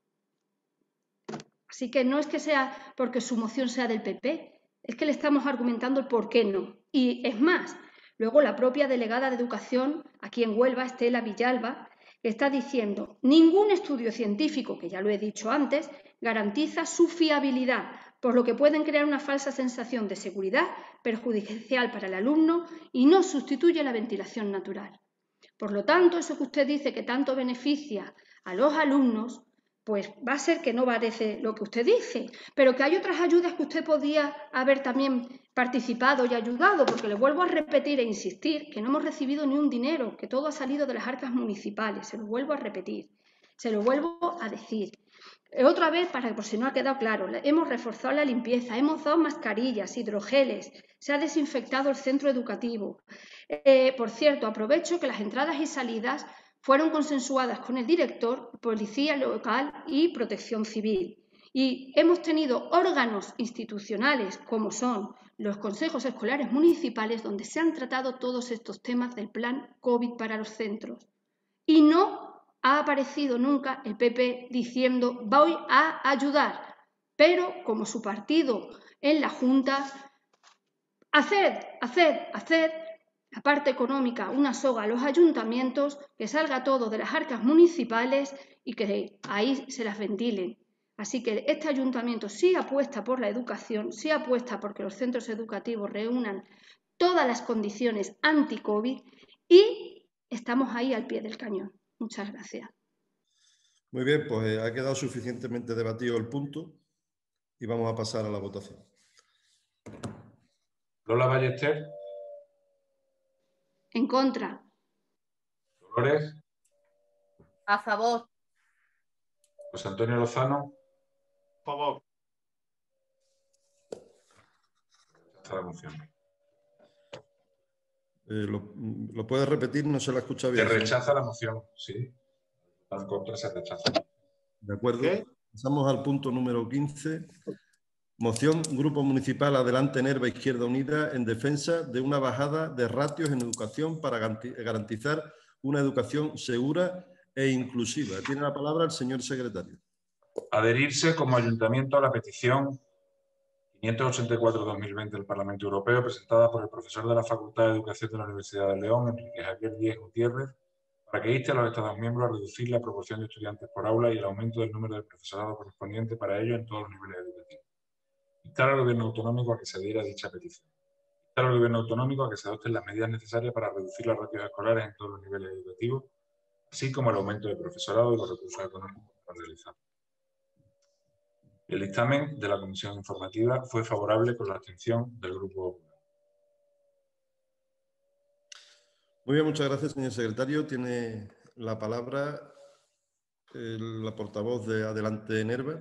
Speaker 4: Así que no es que sea porque su moción sea del PP, es que le estamos argumentando el por qué no. Y es más, luego la propia delegada de Educación, aquí en Huelva, Estela Villalba, está diciendo: ningún estudio científico, que ya lo he dicho antes, garantiza su fiabilidad. por lo que pueden crear una falsa sensación de seguridad perjudicial para el alumno y no sustituye la ventilación natural. Por lo tanto, eso que usted dice que tanto beneficia a los alumnos, pues va a ser que no parece lo que usted dice, pero que hay otras ayudas que usted podía haber también participado y ayudado, porque le vuelvo a repetir e insistir que no hemos recibido ni un dinero, que todo ha salido de las arcas municipales, se lo vuelvo a repetir, se lo vuelvo a decir. Otra vez, por si no ha quedado claro, hemos reforzado la limpieza, hemos dado mascarillas, hidrogeles, se ha desinfectado el centro educativo. Por cierto, aprovecho que las entradas y salidas fueron consensuadas con el director, policía local y protección civil. Y hemos tenido órganos institucionales como son los consejos escolares municipales donde se han tratado todos estos temas del plan COVID para los centros. Y no ha aparecido nunca el PP diciendo voy a ayudar, pero como su partido en la Junta, haced la parte económica, una soga a los ayuntamientos, que salga todo de las arcas municipales y que ahí se las ventilen. Así que este ayuntamiento sí apuesta por la educación, sí apuesta porque los centros educativos reúnan todas las condiciones anti-COVID y estamos ahí al pie del cañón. Muchas gracias.
Speaker 1: Muy bien, pues ha quedado suficientemente debatido el punto y vamos a pasar a la votación.
Speaker 2: Lola Ballester.
Speaker 4: En contra.
Speaker 2: Dolores.
Speaker 5: A favor.
Speaker 2: José Antonio Lozano.
Speaker 3: A favor.
Speaker 2: Está la moción.
Speaker 1: ¿Lo puedes repetir? No se la escucha bien.
Speaker 2: Se rechaza la moción, sí. En contra se rechaza.
Speaker 1: De acuerdo.
Speaker 3: ¿Qué?
Speaker 1: Pasamos al punto número 15. Moción Grupo Municipal Adelante Nerva Izquierda Unida en defensa de una bajada de ratios en educación para garantizar una educación segura e inclusiva. Tiene la palabra el señor secretario.
Speaker 2: Adherirse como ayuntamiento a la petición 584-2020 del Parlamento Europeo presentada por el profesor de la Facultad de Educación de la Universidad de León, Enrique Javier Díez Gutiérrez, para que inste a los Estados miembros a reducir la proporción de estudiantes por aula y el aumento del número de profesorado correspondiente para ello en todos los niveles educativos. Instar al Gobierno autonómico a que se adhiera a dicha petición. Instar al Gobierno autonómico a que se adopten las medidas necesarias para reducir las ratios escolares en todos los niveles educativos, así como el aumento de profesorado y los recursos económicos para realizarlo. El dictamen de la Comisión Informativa fue favorable con la abstención del Grupo Popular.
Speaker 1: Muy bien, muchas gracias, señor secretario. Tiene la palabra la portavoz de Adelante Nerva.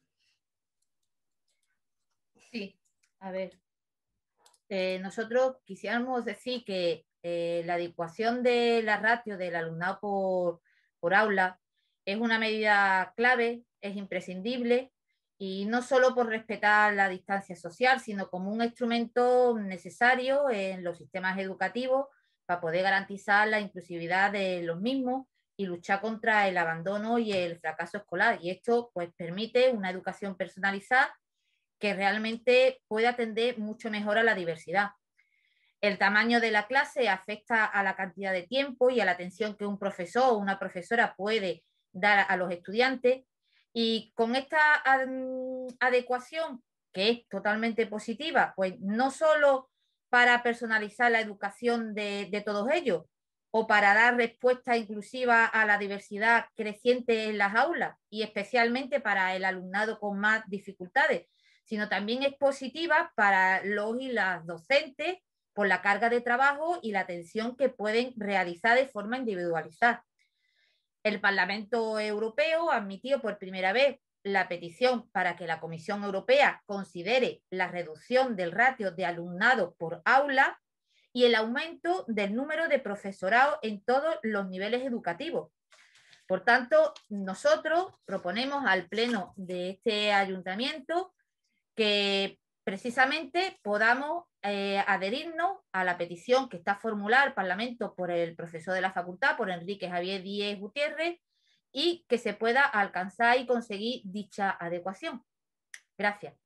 Speaker 5: Sí, a ver. Nosotros quisiéramos decir que la adecuación de la ratio del alumnado por aula es una medida clave, es imprescindible, y no solo por respetar la distancia social, sino como un instrumento necesario en los sistemas educativos para poder garantizar la inclusividad de los mismos y luchar contra el abandono y el fracaso escolar. Y esto pues permite una educación personalizada que realmente puede atender mucho mejor a la diversidad. El tamaño de la clase afecta a la cantidad de tiempo y a la atención que un profesor o una profesora puede dar a los estudiantes. Y con esta adecuación, que es totalmente positiva, pues no solo para personalizar la educación de todos ellos o para dar respuesta inclusiva a la diversidad creciente en las aulas y especialmente para el alumnado con más dificultades, sino también es positiva para los y las docentes por la carga de trabajo y la atención que pueden realizar de forma individualizada. El Parlamento Europeo admitió por primera vez la petición para que la Comisión Europea considere la reducción del ratio de alumnado por aula y el aumento del número de profesorado en todos los niveles educativos. Por tanto, nosotros proponemos al Pleno de este ayuntamiento que precisamente podamos adherirnos a la petición que está formulada al Parlamento por el profesor de la facultad, por Enrique Javier Díez Gutiérrez, y que se pueda alcanzar y conseguir dicha adecuación. Gracias.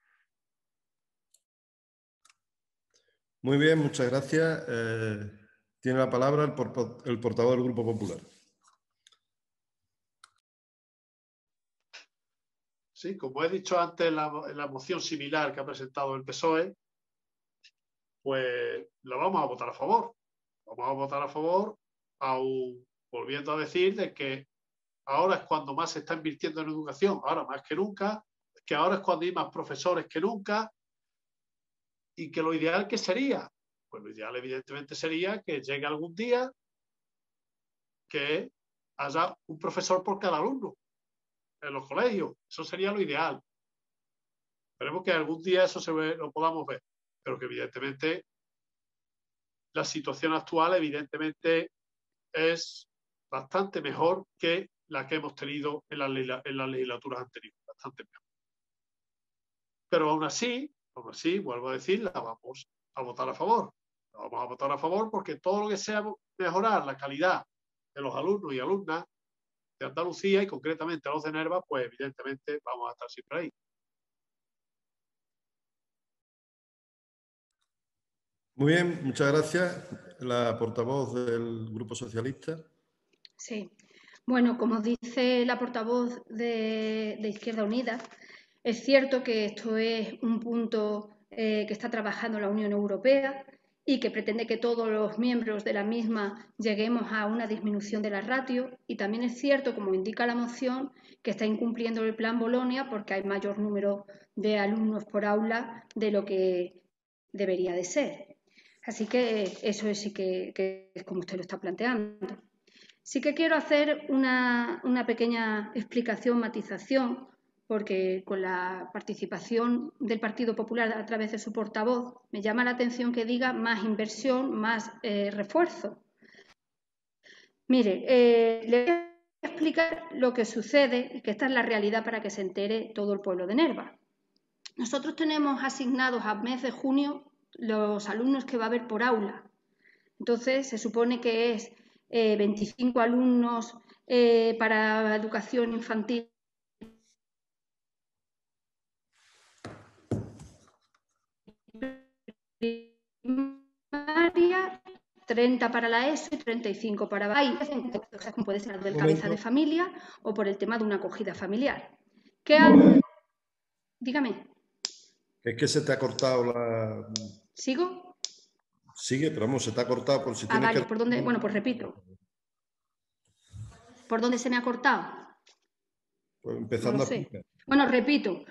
Speaker 1: Muy bien, muchas gracias. Tiene la palabra el portavoz del Grupo Popular.
Speaker 3: Sí, como he dicho antes en la moción similar que ha presentado el PSOE, pues la vamos a votar a favor. Vamos a votar a favor, aún volviendo a decir de que ahora es cuando más se está invirtiendo en educación, ahora más que nunca, que ahora es cuando hay más profesores que nunca, y que lo ideal, ¿qué sería? Pues lo ideal evidentemente sería que llegue algún día que haya un profesor por cada alumno en los colegios. Eso sería lo ideal. Esperemos que algún día eso lo podamos ver, pero que evidentemente la situación actual evidentemente es bastante mejor que la que hemos tenido en las legislaturas anteriores, bastante mejor. Pero aún así, vuelvo a decir, la vamos a votar a favor. La vamos a votar a favor porque todo lo que sea mejorar la calidad de los alumnos y alumnas de Andalucía y concretamente a los de Nerva, pues evidentemente vamos a estar siempre ahí.
Speaker 1: Muy bien, muchas gracias. La portavoz del Grupo Socialista.
Speaker 4: Sí, bueno, como dice la portavoz de Izquierda Unida, es cierto que esto es un punto que está trabajando la Unión Europea y que pretende que todos los miembros de la misma lleguemos a una disminución de la ratio, y también es cierto, como indica la moción, que está incumpliendo el plan Bolonia porque hay mayor número de alumnos por aula de lo que debería de ser. Así que eso es sí que es como usted lo está planteando. Sí que quiero hacer una pequeña explicación, matización, porque con la participación del Partido Popular a través de su portavoz me llama la atención que diga más inversión, más refuerzo. Mire, le voy a explicar lo que sucede y que esta es la realidad para que se entere todo el pueblo de Nerva. Nosotros tenemos asignados a mes de junio los alumnos que va a haber por aula. Entonces, se supone que es 25 alumnos para educación infantil. Primaria, 30 para la ESO y 35 para BAI, como puede ser del cabeza de familia o por el tema de una acogida familiar. Dígame.
Speaker 1: Es que se te ha cortado la...
Speaker 4: ¿Sigo?
Speaker 1: Sigue, pero vamos, se te ha cortado por si tienes
Speaker 4: vale,
Speaker 1: que...
Speaker 4: ¿por dónde? Bueno, pues repito. ¿Por dónde se me ha cortado?
Speaker 1: Pues empezando
Speaker 4: no
Speaker 1: a explicar.
Speaker 4: Bueno, repito.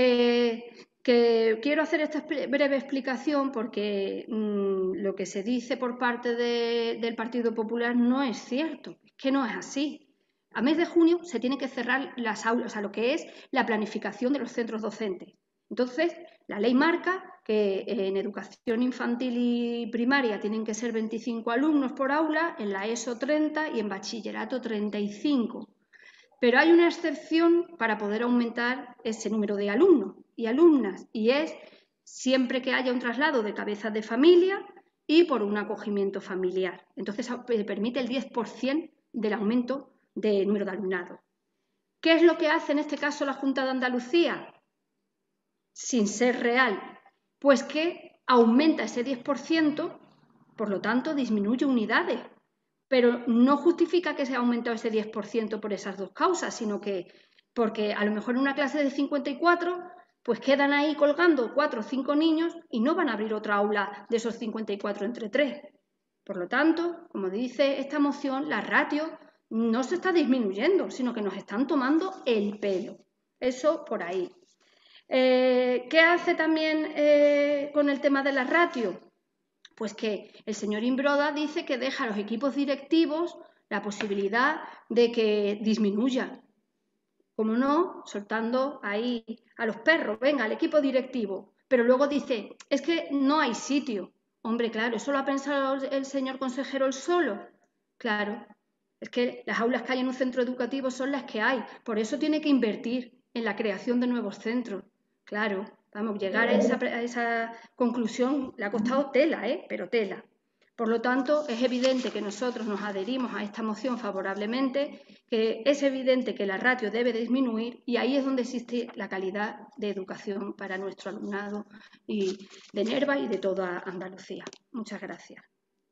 Speaker 4: Que quiero hacer esta breve explicación porque lo que se dice por parte del Partido Popular no es cierto, es que no es así. A mes de junio se tienen que cerrar las aulas, o sea, lo que es la planificación de los centros docentes. Entonces, la ley marca que en educación infantil y primaria tienen que ser 25 alumnos por aula, en la ESO 30 y en bachillerato 35. Pero hay una excepción para poder aumentar ese número de alumnos y alumnas, y es siempre que haya un traslado de cabezas de familia y por un acogimiento familiar. Entonces, permite el 10% del aumento del número de alumnado. ¿Qué es lo que hace en este caso la Junta de Andalucía? Sin ser real, pues que aumenta ese 10%, por lo tanto disminuye unidades. Pero no justifica que se haya aumentado ese 10% por esas dos causas, sino que porque a lo mejor en una clase de 54 pues quedan ahí colgando 4 o 5 niños y no van a abrir otra aula de esos 54 entre 3. Por lo tanto, como dice esta moción, la ratio no se está disminuyendo, sino que nos están tomando el pelo. Eso por ahí. ¿Qué hace también con el tema de la ratio? Pues que el señor Imbroda dice que deja a los equipos directivos la posibilidad de que disminuya. Como no, soltando ahí a los perros, venga, al equipo directivo. Pero luego dice, es que no hay sitio. Hombre, claro, ¿eso lo ha pensado el señor consejero él solo? Claro, es que las aulas que hay en un centro educativo son las que hay. Por eso tiene que invertir en la creación de nuevos centros. Claro. Vamos, llegar a esa conclusión le ha costado tela, pero tela. Por lo tanto, es evidente que nosotros nos adherimos a esta moción favorablemente, que es evidente que la ratio debe disminuir y ahí es donde existe la calidad de educación para nuestro alumnado y de Nerva y de toda Andalucía. Muchas gracias.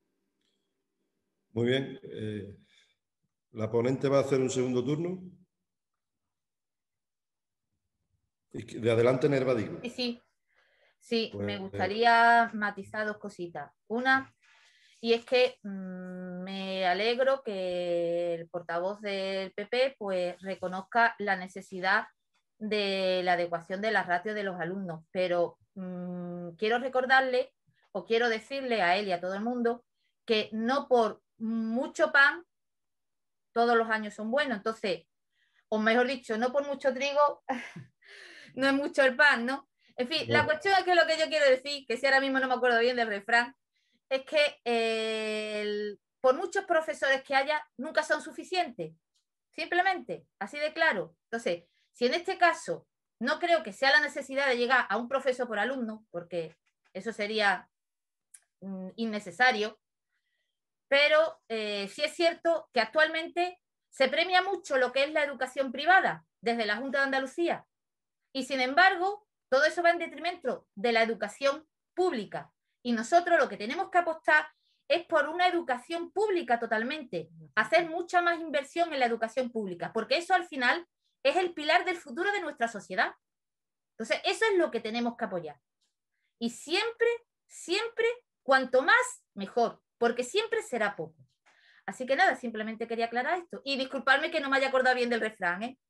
Speaker 1: Muy bien. ¿La ponente va a hacer un segundo turno? De adelante, Nerva, digo.
Speaker 5: Sí,
Speaker 1: Pues,
Speaker 5: me gustaría matizar dos cositas. Una, y es que me alegro que el portavoz del PP pues reconozca la necesidad de la adecuación de las ratios de los alumnos, pero quiero recordarle o quiero decirle a él y a todo el mundo que no por mucho pan todos los años son buenos. Entonces, o mejor dicho, no por mucho trigo no es mucho el pan, ¿no? En fin, la cuestión es que lo que yo quiero decir, que si ahora mismo no me acuerdo bien del refrán, es que por muchos profesores que haya, nunca son suficientes. Simplemente, así de claro. Entonces, si en este caso no creo que sea la necesidad de llegar a un profesor por alumno, porque eso sería innecesario, pero sí es cierto que actualmente se premia mucho lo que es la educación privada desde la Junta de Andalucía y sin embargo todo eso va en detrimento de la educación pública y nosotros lo que tenemos que apostar es por una educación pública totalmente, hacer mucha más inversión en la educación pública, porque eso al final es el pilar del futuro de nuestra sociedad. Entonces eso es lo que tenemos que apoyar y siempre, cuanto más mejor, porque siempre será poco. Así que nada, simplemente quería aclarar esto. Y disculparme que no me haya acordado bien del refrán, ¿eh?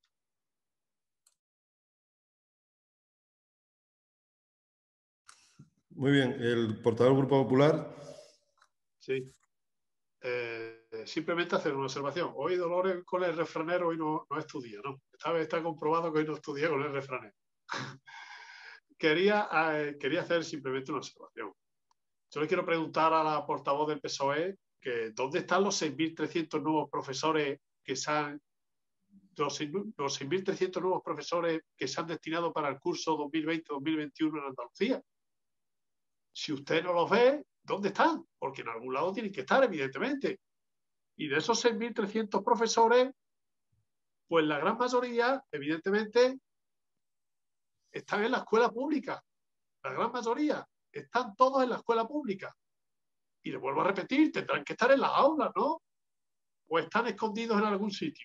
Speaker 1: Muy bien, el portavoz del Grupo Popular.
Speaker 3: Sí. Simplemente hacer una observación. Hoy Dolores con el refranero hoy no estudia, ¿no? Esta vez está comprobado que hoy no estudia con el refranero. Quería hacer simplemente una observación. Yo le quiero preguntar a la portavoz del PSOE que ¿dónde están los 6.300 nuevos profesores que se han los 6.300 nuevos profesores que se han destinado para el curso 2020-2021 en Andalucía? Si usted no los ve, ¿dónde están? Porque en algún lado tienen que estar, evidentemente. Y de esos 6.300 profesores, pues la gran mayoría, evidentemente, están en la escuela pública. La gran mayoría están todos en la escuela pública. Y le vuelvo a repetir, tendrán que estar en las aulas, ¿no? O están escondidos en algún sitio.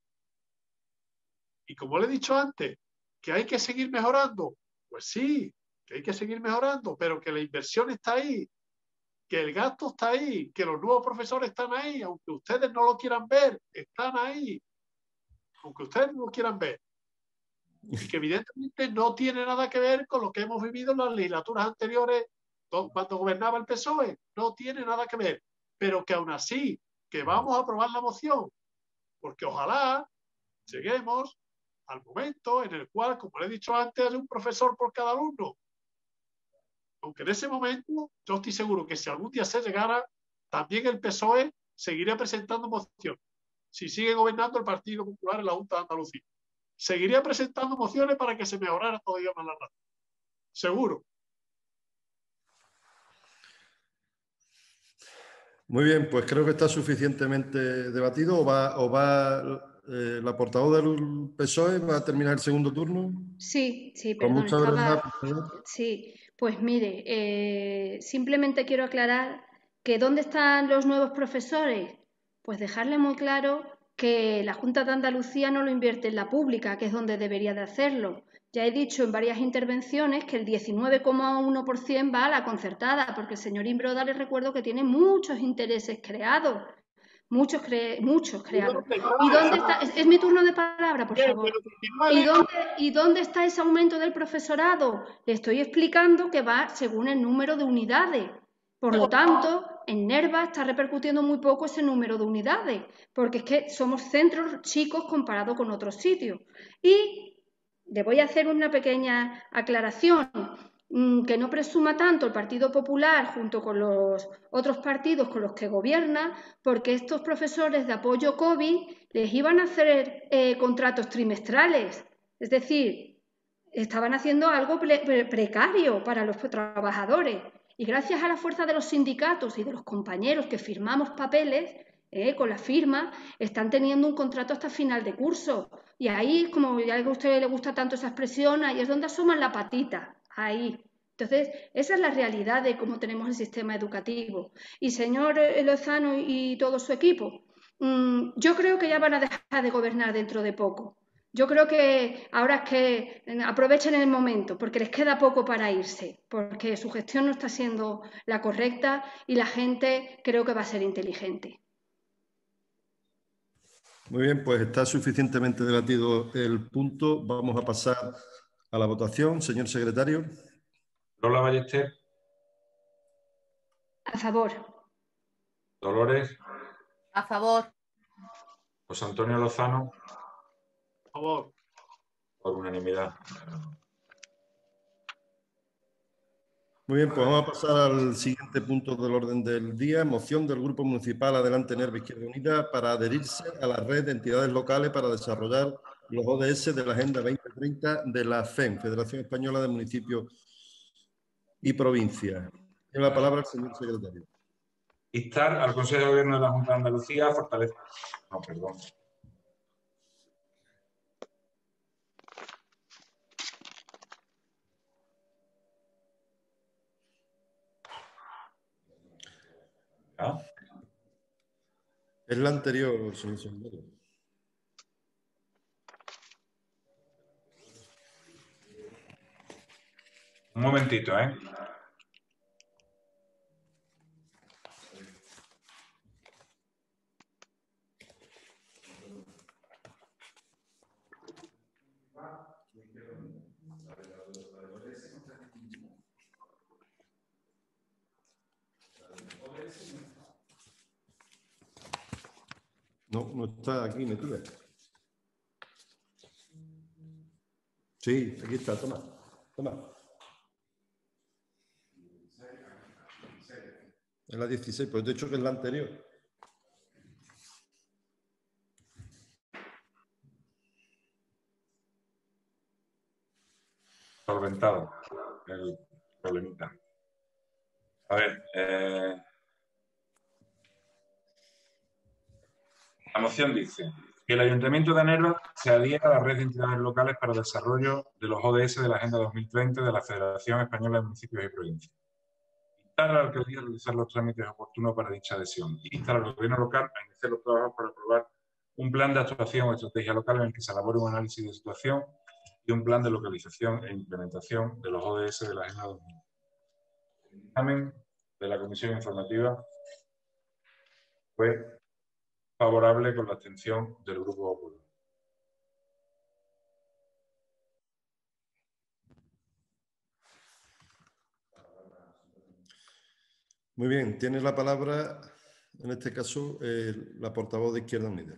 Speaker 3: Y como le he dicho antes, que hay que seguir mejorando. Pues sí, que hay que seguir mejorando, pero que la inversión está ahí, que el gasto está ahí, que los nuevos profesores están ahí, aunque ustedes no lo quieran ver, están ahí, aunque ustedes no lo quieran ver. Y que evidentemente no tiene nada que ver con lo que hemos vivido en las legislaturas anteriores cuando gobernaba el PSOE, no tiene nada que ver, pero que aún así, que vamos a aprobar la moción, porque ojalá lleguemos al momento en el cual, como le he dicho antes, hay un profesor por cada alumno. Aunque en ese momento, yo estoy seguro que si algún día se llegara, también el PSOE seguiría presentando mociones. Si sigue gobernando el Partido Popular en la Junta de Andalucía, seguiría presentando mociones para que se mejorara todavía más la ratio. Seguro.
Speaker 1: Muy bien, pues creo que está suficientemente debatido. ¿O va la portavoz del PSOE va a terminar el segundo turno?
Speaker 4: Sí,
Speaker 1: Con
Speaker 4: perdón,
Speaker 1: mucha brevedad.
Speaker 4: Sí, pues mire, simplemente quiero aclarar que ¿dónde están los nuevos profesores? Pues dejarle muy claro que la Junta de Andalucía no lo invierte en la pública, que es donde debería de hacerlo. Ya he dicho en varias intervenciones que el 19,1% va a la concertada, porque el señor Imbroda les recuerdo que tiene muchos intereses creados. Muchos creados. ¿Y dónde está? Es mi turno de palabra, por favor. ¿Y dónde está ese aumento del profesorado? Le estoy explicando que va según el número de unidades. Por lo tanto, en Nerva está repercutiendo muy poco ese número de unidades, porque es que somos centros chicos comparados con otros sitios. Y le voy a hacer una pequeña aclaración. Que no presuma tanto el Partido Popular junto con los otros partidos con los que gobierna, porque estos profesores de apoyo COVID les iban a hacer contratos trimestrales, es decir, estaban haciendo algo precario para los trabajadores. Y gracias a la fuerza de los sindicatos y de los compañeros que firmamos papeles, con la firma, están teniendo un contrato hasta final de curso. Y ahí, como ya a usted le gusta tanto esa expresión, ahí es donde asoman la patita. Ahí. Entonces, esa es la realidad de cómo tenemos el sistema educativo. Y señor Lozano y todo su equipo, yo creo que ya van a dejar de gobernar dentro de poco. Yo creo que ahora es que aprovechen el momento, porque les queda poco para irse, porque su gestión no está siendo la correcta y la gente creo que va a ser inteligente.
Speaker 1: Muy bien, pues está suficientemente debatido el punto. Vamos a pasar a la votación. Señor secretario.
Speaker 2: Lola Ballester.
Speaker 4: A favor.
Speaker 2: Dolores.
Speaker 5: A favor.
Speaker 2: José Antonio Lozano.
Speaker 3: A favor.
Speaker 2: Por unanimidad.
Speaker 1: Muy bien, pues vamos a pasar al siguiente punto del orden del día. Moción del Grupo Municipal Adelante Nerva Izquierda Unida para adherirse a la red de entidades locales para desarrollar los ODS de la Agenda 2030 de la FEM, Federación Española de Municipios y Provincias. Tiene la palabra el señor secretario.
Speaker 2: Instar al Consejo de Gobierno de la Junta de Andalucía a fortalecer... No, perdón. ¿Ah?
Speaker 1: Es la anterior, señor secretario.
Speaker 2: Un momentito, ¿eh?
Speaker 1: No, no está aquí metida. Sí, aquí está, toma. Toma. Es la 16, pues de hecho que es la anterior.
Speaker 2: Solventado el problemita. A ver, la moción dice que el Ayuntamiento de Nerva se adhiera a la red de entidades locales para el desarrollo de los ODS de la Agenda 2030 de la Federación Española de Municipios y Provincias. Instar a la alcaldía a realizar los trámites oportunos para dicha adhesión. Instar al gobierno local a iniciar los trabajos para aprobar un plan de actuación o estrategia local en el que se elabore un análisis de situación y un plan de localización e implementación de los ODS de la Agenda 2030. El dictamen de la Comisión Informativa fue favorable con la abstención del Grupo Popular.
Speaker 1: Muy bien, tiene la palabra, en este caso, la portavoz de Izquierda Unida.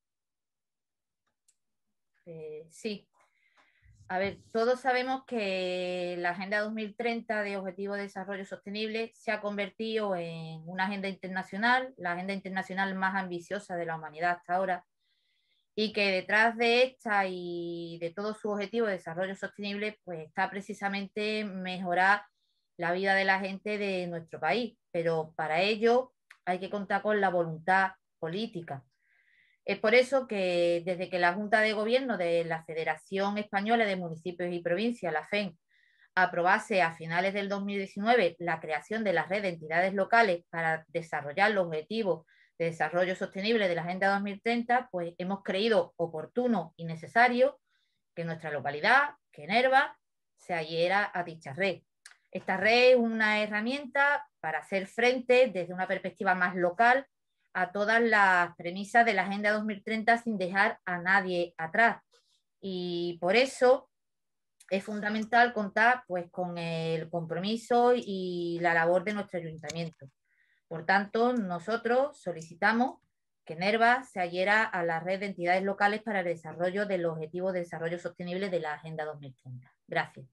Speaker 5: Sí. A ver, todos sabemos que la Agenda 2030 de Objetivos de Desarrollo Sostenible se ha convertido en una agenda internacional, la agenda internacional más ambiciosa de la humanidad hasta ahora, y que detrás de esta y de todos sus objetivos de desarrollo sostenible, pues está precisamente mejorar la vida de la gente de nuestro país. Pero para ello hay que contar con la voluntad política. Es por eso que desde que la Junta de Gobierno de la Federación Española de Municipios y Provincias, la FEM, aprobase a finales del 2019 la creación de la red de entidades locales para desarrollar los objetivos de desarrollo sostenible de la Agenda 2030, pues hemos creído oportuno y necesario que nuestra localidad, que Nerva, se adhiera a dicha red. Esta red es una herramienta para hacer frente desde una perspectiva más local a todas las premisas de la Agenda 2030 sin dejar a nadie atrás. Y por eso es fundamental contar pues, con el compromiso y la labor de nuestro ayuntamiento. Por tanto, nosotros solicitamos que Nerva se adhiera a la red de entidades locales para el desarrollo de los objetivos de desarrollo sostenible de la Agenda 2030. Gracias.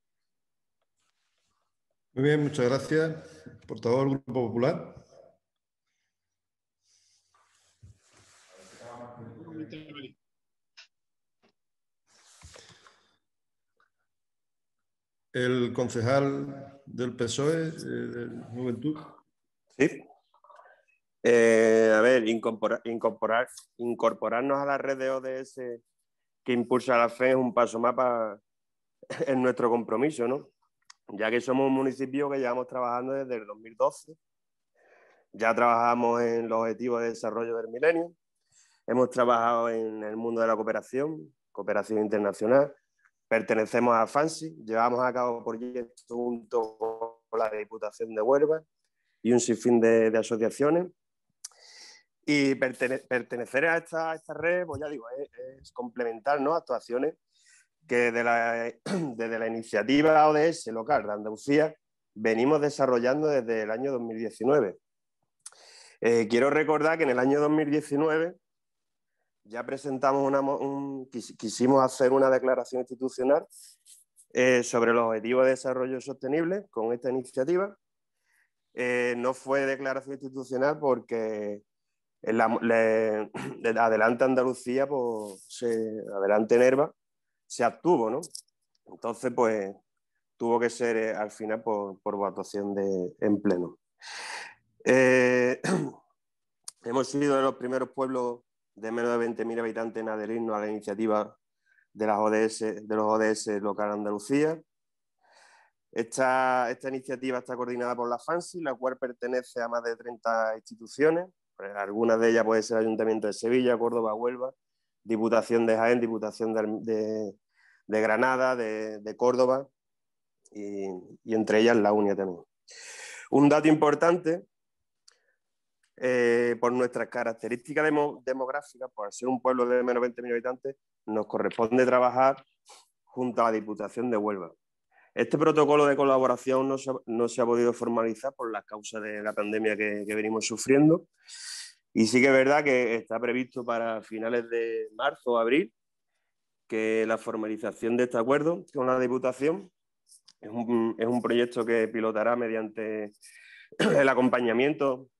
Speaker 1: Muy bien, muchas gracias. Portavoz del Grupo Popular. El concejal del PSOE, de Juventud.
Speaker 9: Sí. A ver, incorporarnos a la red de ODS que impulsa la FEM es un paso más en nuestro compromiso, ¿no? Ya que somos un municipio que llevamos trabajando desde el 2012. Ya trabajamos en los objetivos de desarrollo del milenio. Hemos trabajado en el mundo de la cooperación cooperación internacional. Pertenecemos a FANSI, llevamos a cabo proyectos junto con la Diputación de Huelva y un sinfín de asociaciones. Y pertenecer a esta red, pues ya digo, es complementar, ¿no?, actuaciones que desde la iniciativa ODS local de Andalucía venimos desarrollando desde el año 2019. Quiero recordar que en el año 2019 ya presentamos quisimos hacer una declaración institucional sobre los objetivos de desarrollo sostenible con esta iniciativa. No fue declaración institucional porque Adelante Andalucía, pues, Adelante Nerva, se abstuvo, ¿no? Entonces, pues, tuvo que ser al final por votación en pleno. Hemos sido de los primeros pueblos de menos de 20.000 habitantes en adherirnos a la iniciativa de los ODS local Andalucía. Esta iniciativa está coordinada por la FANSI, la cual pertenece a más de 30 instituciones. Pues algunas de ellas puede ser el Ayuntamiento de Sevilla, Córdoba, Huelva, Diputación de Jaén, Diputación de Granada, de Córdoba y entre ellas la UNIA también. Un dato importante, por nuestras características demográficas, por ser un pueblo de menos de 20.000 habitantes, nos corresponde trabajar junto a la Diputación de Huelva. Este protocolo de colaboración no se ha podido formalizar por las causas de la pandemia que venimos sufriendo, y sí que es verdad que está previsto para finales de marzo o abril que la formalización de este acuerdo con la Diputación es un proyecto que pilotará mediante el acompañamiento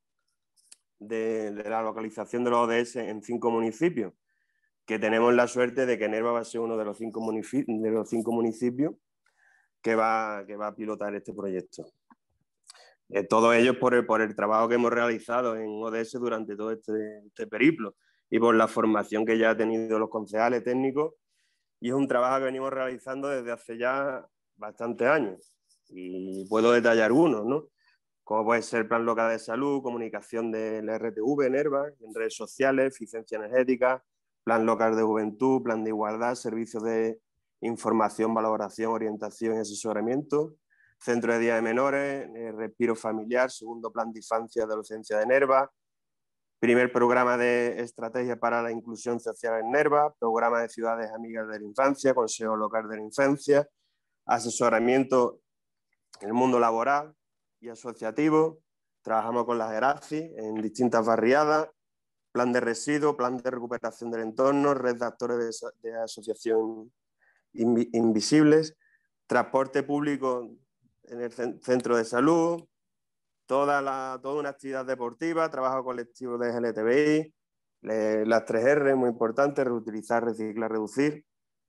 Speaker 9: de la localización de los ODS en 5 municipios, que tenemos la suerte de que Nerva va a ser uno de los 5 municipios que va a pilotar este proyecto. Todo ello por el trabajo que hemos realizado en ODS durante todo este periplo y por la formación que ya han tenido los concejales técnicos, y es un trabajo que venimos realizando desde hace ya bastantes años. Y puedo detallar unos, ¿no?, como puede ser el Plan Local de Salud, comunicación del RTV, Nerva, en redes sociales, eficiencia energética, Plan Local de Juventud, Plan de Igualdad, servicios de información, valoración, orientación y asesoramiento, Centro de Día de Menores, Respiro Familiar, segundo Plan de Infancia y Adolescencia de Nerva, primer programa de estrategia para la inclusión social en Nerva, programa de Ciudades Amigas de la Infancia, Consejo Local de la Infancia, asesoramiento en el mundo laboral y asociativo, trabajamos con las ERACI en distintas barriadas, plan de residuos, plan de recuperación del entorno, red de actores de asociación invisibles, transporte público en el centro de salud, toda una actividad deportiva, trabajo colectivo de LGTBI, las 3R, muy importante, reutilizar, reciclar, reducir,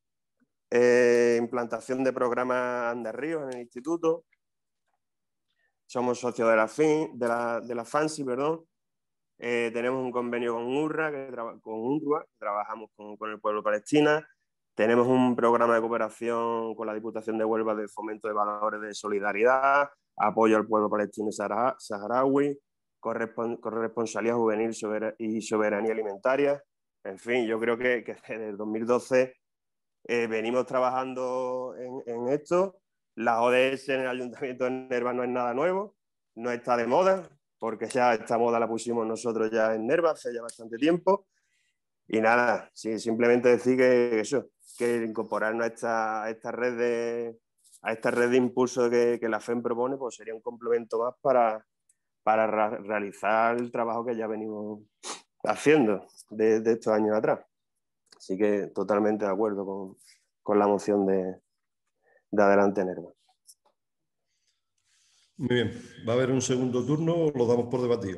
Speaker 9: implantación de programas Anderríos en el instituto. Somos socios de la FANSI, perdón. Tenemos un convenio con UNRWA, que trabajamos con el pueblo palestino. Tenemos un programa de cooperación con la Diputación de Huelva de fomento de valores de solidaridad, apoyo al pueblo palestino saharaui, corresponsabilidad juvenil y soberanía alimentaria. En fin, yo creo que desde el 2012 venimos trabajando en esto. Las ODS en el Ayuntamiento de Nerva no es nada nuevo, no está de moda, porque ya esta moda la pusimos nosotros ya en Nerva hace ya bastante tiempo. Y nada, sí, simplemente decir que incorporarnos a esta red de impulso que la FEM propone, pues sería un complemento más para realizar el trabajo que ya venimos haciendo de estos años atrás. Así que totalmente de acuerdo con la moción de Adelante Nerva.
Speaker 1: Muy bien. ¿Va a haber un segundo turno o lo damos por debatido?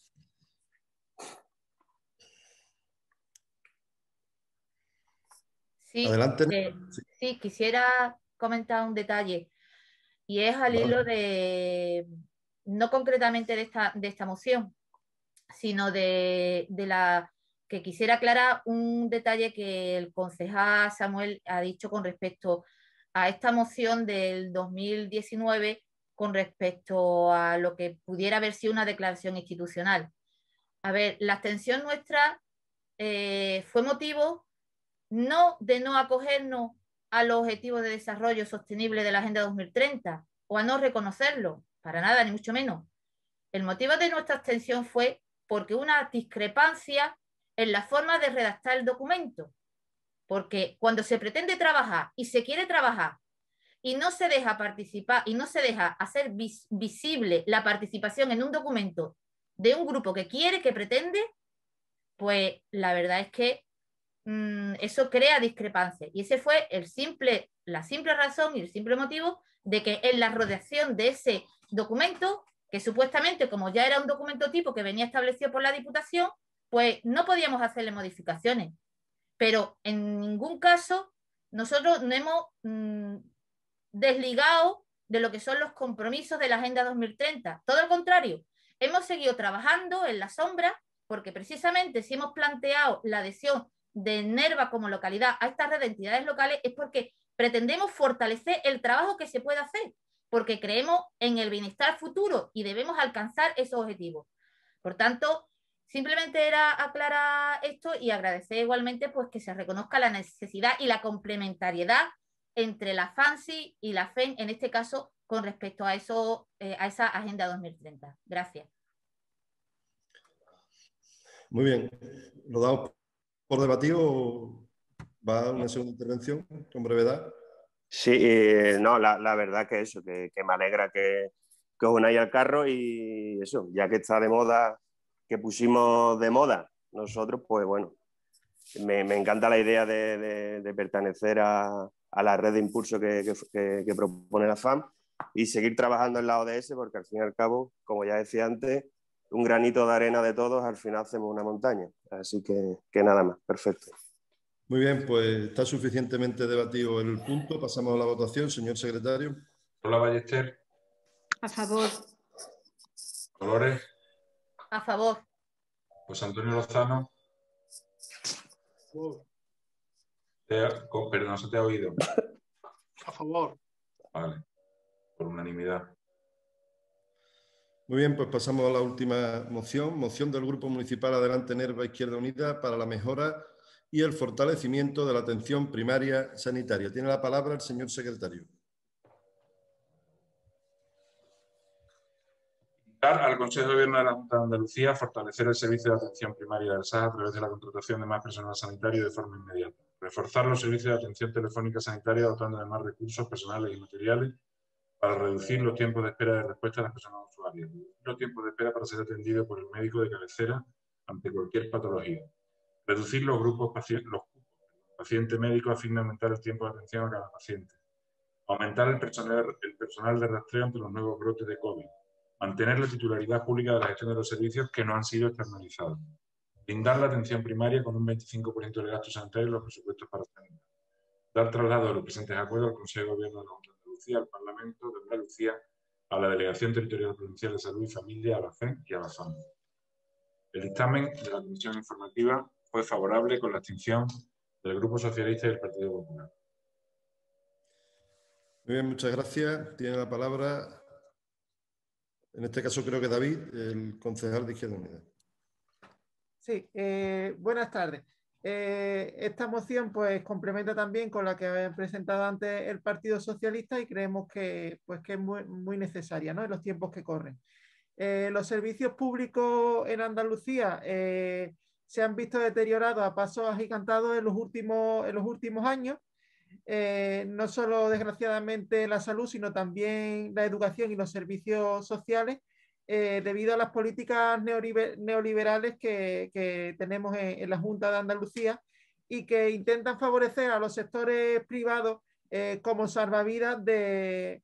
Speaker 5: Sí,
Speaker 1: Adelante.
Speaker 5: sí, quisiera comentar un detalle, y es al hilo de, no concretamente de esta moción, sino de la que quisiera aclarar un detalle que el concejal Samuel ha dicho con respecto a esta moción del 2019 con respecto a lo que pudiera haber sido una declaración institucional. A ver, la abstención nuestra fue motivo no de no acogernos a los objetivos de desarrollo sostenible de la Agenda 2030 o a no reconocerlo, para nada, ni mucho menos. El motivo de nuestra abstención fue porque una discrepancia en la forma de redactar el documento. Porque cuando se pretende trabajar y se quiere trabajar y no se deja participar y no se deja hacer visible la participación en un documento de un grupo que quiere, que pretende, pues la verdad es que eso crea discrepancia. Y ese fue la simple razón y el simple motivo de que en la redacción de ese documento, que supuestamente como ya era un documento tipo que venía establecido por la Diputación, pues no podíamos hacerle modificaciones. Pero en ningún caso nosotros no hemos desligado de lo que son los compromisos de la Agenda 2030. Todo al contrario, hemos seguido trabajando en la sombra porque precisamente si hemos planteado la adhesión de Nerva como localidad a esta red de entidades locales es porque pretendemos fortalecer el trabajo que se puede hacer, porque creemos en el bienestar futuro y debemos alcanzar esos objetivos. Por tanto, simplemente era aclarar esto y agradecer igualmente pues, que se reconozca la necesidad y la complementariedad entre la FANSI y la FEN, en este caso, con respecto a esa Agenda 2030. Gracias.
Speaker 1: Muy bien. ¿Lo damos por debatido o va a una segunda intervención con brevedad?
Speaker 9: Sí, no, la verdad que eso, que me alegra que os unáis al carro y eso, ya que está de moda, que pusimos de moda nosotros, pues bueno, me encanta la idea de pertenecer a la red de impulso que propone la FAM y seguir trabajando en la ODS, porque al fin y al cabo, como ya decía antes, un granito de arena de todos, al final hacemos una montaña. Así que nada más, perfecto.
Speaker 1: Muy bien, pues está suficientemente debatido el punto. Pasamos a la votación, señor secretario.
Speaker 2: Lola Ballester.
Speaker 4: A favor.
Speaker 2: Dolores.
Speaker 5: A favor.
Speaker 2: José Antonio Lozano. Perdón, no se te ha oído.
Speaker 3: A favor.
Speaker 2: Vale, por unanimidad.
Speaker 1: Muy bien, pues pasamos a la última moción. Moción del Grupo Municipal Adelante Nerva Izquierda Unida para la mejora y el fortalecimiento de la atención primaria sanitaria. Tiene la palabra el señor secretario.
Speaker 2: Al Consejo de Gobierno de la Junta de Andalucía fortalecer el servicio de atención primaria del SAS a través de la contratación de más personal sanitario de forma inmediata. Reforzar los servicios de atención telefónica sanitaria dotando de más recursos personales y materiales para reducir los tiempos de espera de respuesta de las personas usuarias. Los tiempos de espera para ser atendido por el médico de cabecera ante cualquier patología. Reducir los cupos paciente médico a fin de aumentar el tiempo de atención a cada paciente. Aumentar el personal de rastreo ante los nuevos brotes de COVID. Mantener la titularidad pública de la gestión de los servicios que no han sido externalizados. Brindar la atención primaria con un 25% del gasto sanitario en los presupuestos para sanidad. Dar traslado de los presentes acuerdos al Consejo de Gobierno de la Junta de Andalucía, al Parlamento de Andalucía, a la Delegación Territorial Provincial de Salud y Familia, a la FEN y a la FAM. El dictamen de la Comisión Informativa fue favorable con la extinción del Grupo Socialista y del Partido Popular.
Speaker 1: Muy bien, muchas gracias. Tiene la palabra, en este caso creo que David, el concejal de Izquierda Unida.
Speaker 10: Sí, buenas tardes. Esta moción pues complementa también con la que había presentado antes el Partido Socialista y creemos que es muy necesaria, ¿no?, en los tiempos que corren. Los servicios públicos en Andalucía se han visto deteriorados a pasos agigantados en los últimos años. No solo desgraciadamente la salud, sino también la educación y los servicios sociales, debido a las políticas neoliberales que tenemos en la Junta de Andalucía y que intentan favorecer a los sectores privados como salvavidas de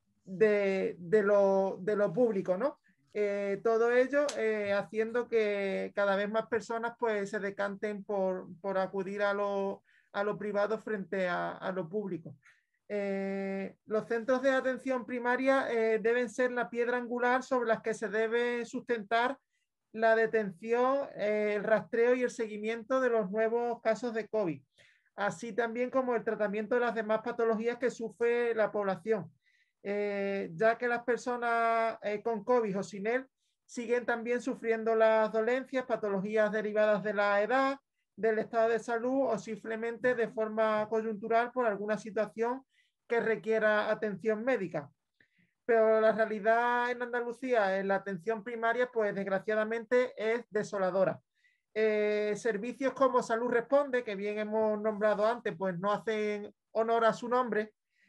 Speaker 10: lo público, ¿no? Todo ello haciendo que cada vez más personas pues, se decanten por acudir a lo privado frente a lo público. Los centros de atención primaria deben ser la piedra angular sobre las que se debe sustentar la detención, el rastreo y el seguimiento de los nuevos casos de COVID, así también como el tratamiento de las demás patologías que sufre la población, ya que las personas con COVID o sin él siguen también sufriendo las dolencias, patologías derivadas de la edad, del estado de salud o simplemente de forma coyuntural por alguna situación que requiera atención médica. Pero la realidad en Andalucía en la atención primaria, pues desgraciadamente es desoladora. Servicios como Salud Responde, que bien hemos nombrado antes, pues no hacen honor a su nombre,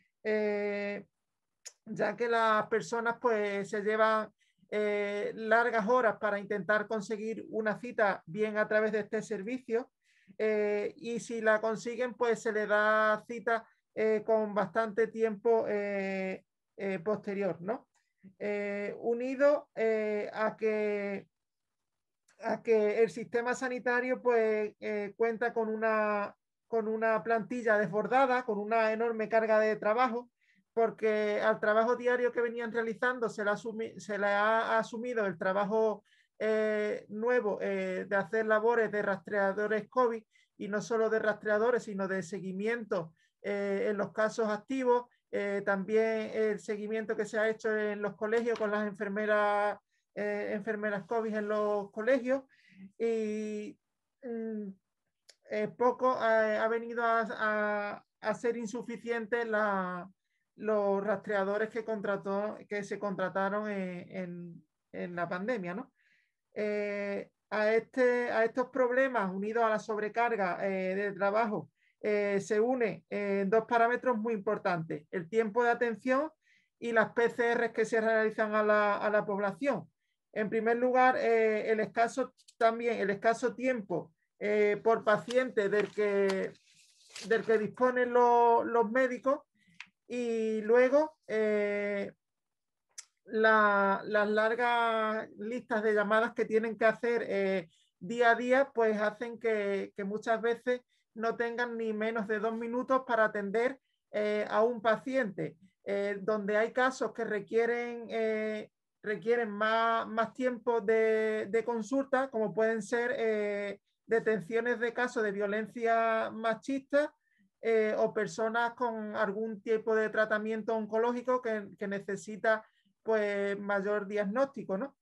Speaker 10: ya que las personas pues se llevan largas horas para intentar conseguir una cita bien a través de este servicio, y si la consiguen pues se le da cita con bastante tiempo posterior, ¿no? Unido a que el sistema sanitario pues cuenta con una plantilla desbordada, con una enorme carga de trabajo, porque al trabajo diario que venían realizando se le ha asumido el trabajo nuevo de hacer labores de rastreadores COVID, y no solo de rastreadores, sino de seguimiento en los casos activos, también el seguimiento que se ha hecho en los colegios con las enfermeras COVID en los colegios, y poco ha venido a ser insuficiente los rastreadores que se contrataron en la pandemia, ¿no? A estos problemas, unidos a la sobrecarga de trabajo, se une dos parámetros muy importantes: el tiempo de atención y las PCR que se realizan a la población. En primer lugar, el escaso tiempo por paciente del que disponen los médicos, y luego las largas listas de llamadas que tienen que hacer día a día, pues hacen que muchas veces no tengan ni menos de 2 minutos para atender a un paciente, donde hay casos que requieren más tiempo de consulta, como pueden ser detenciones de casos de violencia machista, o personas con algún tipo de tratamiento oncológico que necesita pues mayor diagnóstico, ¿no?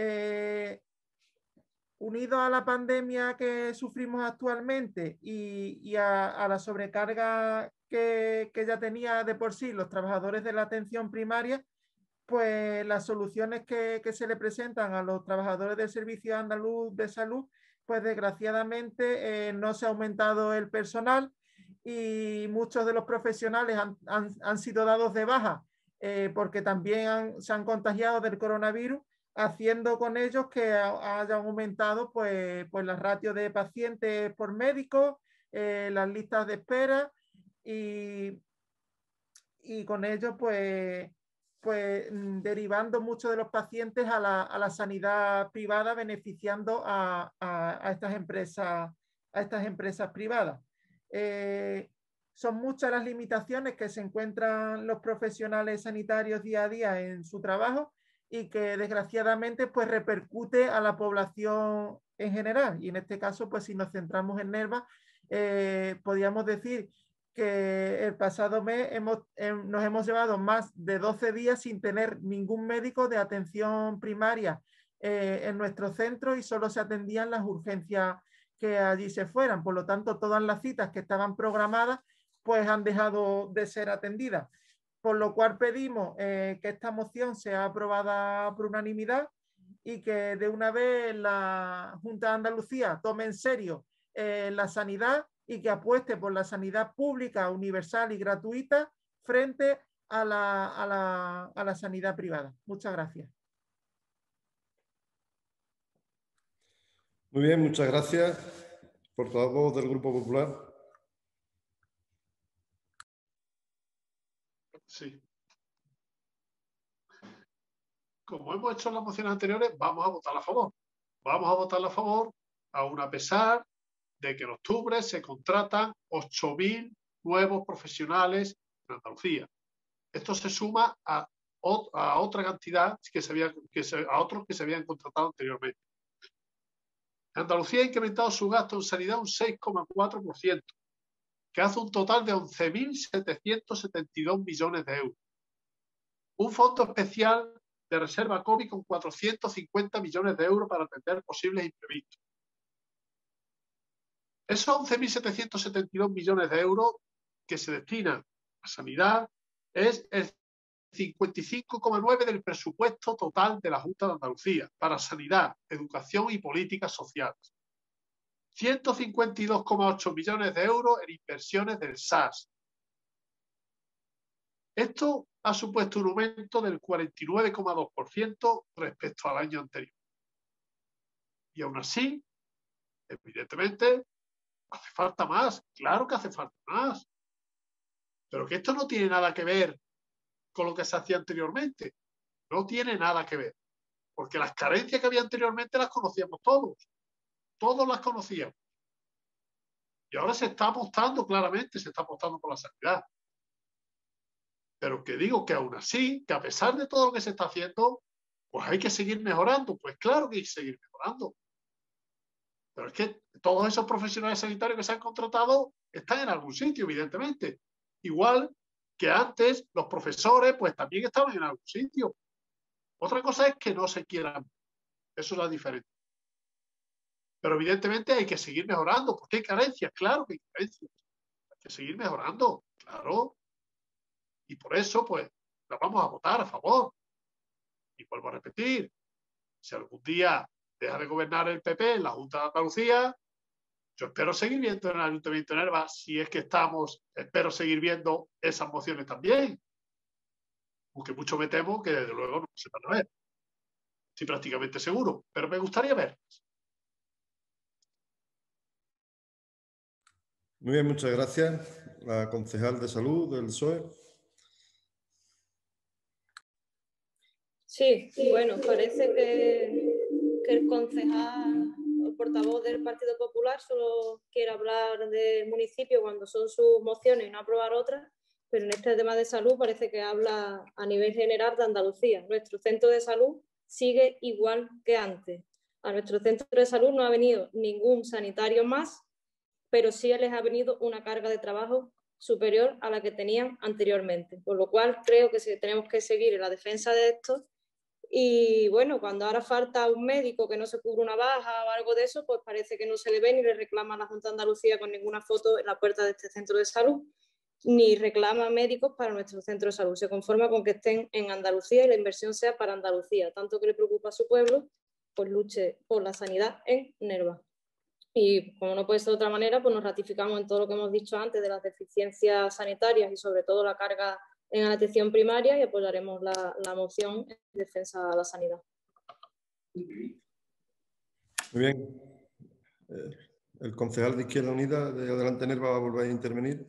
Speaker 10: Unido a la pandemia que sufrimos actualmente y a la sobrecarga que ya tenía de por sí los trabajadores de la atención primaria, pues las soluciones que se le presentan a los trabajadores del Servicio Andaluz de Salud, pues desgraciadamente no se ha aumentado el personal, y muchos de los profesionales han sido dados de baja porque también se han contagiado del coronavirus, haciendo con ellos que hayan aumentado pues las ratios de pacientes por médico, las listas de espera, y con ello pues derivando muchos de los pacientes a la sanidad privada, beneficiando a estas empresas privadas. Son muchas las limitaciones que se encuentran los profesionales sanitarios día a día en su trabajo, y que desgraciadamente pues repercute a la población en general. Y en este caso, pues si nos centramos en Nerva, podríamos decir que el pasado mes nos hemos llevado más de 12 días sin tener ningún médico de atención primaria en nuestro centro, y solo se atendían las urgencias que allí se fueran. Por lo tanto, todas las citas que estaban programadas pues han dejado de ser atendidas. Por lo cual pedimos que esta moción sea aprobada por unanimidad, y que de una vez la Junta de Andalucía tome en serio la sanidad, y que apueste por la sanidad pública, universal y gratuita frente a la sanidad privada. Muchas gracias.
Speaker 1: Muy bien, muchas gracias. Portavoz del Grupo Popular.
Speaker 3: Sí. Como hemos hecho en las mociones anteriores, vamos a votar a favor. Vamos a votar a favor, aún a pesar de que en octubre se contratan 8.000 nuevos profesionales en Andalucía. Esto se suma a otra cantidad a otros que se habían contratado anteriormente. Andalucía ha incrementado su gasto en sanidad un 6,4%, que hace un total de 11.772 millones de euros. Un fondo especial de reserva COVID con 450 millones de euros para atender posibles imprevistos. Esos 11.772 millones de euros que se destinan a sanidad es el 55,9% del presupuesto total de la Junta de Andalucía para sanidad, educación y políticas sociales. 152,8 millones de euros en inversiones del SAS. Esto ha supuesto un aumento del 49,2% respecto al año anterior. Y aún así, evidentemente, hace falta más. Claro que hace falta más. Pero que esto no tiene nada que ver con lo que se hacía anteriormente. No tiene nada que ver. Porque las carencias que había anteriormente las conocíamos todos. Todos las conocíamos. Y ahora se está apostando claramente, se está apostando por la sanidad. Pero que digo que aún así, que a pesar de todo lo que se está haciendo, pues hay que seguir mejorando. Pues claro que hay que seguir mejorando. Pero es que todos esos profesionales sanitarios que se han contratado están en algún sitio, evidentemente. Igual que antes los profesores pues también estaban en algún sitio. Otra cosa es que no se quieran. Eso es la diferencia. Pero evidentemente hay que seguir mejorando, porque hay carencias, claro que hay carencias. Hay que seguir mejorando, claro. Y por eso, pues, la vamos a votar a favor. Y vuelvo a repetir, si algún día deja de gobernar el PP en la Junta de Andalucía, yo espero seguir viendo en el Ayuntamiento de Nerva, si es que estamos, espero seguir viendo esas mociones también. Aunque mucho me temo que desde luego no se van a ver. Estoy prácticamente seguro, pero me gustaría verlas.
Speaker 1: Muy bien, muchas gracias. La concejal de salud del PSOE.
Speaker 11: Sí, bueno, parece que el concejal, el portavoz del Partido Popular, solo quiere hablar del municipio cuando son sus mociones y no aprobar otras, pero en este tema de salud parece que habla a nivel general de Andalucía. Nuestro centro de salud sigue igual que antes. A nuestro centro de salud no ha venido ningún sanitario más, pero sí les ha venido una carga de trabajo superior a la que tenían anteriormente. Por lo cual creo que tenemos que seguir en la defensa de esto. Y bueno, cuando ahora falta un médico que no se cubre una baja o algo de eso, pues parece que no se le ve ni le reclama a la Junta de Andalucía con ninguna foto en la puerta de este centro de salud, ni reclama médicos para nuestro centro de salud. Se conforma con que estén en Andalucía y la inversión sea para Andalucía. Tanto que le preocupa a su pueblo, pues luche por la sanidad en Nerva. Y como no puede ser de otra manera, pues nos ratificamos en todo lo que hemos dicho antes de las deficiencias sanitarias y sobre todo la carga en la atención primaria, y apoyaremos la moción en defensa de la sanidad.
Speaker 1: Muy bien. El concejal de Izquierda Unida de Adelante Nerva va a volver a intervenir.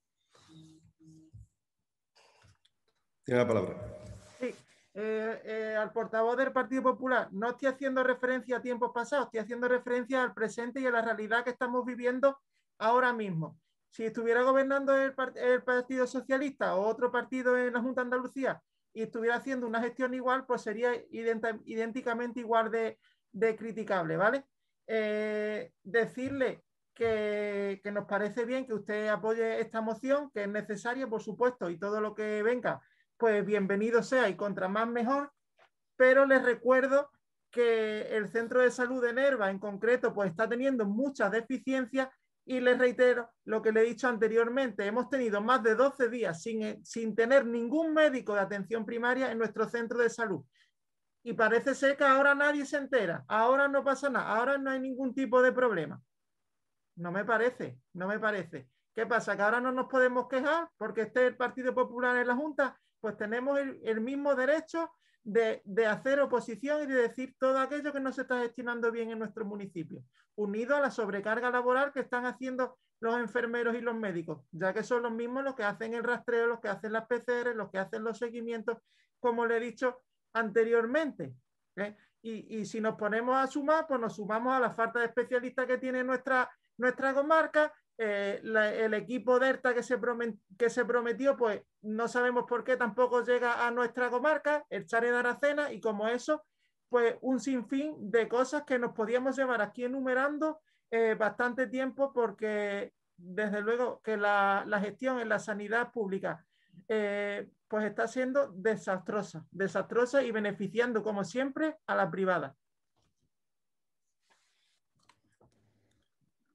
Speaker 1: Tiene la palabra.
Speaker 10: Sí. Al portavoz del Partido Popular, no estoy haciendo referencia a tiempos pasados, estoy haciendo referencia al presente y a la realidad que estamos viviendo ahora mismo. Si estuviera gobernando el Partido Socialista o otro partido en la Junta de Andalucía y estuviera haciendo una gestión igual, pues sería idénticamente igual de criticable, ¿vale? Decirle que nos parece bien que usted apoye esta moción, que es necesaria, por supuesto, y todo lo que venga, pues bienvenido sea y contra más mejor, pero les recuerdo que el centro de salud de Nerva en concreto pues está teniendo muchas deficiencias y les reitero lo que le he dicho anteriormente, hemos tenido más de 12 días sin tener ningún médico de atención primaria en nuestro centro de salud y parece ser que ahora nadie se entera, ahora no pasa nada, ahora no hay ningún tipo de problema. No me parece, no me parece. ¿Qué pasa? ¿Que ahora no nos podemos quejar porque esté el Partido Popular en la Junta? Pues tenemos el mismo derecho de hacer oposición y de decir todo aquello que no se está gestionando bien en nuestro municipio, unido a la sobrecarga laboral que están haciendo los enfermeros y los médicos, ya que son los mismos los que hacen el rastreo, los que hacen las PCR, los que hacen los seguimientos, como le he dicho anteriormente. Y si nos ponemos a sumar, pues nos sumamos a la falta de especialistas que tiene nuestra comarca. El equipo DERTA que se prometió, pues no sabemos por qué tampoco llega a nuestra comarca, el Chare de Aracena, y como eso, pues un sinfín de cosas que nos podíamos llevar aquí enumerando bastante tiempo, porque desde luego que la gestión en la sanidad pública pues está siendo desastrosa y beneficiando como siempre a la privada.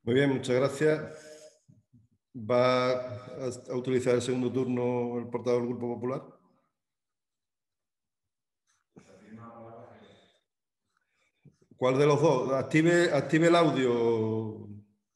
Speaker 1: Muy bien, muchas gracias. ¿Va a utilizar el segundo turno el portavoz del Grupo Popular? ¿Cuál de los dos? Active el audio.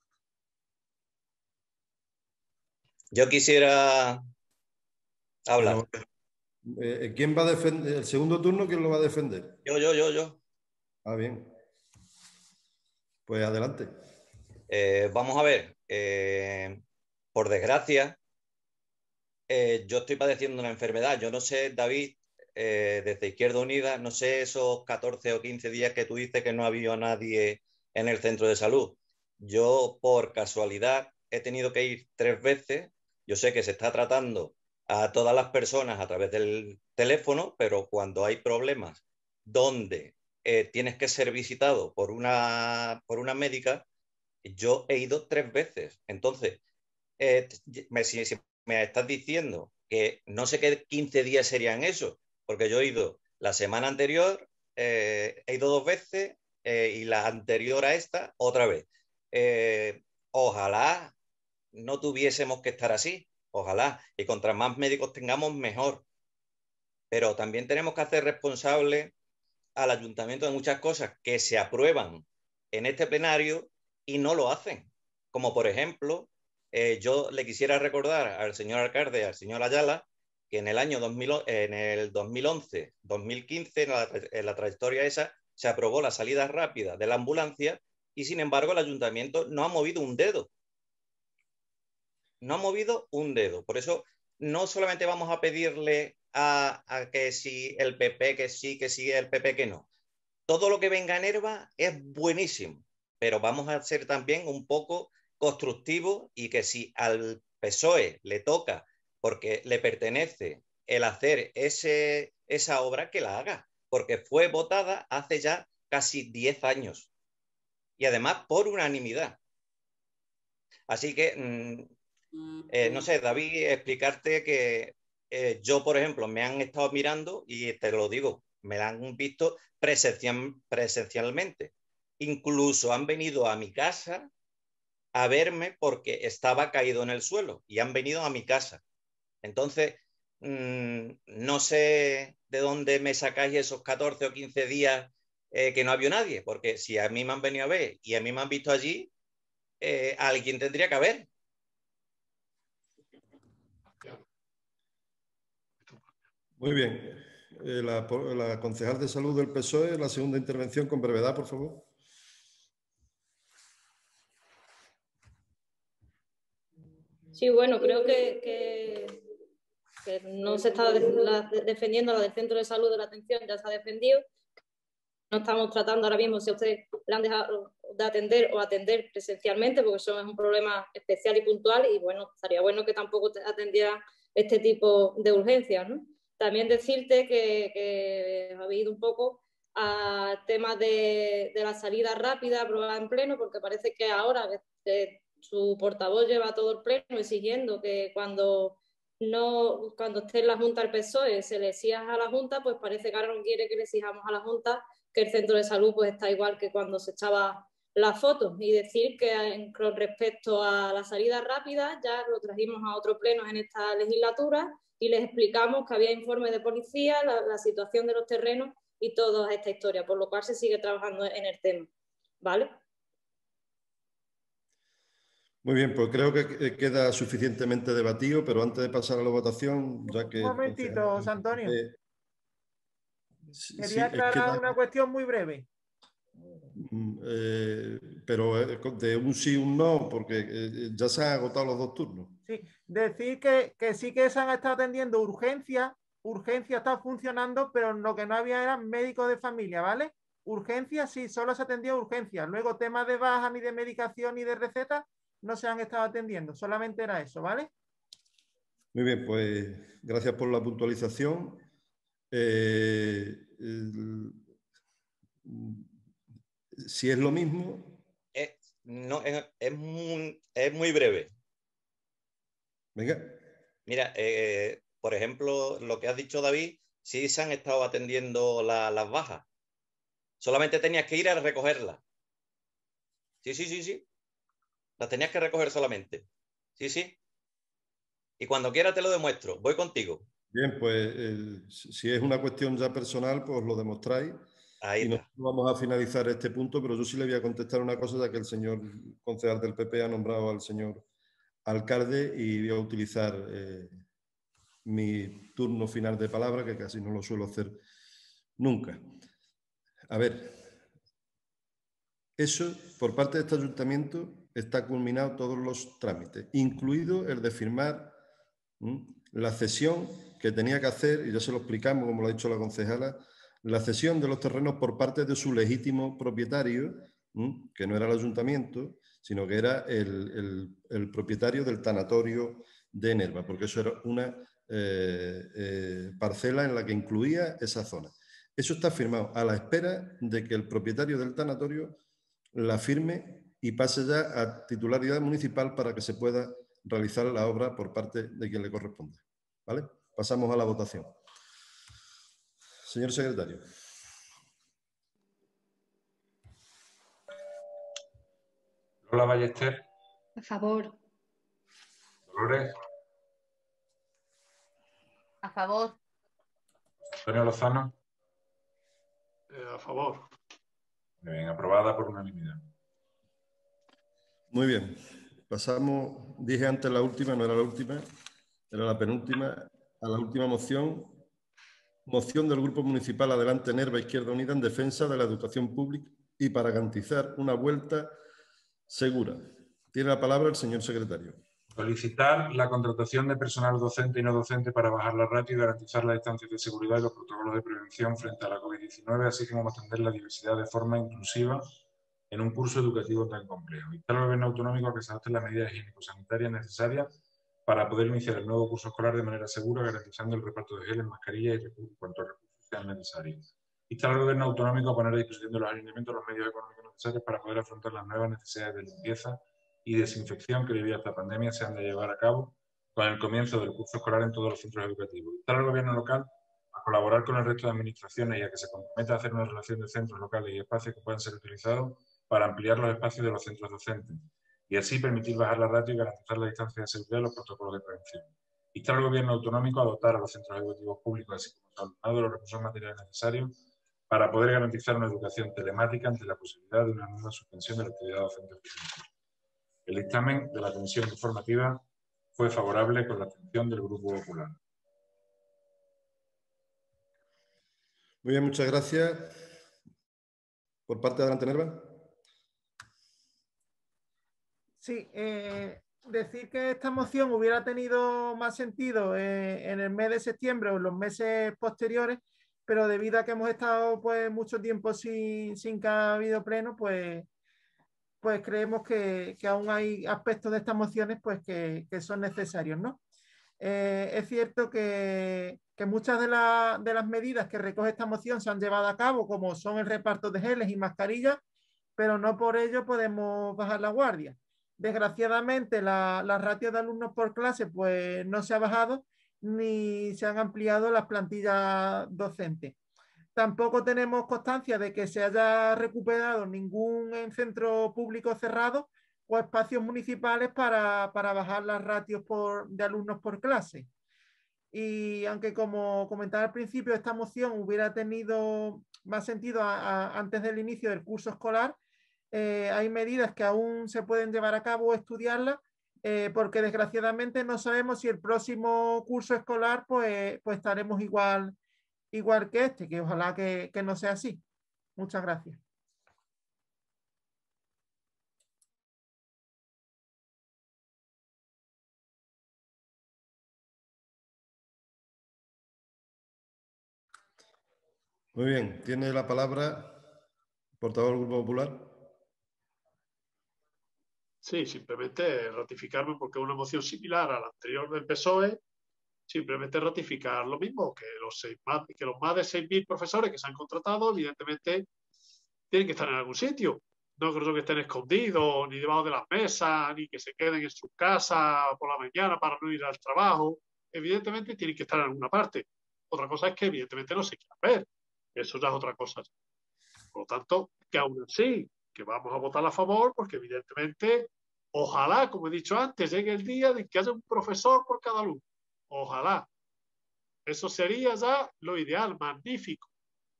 Speaker 12: Yo quisiera hablar.
Speaker 1: Bueno, ¿quién va a defender? ¿El segundo turno quién lo va a defender?
Speaker 12: Yo.
Speaker 1: Ah, bien. Pues adelante.
Speaker 12: Vamos a ver. Por desgracia, yo estoy padeciendo una enfermedad. Yo no sé, David, desde Izquierda Unida, no sé esos 14 o 15 días que tú dices que no había nadie en el centro de salud. Yo, por casualidad, he tenido que ir 3 veces. Yo sé que se está tratando a todas las personas a través del teléfono, pero cuando hay problemas donde tienes que ser visitado por una médica, yo he ido 3 veces. Entonces, si me estás diciendo que no sé qué 15 días serían eso, porque yo he ido la semana anterior, he ido 2 veces y la anterior a esta otra vez. Ojalá no tuviésemos que estar así, ojalá, y contra más médicos tengamos, mejor. Pero también tenemos que hacer responsable al ayuntamiento de muchas cosas que se aprueban en este plenario y no lo hacen. Como por ejemplo, yo le quisiera recordar al señor alcalde, al señor Ayala, que en el año 2011, 2015, en la trayectoria esa, se aprobó la salida rápida de la ambulancia y sin embargo el ayuntamiento no ha movido un dedo. No ha movido un dedo. Por eso no solamente vamos a pedirle a que si el PP, que sí, el PP, que no. Todo lo que venga en Herba es buenísimo, pero vamos a ser también un poco constructivos y que si al PSOE le toca, porque le pertenece el hacer esa obra, que la haga, porque fue votada hace ya casi 10 años y además por unanimidad. Así que no sé, David, explicarte que yo, por ejemplo, me han estado mirando y te lo digo, me la han visto presencialmente. Incluso han venido a mi casa a verme porque estaba caído en el suelo y han venido a mi casa. Entonces, no sé de dónde me sacáis esos 14 o 15 días que no había nadie, porque si a mí me han venido a ver y a mí me han visto allí, alguien tendría que haber.
Speaker 1: Muy bien. La concejal de salud del PSOE, la segunda intervención con brevedad, por favor.
Speaker 11: Sí, bueno, creo que no se está defendiendo la del centro de salud de la atención, ya se ha defendido. No estamos tratando ahora mismo si a ustedes le han dejado de atender o atender presencialmente, porque eso es un problema especial y puntual y bueno, estaría bueno que tampoco atendiera este tipo de urgencias, ¿no? También decirte que habéis ido un poco a temas de la salida rápida aprobada en pleno, porque parece que ahora su portavoz lleva todo el pleno exigiendo que cuando esté en la Junta del PSOE se le exija a la Junta, pues parece que ahora no quiere que le exijamos a la Junta que el centro de salud pues está igual que cuando se echaba las fotos. Y decir que con respecto a la salida rápida ya lo trajimos a otro pleno en esta legislatura y les explicamos que había informes de policía, la situación de los terrenos y toda esta historia, por lo cual se sigue trabajando en el tema. ¿Vale?
Speaker 1: Muy bien, pues creo que queda suficientemente debatido, pero antes de pasar a la votación, ya que...
Speaker 10: Un momentito, José Antonio.
Speaker 1: Sí,
Speaker 10: quería aclarar una cuestión muy breve.
Speaker 1: Pero de un sí y un no, porque ya se han agotado los 2 turnos.
Speaker 10: Sí, decir que sí que se han estado atendiendo urgencia está funcionando, pero lo que no había eran médicos de familia, ¿vale? Urgencia sí, solo se atendió urgencia. Luego temas de baja, ni de medicación, ni de receta, no se han estado atendiendo, solamente era eso, ¿vale?
Speaker 1: Muy bien, pues gracias por la puntualización. Si es lo mismo...
Speaker 12: No, es muy breve.
Speaker 1: Venga.
Speaker 12: Mira, por ejemplo, lo que has dicho, David, sí se han estado atendiendo las bajas. Solamente tenías que ir a recogerlas. Sí. Las tenías que recoger solamente. Sí, sí. Y cuando quieras te lo demuestro. Voy contigo.
Speaker 1: Bien, pues si es una cuestión ya personal, pues lo demostráis.
Speaker 12: Ahí
Speaker 1: y
Speaker 12: está.
Speaker 1: nosotros vamos a finalizar este punto, pero yo sí le voy a contestar una cosa, ya que el señor concejal del PP ha nombrado al señor alcalde, y voy a utilizar mi turno final de palabra, que casi no lo suelo hacer nunca. A ver, eso, por parte de este ayuntamiento, está culminado todos los trámites, incluido el de firmar la cesión que tenía que hacer, y ya se lo explicamos, como lo ha dicho la concejala, la cesión de los terrenos por parte de su legítimo propietario, que no era el ayuntamiento, sino que era el propietario del tanatorio de Nerva, porque eso era una parcela en la que incluía esa zona. Eso está firmado a la espera de que el propietario del tanatorio la firme y pase ya a titularidad municipal para que se pueda realizar la obra por parte de quien le corresponde. ¿Vale? Pasamos a la votación. Señor secretario.
Speaker 2: Lola Ballester.
Speaker 4: A favor.
Speaker 2: Dolores.
Speaker 5: A favor.
Speaker 2: Antonio Lozano.
Speaker 3: A favor.
Speaker 2: Muy bien, aprobada por unanimidad.
Speaker 1: Muy bien. Pasamos, dije antes la última, no era la última, era la penúltima, a la última moción. Moción del Grupo Municipal Adelante Nerva Izquierda Unida en defensa de la educación pública y para garantizar una vuelta segura. Tiene la palabra el señor secretario.
Speaker 2: Solicitar la contratación de personal docente y no docente para bajar la ratio y garantizar las distancias de seguridad y los protocolos de prevención frente a la COVID-19, así como atender la diversidad de forma inclusiva en un curso educativo tan complejo. Instar al Gobierno autonómico a que se adopten las medidas higiénico-sanitarias necesarias para poder iniciar el nuevo curso escolar de manera segura, garantizando el reparto de geles, mascarillas y cuantos recursos sean necesarios. Instar al Gobierno autonómico a poner a disposición de los ayuntamientos los medios económicos necesarios para poder afrontar las nuevas necesidades de limpieza y desinfección que debido a esta pandemia se han de llevar a cabo con el comienzo del curso escolar en todos los centros educativos. Instar al Gobierno local a colaborar con el resto de administraciones y a que se comprometa a hacer una relación de centros locales y espacios que puedan ser utilizados para ampliar los espacios de los centros docentes y así permitir bajar la ratio y garantizar la distancia de seguridad y los protocolos de prevención. Instar al Gobierno autonómico a dotar a los centros educativos públicos, así como a su alumnado, de los recursos materiales necesarios para poder garantizar una educación telemática ante la posibilidad de una nueva suspensión de la actividad docente presencial. El dictamen de la Comisión Informativa fue favorable con la abstención del Grupo Popular.
Speaker 1: Muy bien, muchas gracias. Por parte de Adelante Nerva.
Speaker 10: Sí, decir que esta moción hubiera tenido más sentido en el mes de septiembre o en los meses posteriores, pero debido a que hemos estado pues mucho tiempo sin que ha habido pleno, pues creemos que aún hay aspectos de estas mociones pues que son necesarios, ¿no? Es cierto que muchas de las medidas que recoge esta moción se han llevado a cabo, como son el reparto de geles y mascarillas, pero no por ello podemos bajar la guardia. Desgraciadamente, la ratio de alumnos por clase pues no se ha bajado ni se han ampliado las plantillas docentes. Tampoco tenemos constancia de que se haya recuperado ningún centro público cerrado o espacios municipales para bajar las ratios de alumnos por clase. Y aunque, como comentaba al principio, esta moción hubiera tenido más sentido antes del inicio del curso escolar, hay medidas que aún se pueden llevar a cabo o estudiarlas, porque desgraciadamente no sabemos si el próximo curso escolar pues estaremos igual que este, que ojalá que no sea así. Muchas gracias.
Speaker 1: Muy bien, tiene la palabra el portavoz del Grupo Popular.
Speaker 3: Sí, simplemente ratificarme porque es una moción similar a la anterior del PSOE. Simplemente ratificar lo mismo, que los más de 6.000 profesores que se han contratado, evidentemente, tienen que estar en algún sitio. No creo que estén escondidos, ni debajo de las mesas, ni que se queden en sus casas por la mañana para no ir al trabajo. Evidentemente, tienen que estar en alguna parte. Otra cosa es que, evidentemente, no se quieran ver. Eso ya es otra cosa. Por lo tanto, que aún así, que vamos a votar a favor, porque, evidentemente, Ojalá, como he dicho antes, llegue el día de que haya un profesor por cada alumno. Ojalá. Eso sería ya lo ideal, magnífico.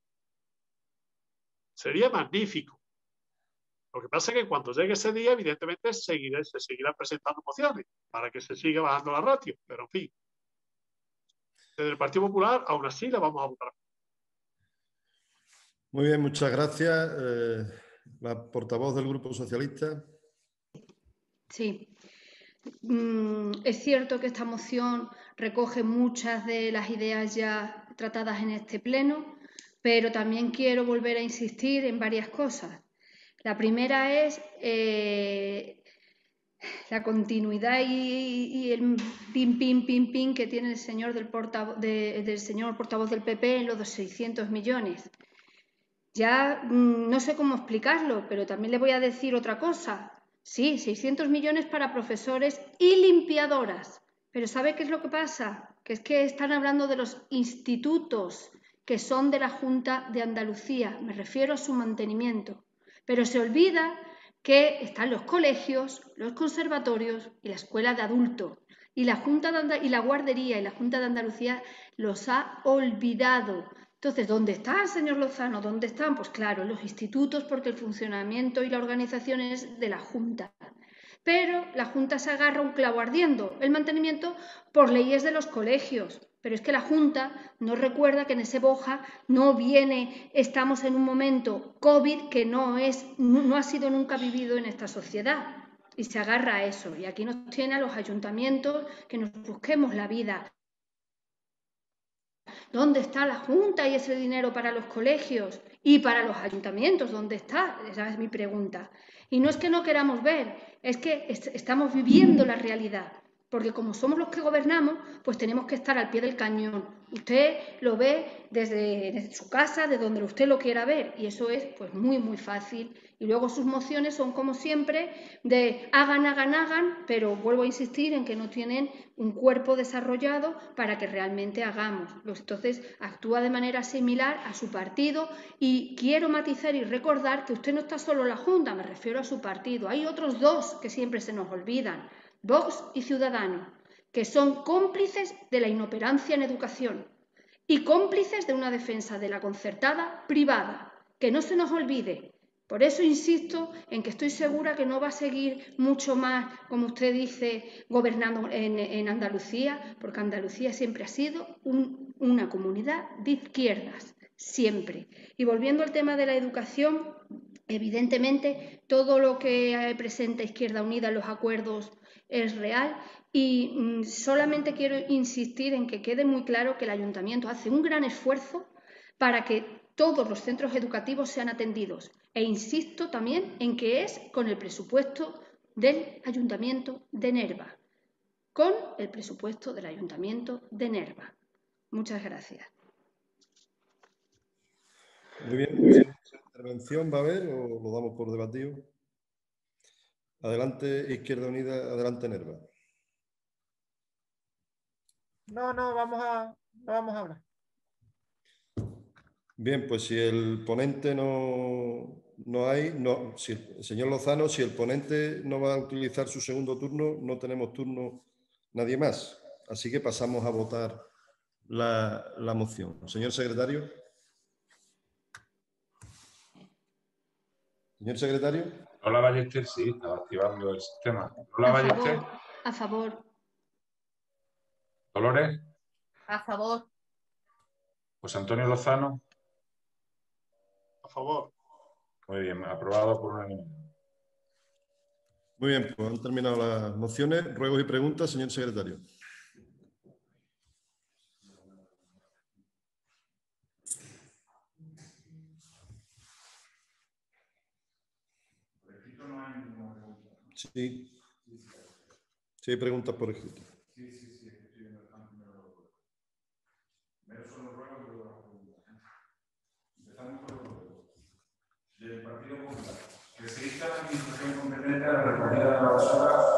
Speaker 3: Sería magnífico. Lo que pasa es que cuando llegue ese día, evidentemente, se seguirán presentando mociones para que se siga bajando la ratio. Pero, en fin, desde el Partido Popular, aún así, la vamos a votar.
Speaker 1: Muy bien, muchas gracias. La portavoz del Grupo Socialista.
Speaker 4: Sí. Es cierto que esta moción recoge muchas de las ideas ya tratadas en este pleno, pero también quiero volver a insistir en varias cosas. La primera es la continuidad y el pin que tiene el señor del señor portavoz del PP en los 600 millones. Ya no sé cómo explicarlo, pero también le voy a decir otra cosa. Sí, 600 millones para profesores y limpiadoras. Pero ¿sabe qué es lo que pasa? Que es que están hablando de los institutos que son de la Junta de Andalucía. Me refiero a su mantenimiento. Pero se olvida que están los colegios, los conservatorios y la escuela de adultos. Y la guardería y la Junta de Andalucía los ha olvidado. Entonces, ¿dónde está el señor Lozano? ¿Dónde están? Pues claro, en los institutos, porque el funcionamiento y la organización es de la Junta. Pero la Junta se agarra un clavo ardiendo, el mantenimiento por leyes de los colegios. Pero es que la Junta no recuerda que en ese Boja no viene, estamos en un momento COVID que no ha sido nunca vivido en esta sociedad. Y se agarra a eso. Y aquí nos tiene a los ayuntamientos que nos busquemos la vida. ¿Dónde está la Junta y ese dinero para los colegios y para los ayuntamientos? ¿Dónde está? Esa es mi pregunta. Y no es que no queramos ver, es que estamos viviendo la realidad. Porque como somos los que gobernamos, pues tenemos que estar al pie del cañón. Usted lo ve desde su casa, de donde usted lo quiera ver. Y eso es pues muy, muy fácil. Y luego sus mociones son como siempre de hagan, pero vuelvo a insistir en que no tienen un cuerpo desarrollado para que realmente hagamos. Entonces actúa de manera similar a su partido y quiero matizar y recordar que usted no está solo en la Junta, me refiero a su partido. Hay otros dos que siempre se nos olvidan. Vox y Ciudadanos, que son cómplices de la inoperancia en educación y cómplices de una defensa de la concertada privada. Que no se nos olvide. Por eso insisto en que estoy segura que no va a seguir mucho más, como usted dice, gobernando en Andalucía, porque Andalucía siempre ha sido una comunidad de izquierdas, siempre. Y volviendo al tema de la educación, evidentemente todo lo que presenta Izquierda Unida en los acuerdos es real y solamente quiero insistir en que quede muy claro que el ayuntamiento hace un gran esfuerzo para que todos los centros educativos sean atendidos. E insisto también en que es con el presupuesto del ayuntamiento de Nerva. Con el presupuesto del ayuntamiento de Nerva. Muchas gracias.
Speaker 1: Muy bien. ¿Intervención va a haber o lo damos por debatido? Adelante, Izquierda Unida, adelante, Nerva.
Speaker 10: No, vamos a hablar.
Speaker 1: Bien, pues si el ponente si el señor Lozano, si el ponente no va a utilizar su segundo turno, no tenemos turno nadie más. Así que pasamos a votar la moción. Señor secretario. Señor secretario.
Speaker 2: Lola Ballester, sí, estaba activando el sistema. Lola Ballester.
Speaker 4: A favor.
Speaker 2: Dolores.
Speaker 5: A favor.
Speaker 2: José Antonio Lozano.
Speaker 3: A favor.
Speaker 2: Muy bien, aprobado por unanimidad.
Speaker 1: Muy bien, pues han terminado las mociones. Ruegos y preguntas, señor secretario. Sí. Sí, hay preguntas por escrito.
Speaker 2: Del Partido Popular. Que se insta a la Administración competente a la recogida de la basura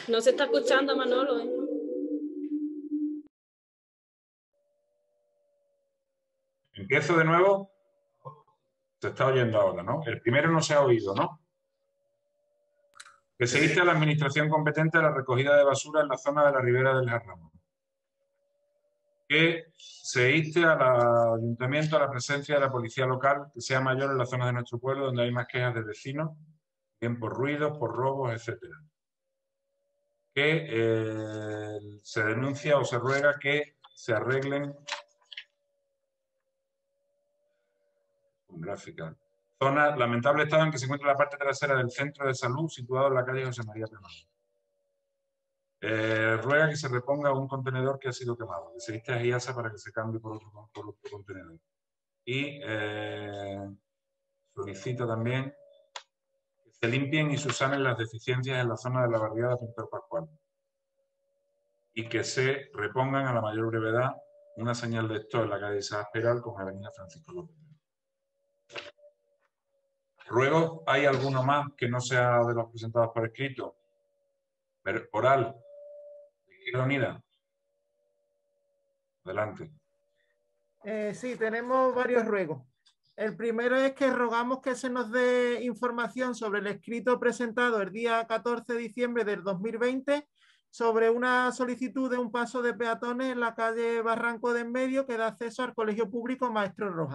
Speaker 11: No se está escuchando, Manolo, ¿eh?
Speaker 2: Empiezo de nuevo. Se está oyendo ahora, ¿no? El primero no se ha oído, ¿no? Que se inste a la administración competente a la recogida de basura en la zona de la ribera del Jarramón. Que se inste al ayuntamiento a la presencia de la policía local que sea mayor en la zona de nuestro pueblo donde hay más quejas de vecinos, bien por ruidos, por robos, etcétera. Que se denuncia o se ruega que se arreglen gráfica. Zona, lamentable estado en que se encuentra la parte trasera del centro de salud situado en la calle José María Pemán. Ruega que se reponga un contenedor que ha sido quemado, que se viste a IASA para que se cambie por otro contenedor. Y solicita también que se limpien y subsanen las deficiencias en la zona de la barriada Pintor Pascual. Y que se repongan a la mayor brevedad una señal de stop en la calle Isaac Peral con avenida Francisco López. Ruego, ¿hay alguno más que no sea de los presentados por escrito? Oral. Izquierda Unida. Adelante.
Speaker 10: Sí, tenemos varios ruegos. El primero es que rogamos que se nos dé información sobre el escrito presentado el día 14 de diciembre del 2020 sobre una solicitud de un paso de peatones en la calle Barranco de en Medio que da acceso al Colegio Público Maestro Rojas.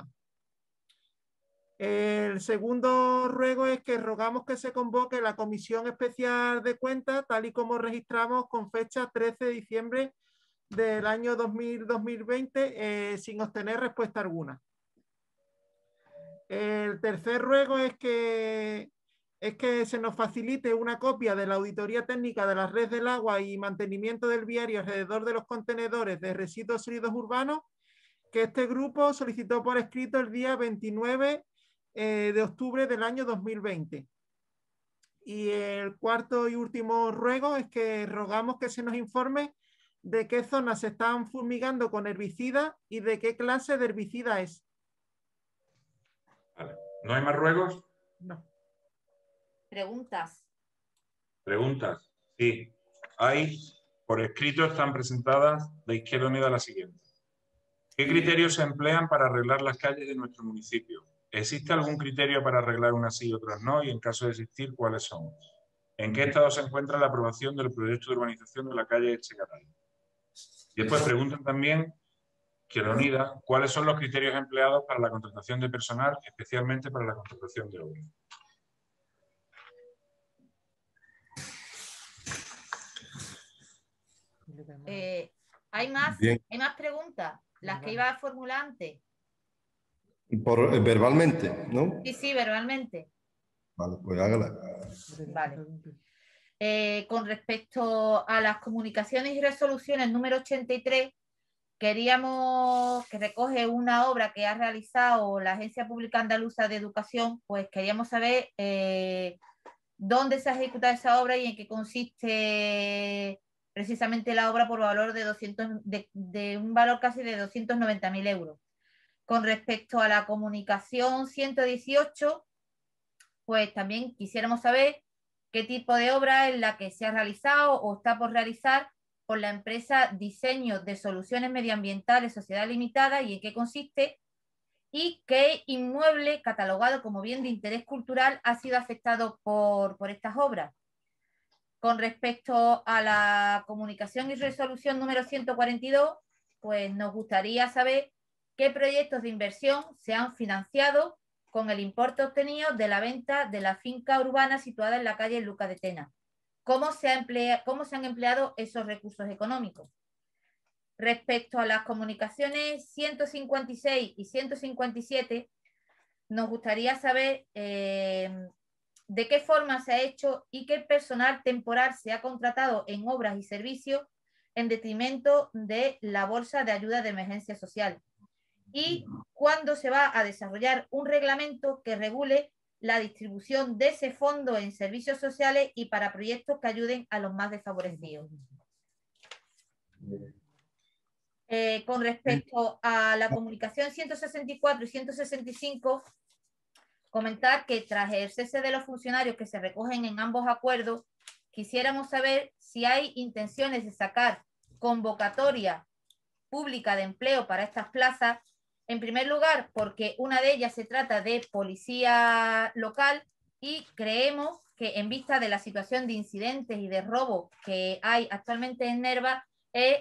Speaker 10: El segundo ruego es que rogamos que se convoque la Comisión Especial de Cuentas, tal y como registramos con fecha 13 de diciembre del año 2020, sin obtener respuesta alguna. El tercer ruego es que se nos facilite una copia de la auditoría técnica de la red del agua y mantenimiento del viario alrededor de los contenedores de residuos sólidos urbanos, que este grupo solicitó por escrito el día 29 de octubre del año 2020. Y el cuarto y último ruego es que rogamos que se nos informe de qué zonas se están fumigando con herbicida y de qué clase de herbicida es.
Speaker 2: Vale. ¿No hay más ruegos?
Speaker 10: No.
Speaker 5: ¿Preguntas?
Speaker 2: Preguntas. Sí. Hay, por escrito, están presentadas de Izquierda Unida las siguientes. ¿Qué criterios se emplean para arreglar las calles de nuestro municipio? ¿Existe algún criterio para arreglar unas sí y otras no? Y en caso de existir, ¿cuáles son? ¿En qué estado se encuentra la aprobación del proyecto de urbanización de la calle Echegaray? Y después preguntan también, Izquierda Unida, ¿cuáles son los criterios empleados para la contratación de personal, especialmente para la contratación de obras?
Speaker 5: ¿Hay más preguntas? Las que iba a formular antes.
Speaker 1: Verbalmente, ¿no?
Speaker 5: Sí, verbalmente.
Speaker 1: Vale, pues hágala.
Speaker 5: Vale. Con respecto a las comunicaciones y resoluciones número 83, queríamos, que recoge una obra que ha realizado la Agencia Pública Andaluza de Educación, pues queríamos saber dónde se ha ejecutado esa obra y en qué consiste precisamente la obra por valor de un valor casi de 290.000 euros. Con respecto a la comunicación 118, pues también quisiéramos saber qué tipo de obra es la que se ha realizado o está por realizar por la empresa Diseño de Soluciones Medioambientales Sociedad Limitada y en qué consiste, y qué inmueble catalogado como bien de interés cultural ha sido afectado por estas obras. Con respecto a la comunicación y resolución número 142, pues nos gustaría saber qué proyectos de inversión se han financiado con el importe obtenido de la venta de la finca urbana situada en la calle Lucas de Tena. ¿Cómo se han empleado esos recursos económicos? Respecto a las comunicaciones 156 y 157, nos gustaría saber de qué forma se ha hecho y qué personal temporal se ha contratado en obras y servicios en detrimento de la Bolsa de Ayuda de Emergencia Social. Y cuándo se va a desarrollar un reglamento que regule la distribución de ese fondo en servicios sociales y para proyectos que ayuden a los más desfavorecidos. Con respecto a la comunicación 164 y 165, comentar que tras el cese de los funcionarios que se recogen en ambos acuerdos, quisiéramos saber si hay intenciones de sacar convocatoria pública de empleo para estas plazas. En primer lugar, porque una de ellas se trata de policía local y creemos que en vista de la situación de incidentes y de robo que hay actualmente en Nerva, es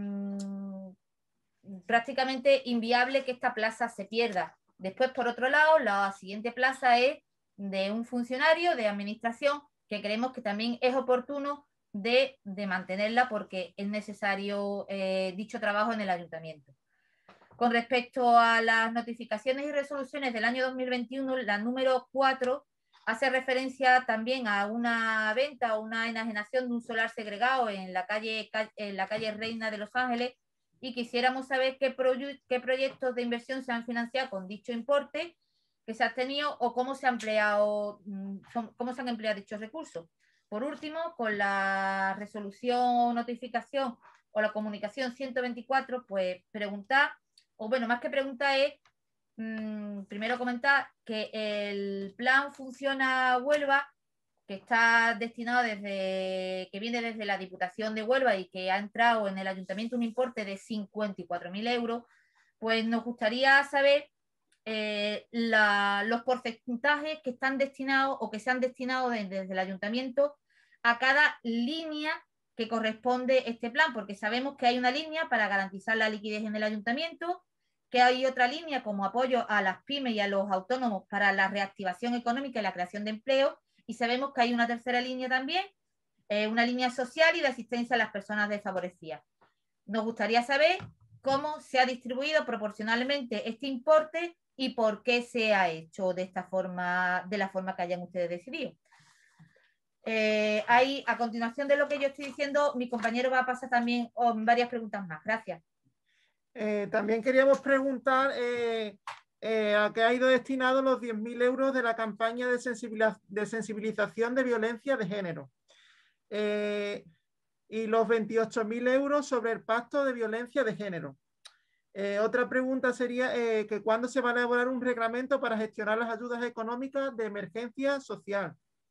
Speaker 5: prácticamente inviable que esta plaza se pierda. Después, por otro lado, la siguiente plaza es de un funcionario de administración que creemos que también es oportuno de mantenerla porque es necesario dicho trabajo en el ayuntamiento. Con respecto a las notificaciones y resoluciones del año 2021, la número 4 hace referencia también a una venta o una enajenación de un solar segregado en la calle Reina de Los Ángeles, y quisiéramos saber qué proyectos de inversión se han financiado con dicho importe que se ha tenido o cómo se han empleado dichos recursos. Por último, con la resolución o notificación o la comunicación 124, pues preguntar, o bueno, más que preguntar es, primero comentar que el plan Funciona Huelva, que está destinado que viene desde la Diputación de Huelva y que ha entrado en el ayuntamiento un importe de 54.000 euros, pues nos gustaría saber los porcentajes que están destinados o que se han destinado desde el ayuntamiento a cada línea que corresponde este plan, porque sabemos que hay una línea para garantizar la liquidez en el ayuntamiento, que hay otra línea como apoyo a las pymes y a los autónomos para la reactivación económica y la creación de empleo, y sabemos que hay una tercera línea también, una línea social y de asistencia a las personas desfavorecidas. Nos gustaría saber cómo se ha distribuido proporcionalmente este importe y por qué se ha hecho de esta forma, de la forma que hayan ustedes decidido. A continuación de lo que yo estoy diciendo, mi compañero va a pasar también varias preguntas más. Gracias.
Speaker 10: También queríamos preguntar a qué ha ido destinado los 10.000 euros de la campaña de sensibilización de violencia de género y los 28.000 euros sobre el pacto de violencia de género. Otra pregunta sería que cuándo se va a elaborar un reglamento para gestionar las ayudas económicas de emergencia social.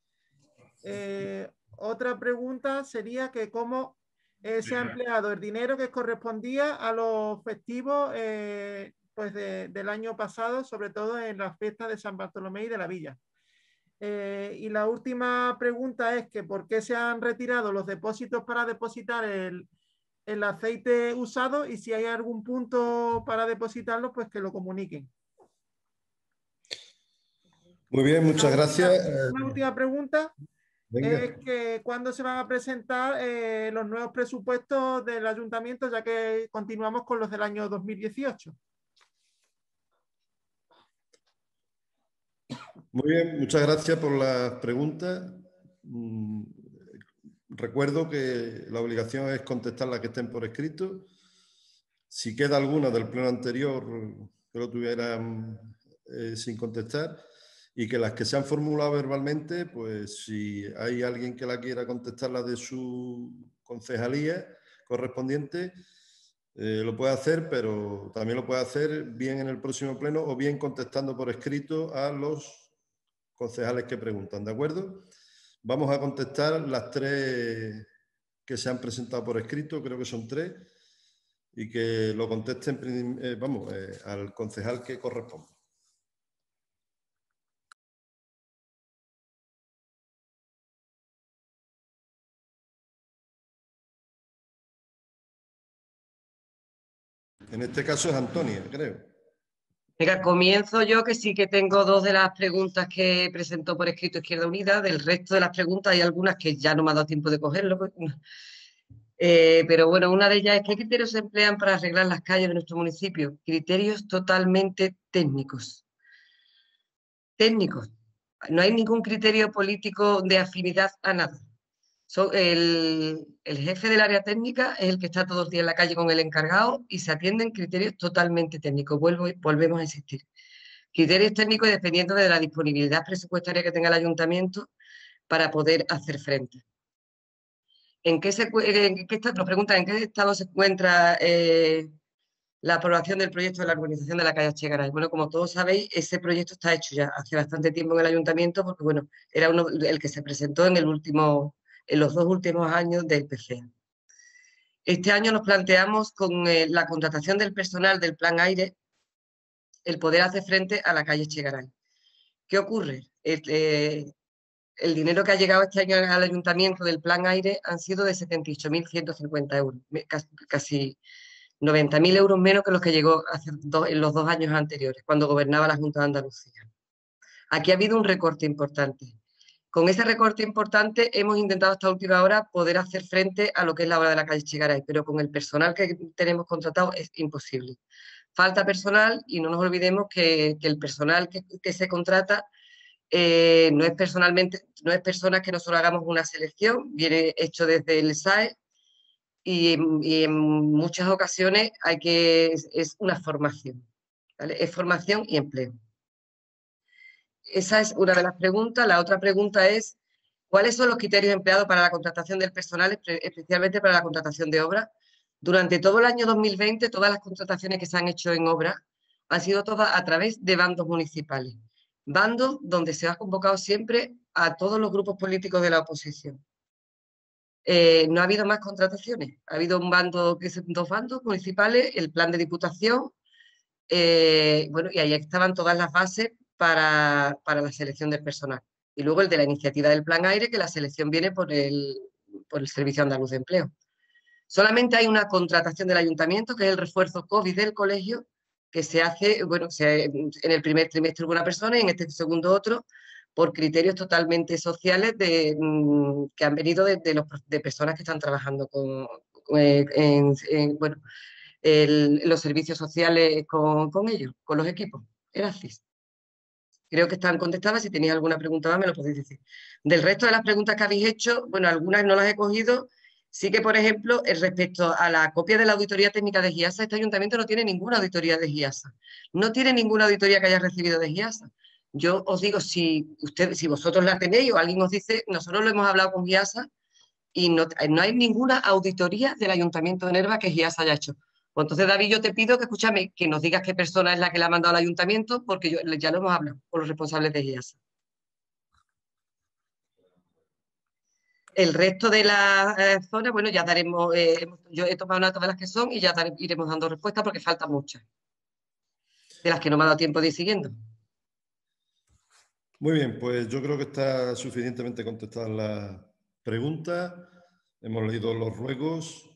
Speaker 10: Otra pregunta sería que cómo se ha empleado el dinero que correspondía a los festivos pues del año pasado, sobre todo en las fiestas de San Bartolomé y de la Villa. Y la última pregunta es que ¿por qué se han retirado los depósitos para depositar el aceite usado? Y si hay algún punto para depositarlo, pues que lo comuniquen.
Speaker 1: Muy bien, muchas gracias.
Speaker 10: Una última pregunta.
Speaker 1: Venga.
Speaker 10: Es que cuándo se van a presentar los nuevos presupuestos del ayuntamiento, ya que continuamos con los del año 2018.
Speaker 1: Muy bien, muchas gracias por las preguntas. Recuerdo que la obligación es contestar las que estén por escrito. Si queda alguna del pleno anterior que lo tuvieran sin contestar, y que las que se han formulado verbalmente, pues si hay alguien que la quiera contestar, la de su concejalía correspondiente, lo puede hacer, pero también lo puede hacer bien en el próximo pleno o bien contestando por escrito a los concejales que preguntan, ¿de acuerdo? Vamos a contestar las 3 que se han presentado por escrito, creo que son 3, y que lo contesten al concejal que corresponda. En este caso es Antonia, creo.
Speaker 7: Venga, comienzo yo, que sí que tengo 2 de las preguntas que presentó por escrito Izquierda Unida. Del resto de las preguntas hay algunas que ya no me ha dado tiempo de cogerlo. Pero bueno, una de ellas es ¿qué criterios se emplean para arreglar las calles de nuestro municipio? Criterios totalmente técnicos. Técnicos. No hay ningún criterio político de afinidad a nada. El jefe del área técnica es el que está todos los días en la calle con el encargado y se atienden criterios totalmente técnicos. Volvemos a insistir. Criterios técnicos dependiendo de la disponibilidad presupuestaria que tenga el ayuntamiento para poder hacer frente. Nos preguntan en qué estado se encuentra la aprobación del proyecto de la urbanización de la calle Echegaray. Bueno, como todos sabéis, ese proyecto está hecho ya hace bastante tiempo en el ayuntamiento porque, bueno, era el que se presentó en el último en los 2 últimos años del PCEA. Este año nos planteamos con la contratación del personal del Plan Aire el poder hacer frente a la calle Echegaray. ¿Qué ocurre? El dinero que ha llegado este año al ayuntamiento del Plan Aire han sido de 78.150 euros, casi 90.000 euros menos que los que llegó en los 2 años anteriores, cuando gobernaba la Junta de Andalucía. Aquí ha habido un recorte importante. Con ese recorte importante hemos intentado hasta última hora poder hacer frente a lo que es la obra de la calle Echegaray, pero con el personal que tenemos contratado es imposible. Falta personal y no nos olvidemos que el personal que se contrata no es personas que nosotros hagamos una selección, viene hecho desde el SAE y en muchas ocasiones es una formación, ¿vale? Es formación y empleo. Esa es una de las preguntas. La otra pregunta es, ¿cuáles son los criterios empleados para la contratación del personal, especialmente para la contratación de obras? Durante todo el año 2020, todas las contrataciones que se han hecho en obras han sido todas a través de bandos municipales. Bandos donde se ha convocado siempre a todos los grupos políticos de la oposición. No ha habido más contrataciones. Ha habido dos bandos municipales, el plan de diputación, bueno, y ahí estaban todas las bases para la selección del personal. Y luego el de la iniciativa del Plan Aire, que la selección viene por el Servicio Andaluz de Empleo. Solamente hay una contratación del ayuntamiento, que es el refuerzo COVID del colegio, que se hace, bueno, en el primer trimestre una persona y en este segundo otro, por criterios totalmente sociales que han venido de personas que están trabajando en los servicios sociales con ellos, con los equipos. Gracias. Creo que están contestadas. Si tenéis alguna pregunta más, me lo podéis decir. Del resto de las preguntas que habéis hecho, bueno, algunas no las he cogido. Sí que, por ejemplo, respecto a la copia de la auditoría técnica de GIASA, este ayuntamiento no tiene ninguna auditoría de GIASA. No tiene ninguna auditoría que haya recibido de GIASA. Yo os digo, si vosotros la tenéis o alguien os dice, nosotros lo hemos hablado con GIASA y no hay ninguna auditoría del ayuntamiento de Nerva que GIASA haya hecho. Pues entonces, David, yo te pido que, escúchame, que nos digas qué persona es la que la ha mandado al ayuntamiento, porque ya lo hemos hablado con los responsables de GIASA. El resto de las zonas, bueno, ya daremos, yo he tomado nota de las que son y ya iremos dando respuestas porque faltan muchas, de las que no me ha dado tiempo de ir siguiendo.
Speaker 1: Muy bien, pues yo creo que está suficientemente contestadas las preguntas. Hemos leído los ruegos.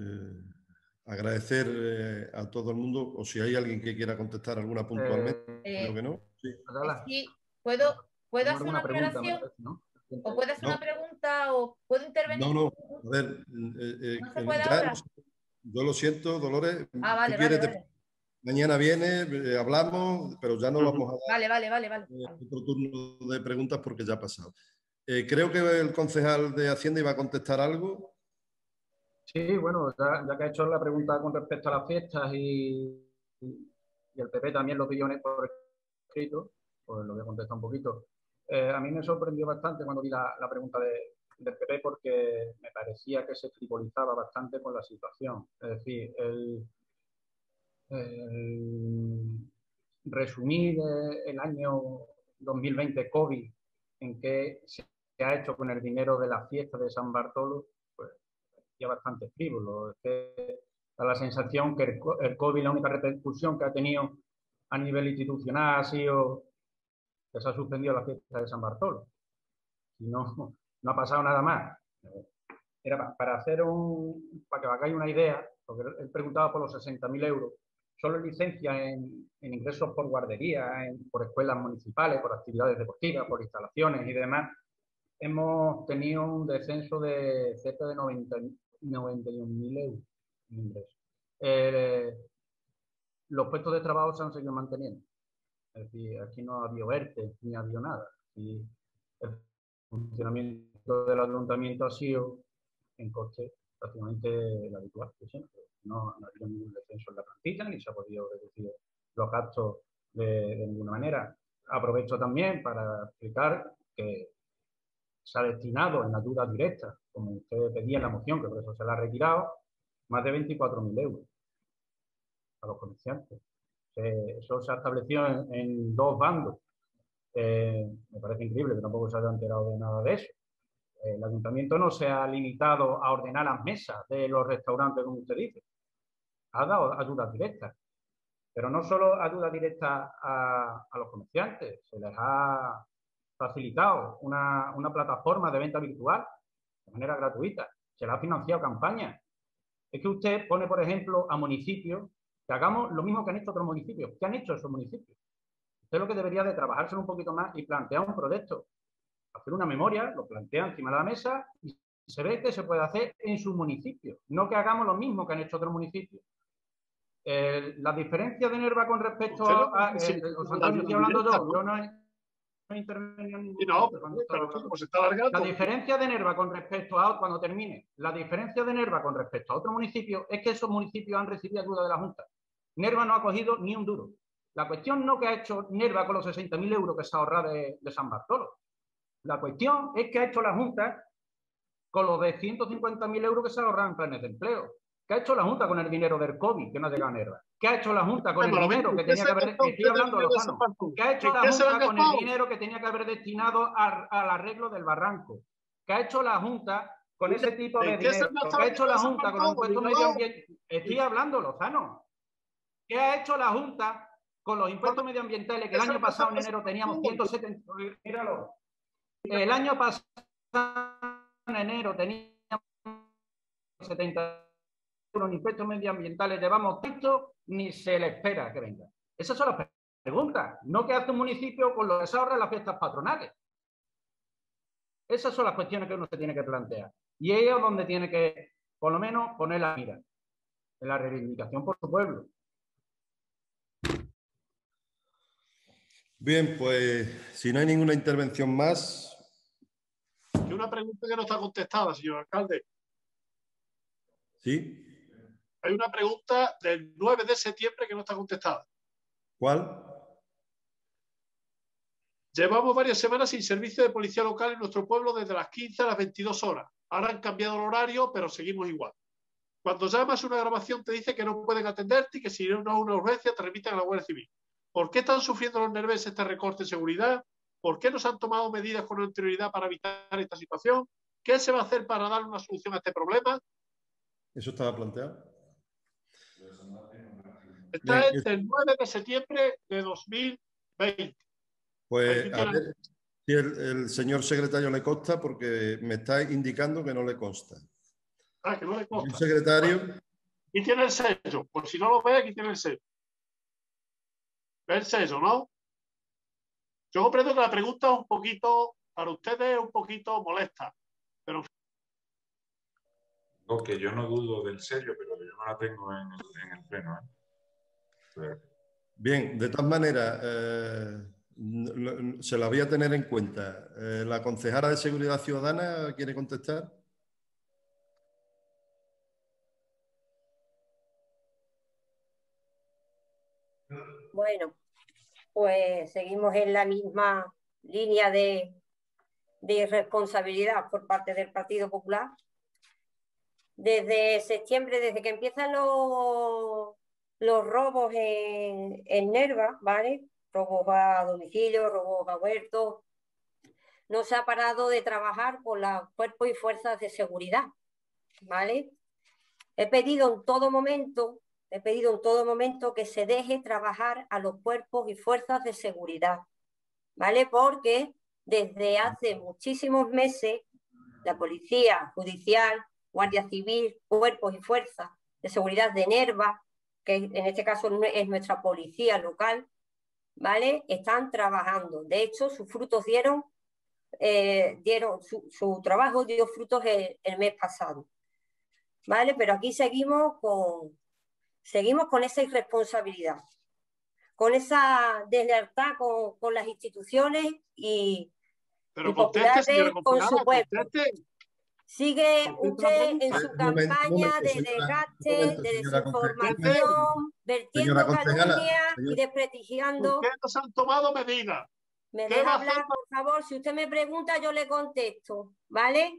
Speaker 1: Agradecer a todo el mundo, o si hay alguien que quiera contestar alguna puntualmente, creo que no. Sí.
Speaker 5: Sí, ¿puedo hacer una aclaración? ¿No? ¿O puedo hacer una pregunta o puedo intervenir?
Speaker 1: No, a ver,
Speaker 5: ¿No se puede ahora?
Speaker 1: Yo lo siento, Dolores.
Speaker 5: Vale.
Speaker 1: Mañana viene, hablamos, pero ya no vamos a dar
Speaker 5: Vale.
Speaker 1: otro turno de preguntas porque ya ha pasado. Creo que el concejal de Hacienda iba a contestar algo.
Speaker 8: Sí, bueno, ya que ha hecho la pregunta con respecto a las fiestas y el PP también lo pidió por escrito, pues lo voy a contestar un poquito. A mí me sorprendió bastante cuando vi la pregunta del PP porque me parecía que se frivolizaba bastante con la situación. Es decir, resumir el año 2020 COVID en qué se ha hecho con el dinero de la fiesta de San Bartolo, pues ya bastante frívolo. Es que da la sensación que el COVID, la única repercusión que ha tenido a nivel institucional ha sido que se ha suspendido la fiesta de San Bartolo. Y no ha pasado nada más. Era para que hagáis una idea, porque él preguntaba por los 60.000 euros, solo licencias en ingresos por guardería, por escuelas municipales, por actividades deportivas, por instalaciones y demás, hemos tenido un descenso de cerca de 91.000 euros en ingresos. Los puestos de trabajo se han seguido manteniendo. Es decir, aquí no ha habido ERTE, ni ha habido nada. Y el funcionamiento del ayuntamiento ha sido en coste prácticamente el habitual de siempre. No ha habido ningún descenso en la plantilla, ni se ha podido reducir los gastos de ninguna manera. Aprovecho también para explicar que se ha destinado en ayudas directas, como usted pedía en la moción, que por eso se la ha retirado, más de 24.000 euros a los comerciantes. Eso se ha establecido en dos bandos. Me parece increíble que tampoco se haya enterado de nada de eso. El ayuntamiento no se ha limitado a ordenar las mesas de los restaurantes, como usted dice. Ha dado ayudas directas. Pero no solo ayuda directa a los comerciantes, se les ha facilitado una plataforma de venta virtual de manera gratuita, se les ha financiado campañas. Es que usted pone, por ejemplo, a municipios que hagamos lo mismo que han hecho otros municipios. ¿Qué han hecho esos municipios? Usted lo que debería de trabajarse un poquito más y plantear un proyecto, hacer una memoria, lo plantea encima de la mesa y se ve que se puede hacer en su municipio, no que hagamos lo mismo que han hecho otros municipios. La diferencia de Nerva con respecto a... José Antonio, estoy hablando yo no intervengo en ningún
Speaker 3: pero se está alargando.
Speaker 8: La diferencia de Nerva con respecto a... Cuando termine, la diferencia de Nerva con respecto a otros municipios es que esos municipios han recibido ayuda de la Junta. Nerva no ha cogido ni un duro. La cuestión no que ha hecho Nerva con los 60.000 euros que se ha ahorrado de San Bartolo. La cuestión es que ha hecho la Junta con los de 150.000 euros que se ha ahorrado en planes de empleo. ¿Qué ha hecho la Junta con el dinero del COVID que no ha llegado a Nerva? ¿Qué ha hecho la Junta con el dinero que tenía que haber... Estoy hablando de Lozano. ¿Qué ha hecho la Junta con el dinero que tenía que haber destinado al arreglo del barranco? ¿Qué ha hecho la Junta con ese tipo de dinero? ¿Qué ha hecho la Junta con los impuestos medioambientales? Estoy hablando, Lozano. ¿Qué ha hecho la Junta con los impuestos medioambientales que el año pasado en enero teníamos 170... Míralo. El año pasado en enero teníamos 70 euros en impuestos medioambientales, llevamos esto, ni se le espera que venga. Esas son las preguntas. No que hace un municipio con lo que se ahorra en las fiestas patronales. Esas son las cuestiones que uno se tiene que plantear. Y ahí es donde tiene que, por lo menos, poner la mira. En la reivindicación por su pueblo.
Speaker 1: Bien, pues si no hay ninguna intervención más...
Speaker 3: Hay una pregunta que no está contestada, señor alcalde.
Speaker 1: ¿Sí?
Speaker 3: Hay una pregunta del 9 de septiembre que no está contestada.
Speaker 1: ¿Cuál?
Speaker 3: Llevamos varias semanas sin servicio de policía local en nuestro pueblo desde las 15 a las 22 horas. Ahora han cambiado el horario, pero seguimos igual. Cuando llamas una grabación te dice que no pueden atenderte y que si no es una urgencia te remiten a la Guardia Civil. ¿Por qué están sufriendo los nervios este recorte de seguridad? ¿Por qué no se han tomado medidas con anterioridad para evitar esta situación? ¿Qué se va a hacer para dar una solución a este problema?
Speaker 1: ¿Eso estaba planteado?
Speaker 3: Está desde el 9 de septiembre de 2020.
Speaker 1: Pues a ver si el señor secretario le consta, porque me está indicando que no le consta.
Speaker 3: Ah, que no le consta.
Speaker 1: El secretario...
Speaker 3: Aquí tiene el sello. Por si no lo ve, aquí tiene el sello. ¿Ve el sello, no? Yo comprendo que la pregunta es un poquito, para ustedes, un poquito molesta. Pero...
Speaker 2: No, que yo no dudo del sello, pero yo no la tengo en el pleno.
Speaker 1: Bien, de todas maneras, se la voy a tener en cuenta. ¿La concejala de Seguridad Ciudadana quiere contestar?
Speaker 6: Bueno, pues seguimos en la misma línea de irresponsabilidad por parte del Partido Popular. Desde septiembre, desde que empiezan los robos en Nerva, ¿vale? Robos a domicilio, robos a huertos, no se ha parado de trabajar con los cuerpos y fuerzas de seguridad, ¿vale? He pedido en todo momento que se deje trabajar a los cuerpos y fuerzas de seguridad, ¿vale? Porque desde hace muchísimos meses la Policía Judicial, Guardia Civil, cuerpos y fuerzas de seguridad de Nerva, que en este caso es nuestra policía local, ¿vale? Están trabajando. De hecho, sus frutos su trabajo dio frutos el mes pasado, ¿vale? Pero aquí seguimos con esa irresponsabilidad, con esa deslealtad con las instituciones y populares con su pueblo. Sigue usted en su campaña de desgaste, de desinformación, vertiendo calumnias y desprestigiando.
Speaker 3: ¿Por qué no se han tomado medidas?
Speaker 6: ¿Me deja hablar, por favor? Si usted me pregunta, yo le contesto, ¿vale?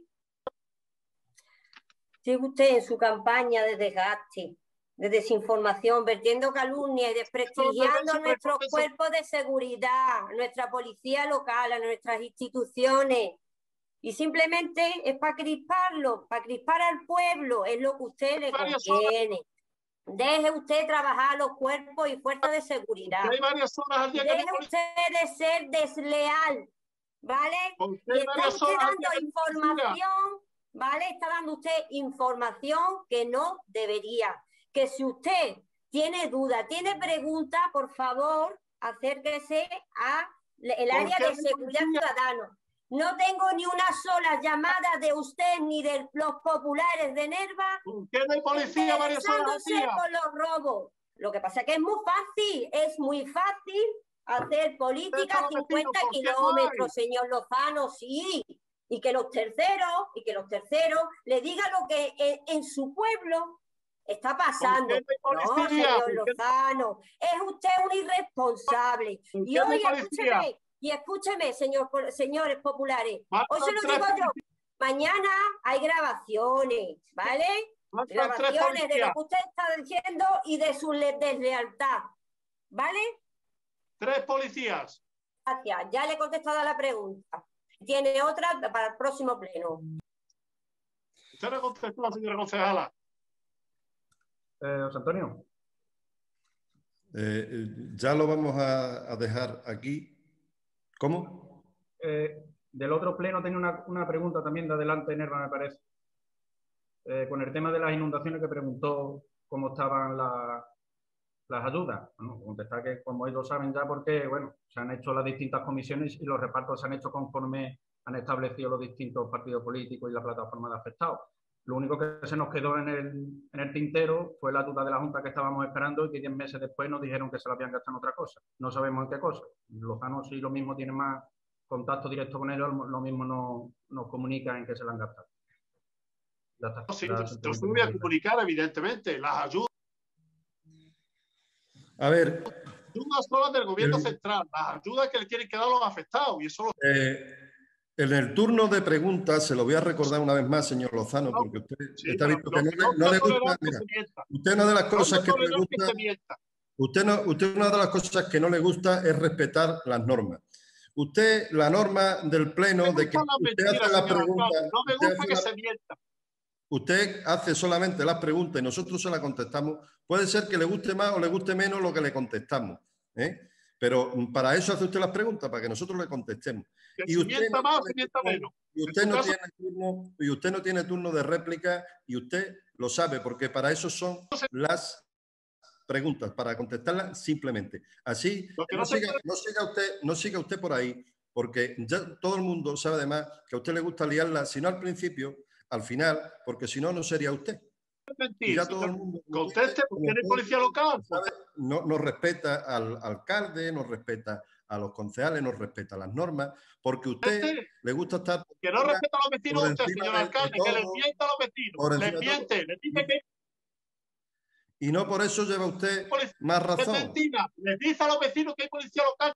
Speaker 6: Sigue usted en su campaña de desgaste, de desinformación, vertiendo calumnias y desprestigiando a nuestros cuerpos de seguridad, a nuestra policía local, a nuestras instituciones. Y simplemente es para crisparlo, para crispar al pueblo, es lo que a usted le conviene. Deje usted trabajar los cuerpos y fuerzas de seguridad.
Speaker 3: Hay varias horas al día que
Speaker 6: deje usted de ser desleal, ¿vale? Y está usted dando información, ¿vale? Está dando usted información que no debería. Que si usted tiene duda, tiene pregunta, por favor, acérquese al área de seguridad ciudadana. No tengo ni una sola llamada de usted ni de los populares de Nerva
Speaker 3: ¿Qué de policía varias horas al día?
Speaker 6: Por los robos. Lo que pasa es que es muy fácil hacer política a 50 kilómetros, señor Lozano, sí. Y que los terceros le digan lo que en su pueblo está pasando. No, señor Lozano, es usted un irresponsable. Y hoy, escúcheme, señores populares, hoy se lo digo yo, mañana hay grabaciones, ¿vale? Grabaciones de lo que usted está diciendo y de su deslealtad, ¿vale?
Speaker 3: 3 policías.
Speaker 6: Gracias, ya le he contestado a la pregunta. Tiene otra para el próximo pleno.
Speaker 3: Usted le contestó a la señora concejala.
Speaker 8: José Antonio.
Speaker 1: Ya lo vamos a dejar aquí. ¿Cómo?
Speaker 8: Del otro pleno tenía una pregunta también de adelante, Nerva, me parece. Con el tema de las inundaciones que preguntó cómo estaban las ayudas. Bueno, contestar que como ellos saben ya porque, bueno, se han hecho las distintas comisiones y los repartos se han hecho conforme han establecido los distintos partidos políticos y la plataforma de afectados. Lo único que se nos quedó en el tintero fue la duda de la Junta que estábamos esperando y que 10 meses después nos dijeron que se la habían gastado en otra cosa. No sabemos en qué cosa. Lozano, si lo mismo tiene más contacto directo con ellos, lo mismo nos comunica en que se la han gastado. Ya está.
Speaker 3: Sí, yo se lo voy a comunicar, evidentemente. Las ayudas.
Speaker 1: A ver.
Speaker 3: Las ayudas son las del gobierno central. Las ayudas que le tienen que dar a los afectados. Y eso
Speaker 1: en el turno de preguntas, se lo voy a recordar una vez más, señor Lozano, porque usted está visto que no le gusta. Mira, usted una de las cosas que le gusta. Usted una de las cosas que no le gusta es respetar las normas. Usted, la norma del pleno de que usted hace las preguntas.
Speaker 3: No me gusta que se mienta.
Speaker 1: Usted hace solamente las preguntas y nosotros se las contestamos. Puede ser que le guste más o le guste menos lo que le contestamos, ¿eh? Pero para eso hace usted las preguntas, para que nosotros le contestemos. Y usted no tiene turno de réplica y usted lo sabe, porque para eso son las preguntas, para contestarlas simplemente. Así, no siga usted por ahí, porque ya todo el mundo sabe además que a usted le gusta liarla, si no al principio, al final, porque si no, no sería usted.
Speaker 3: Y ya todo el mundo conteste, porque eres policía local.
Speaker 1: No respeta al alcalde, no respeta a los concejales, no respeta las normas, porque usted le gusta estar...
Speaker 3: Que no respeta a los vecinos usted, señor alcalde, que le miente a los vecinos. Le miente, le dice que...
Speaker 1: Y no por eso lleva usted más razón.
Speaker 3: Es mentira, le dice a los vecinos que hay policía local.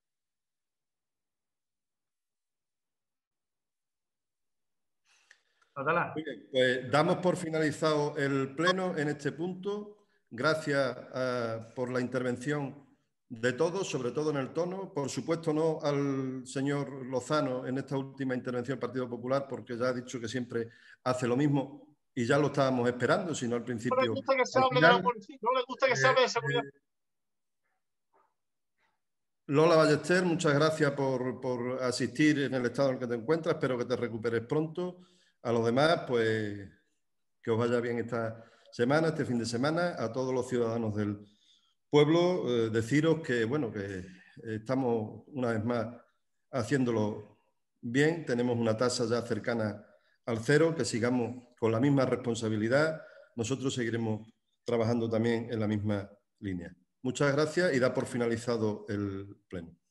Speaker 1: Bien, pues damos por finalizado el pleno en este punto. Gracias por la intervención de todos, sobre todo en el tono. Por supuesto no al señor Lozano en esta última intervención del Partido Popular, porque ya ha dicho que siempre hace lo mismo y ya lo estábamos esperando, sino al principio.
Speaker 3: No le gusta que se hable de la policía, no le gusta que se hable de seguridad.
Speaker 1: Lola Ballester, muchas gracias por asistir en el estado en el que te encuentras. Espero que te recuperes pronto. A los demás, pues que os vaya bien esta semana, este fin de semana. A todos los ciudadanos del pueblo, deciros que, bueno, que estamos una vez más haciéndolo bien. Tenemos una tasa ya cercana al 0, que sigamos con la misma responsabilidad. Nosotros seguiremos trabajando también en la misma línea. Muchas gracias y da por finalizado el pleno.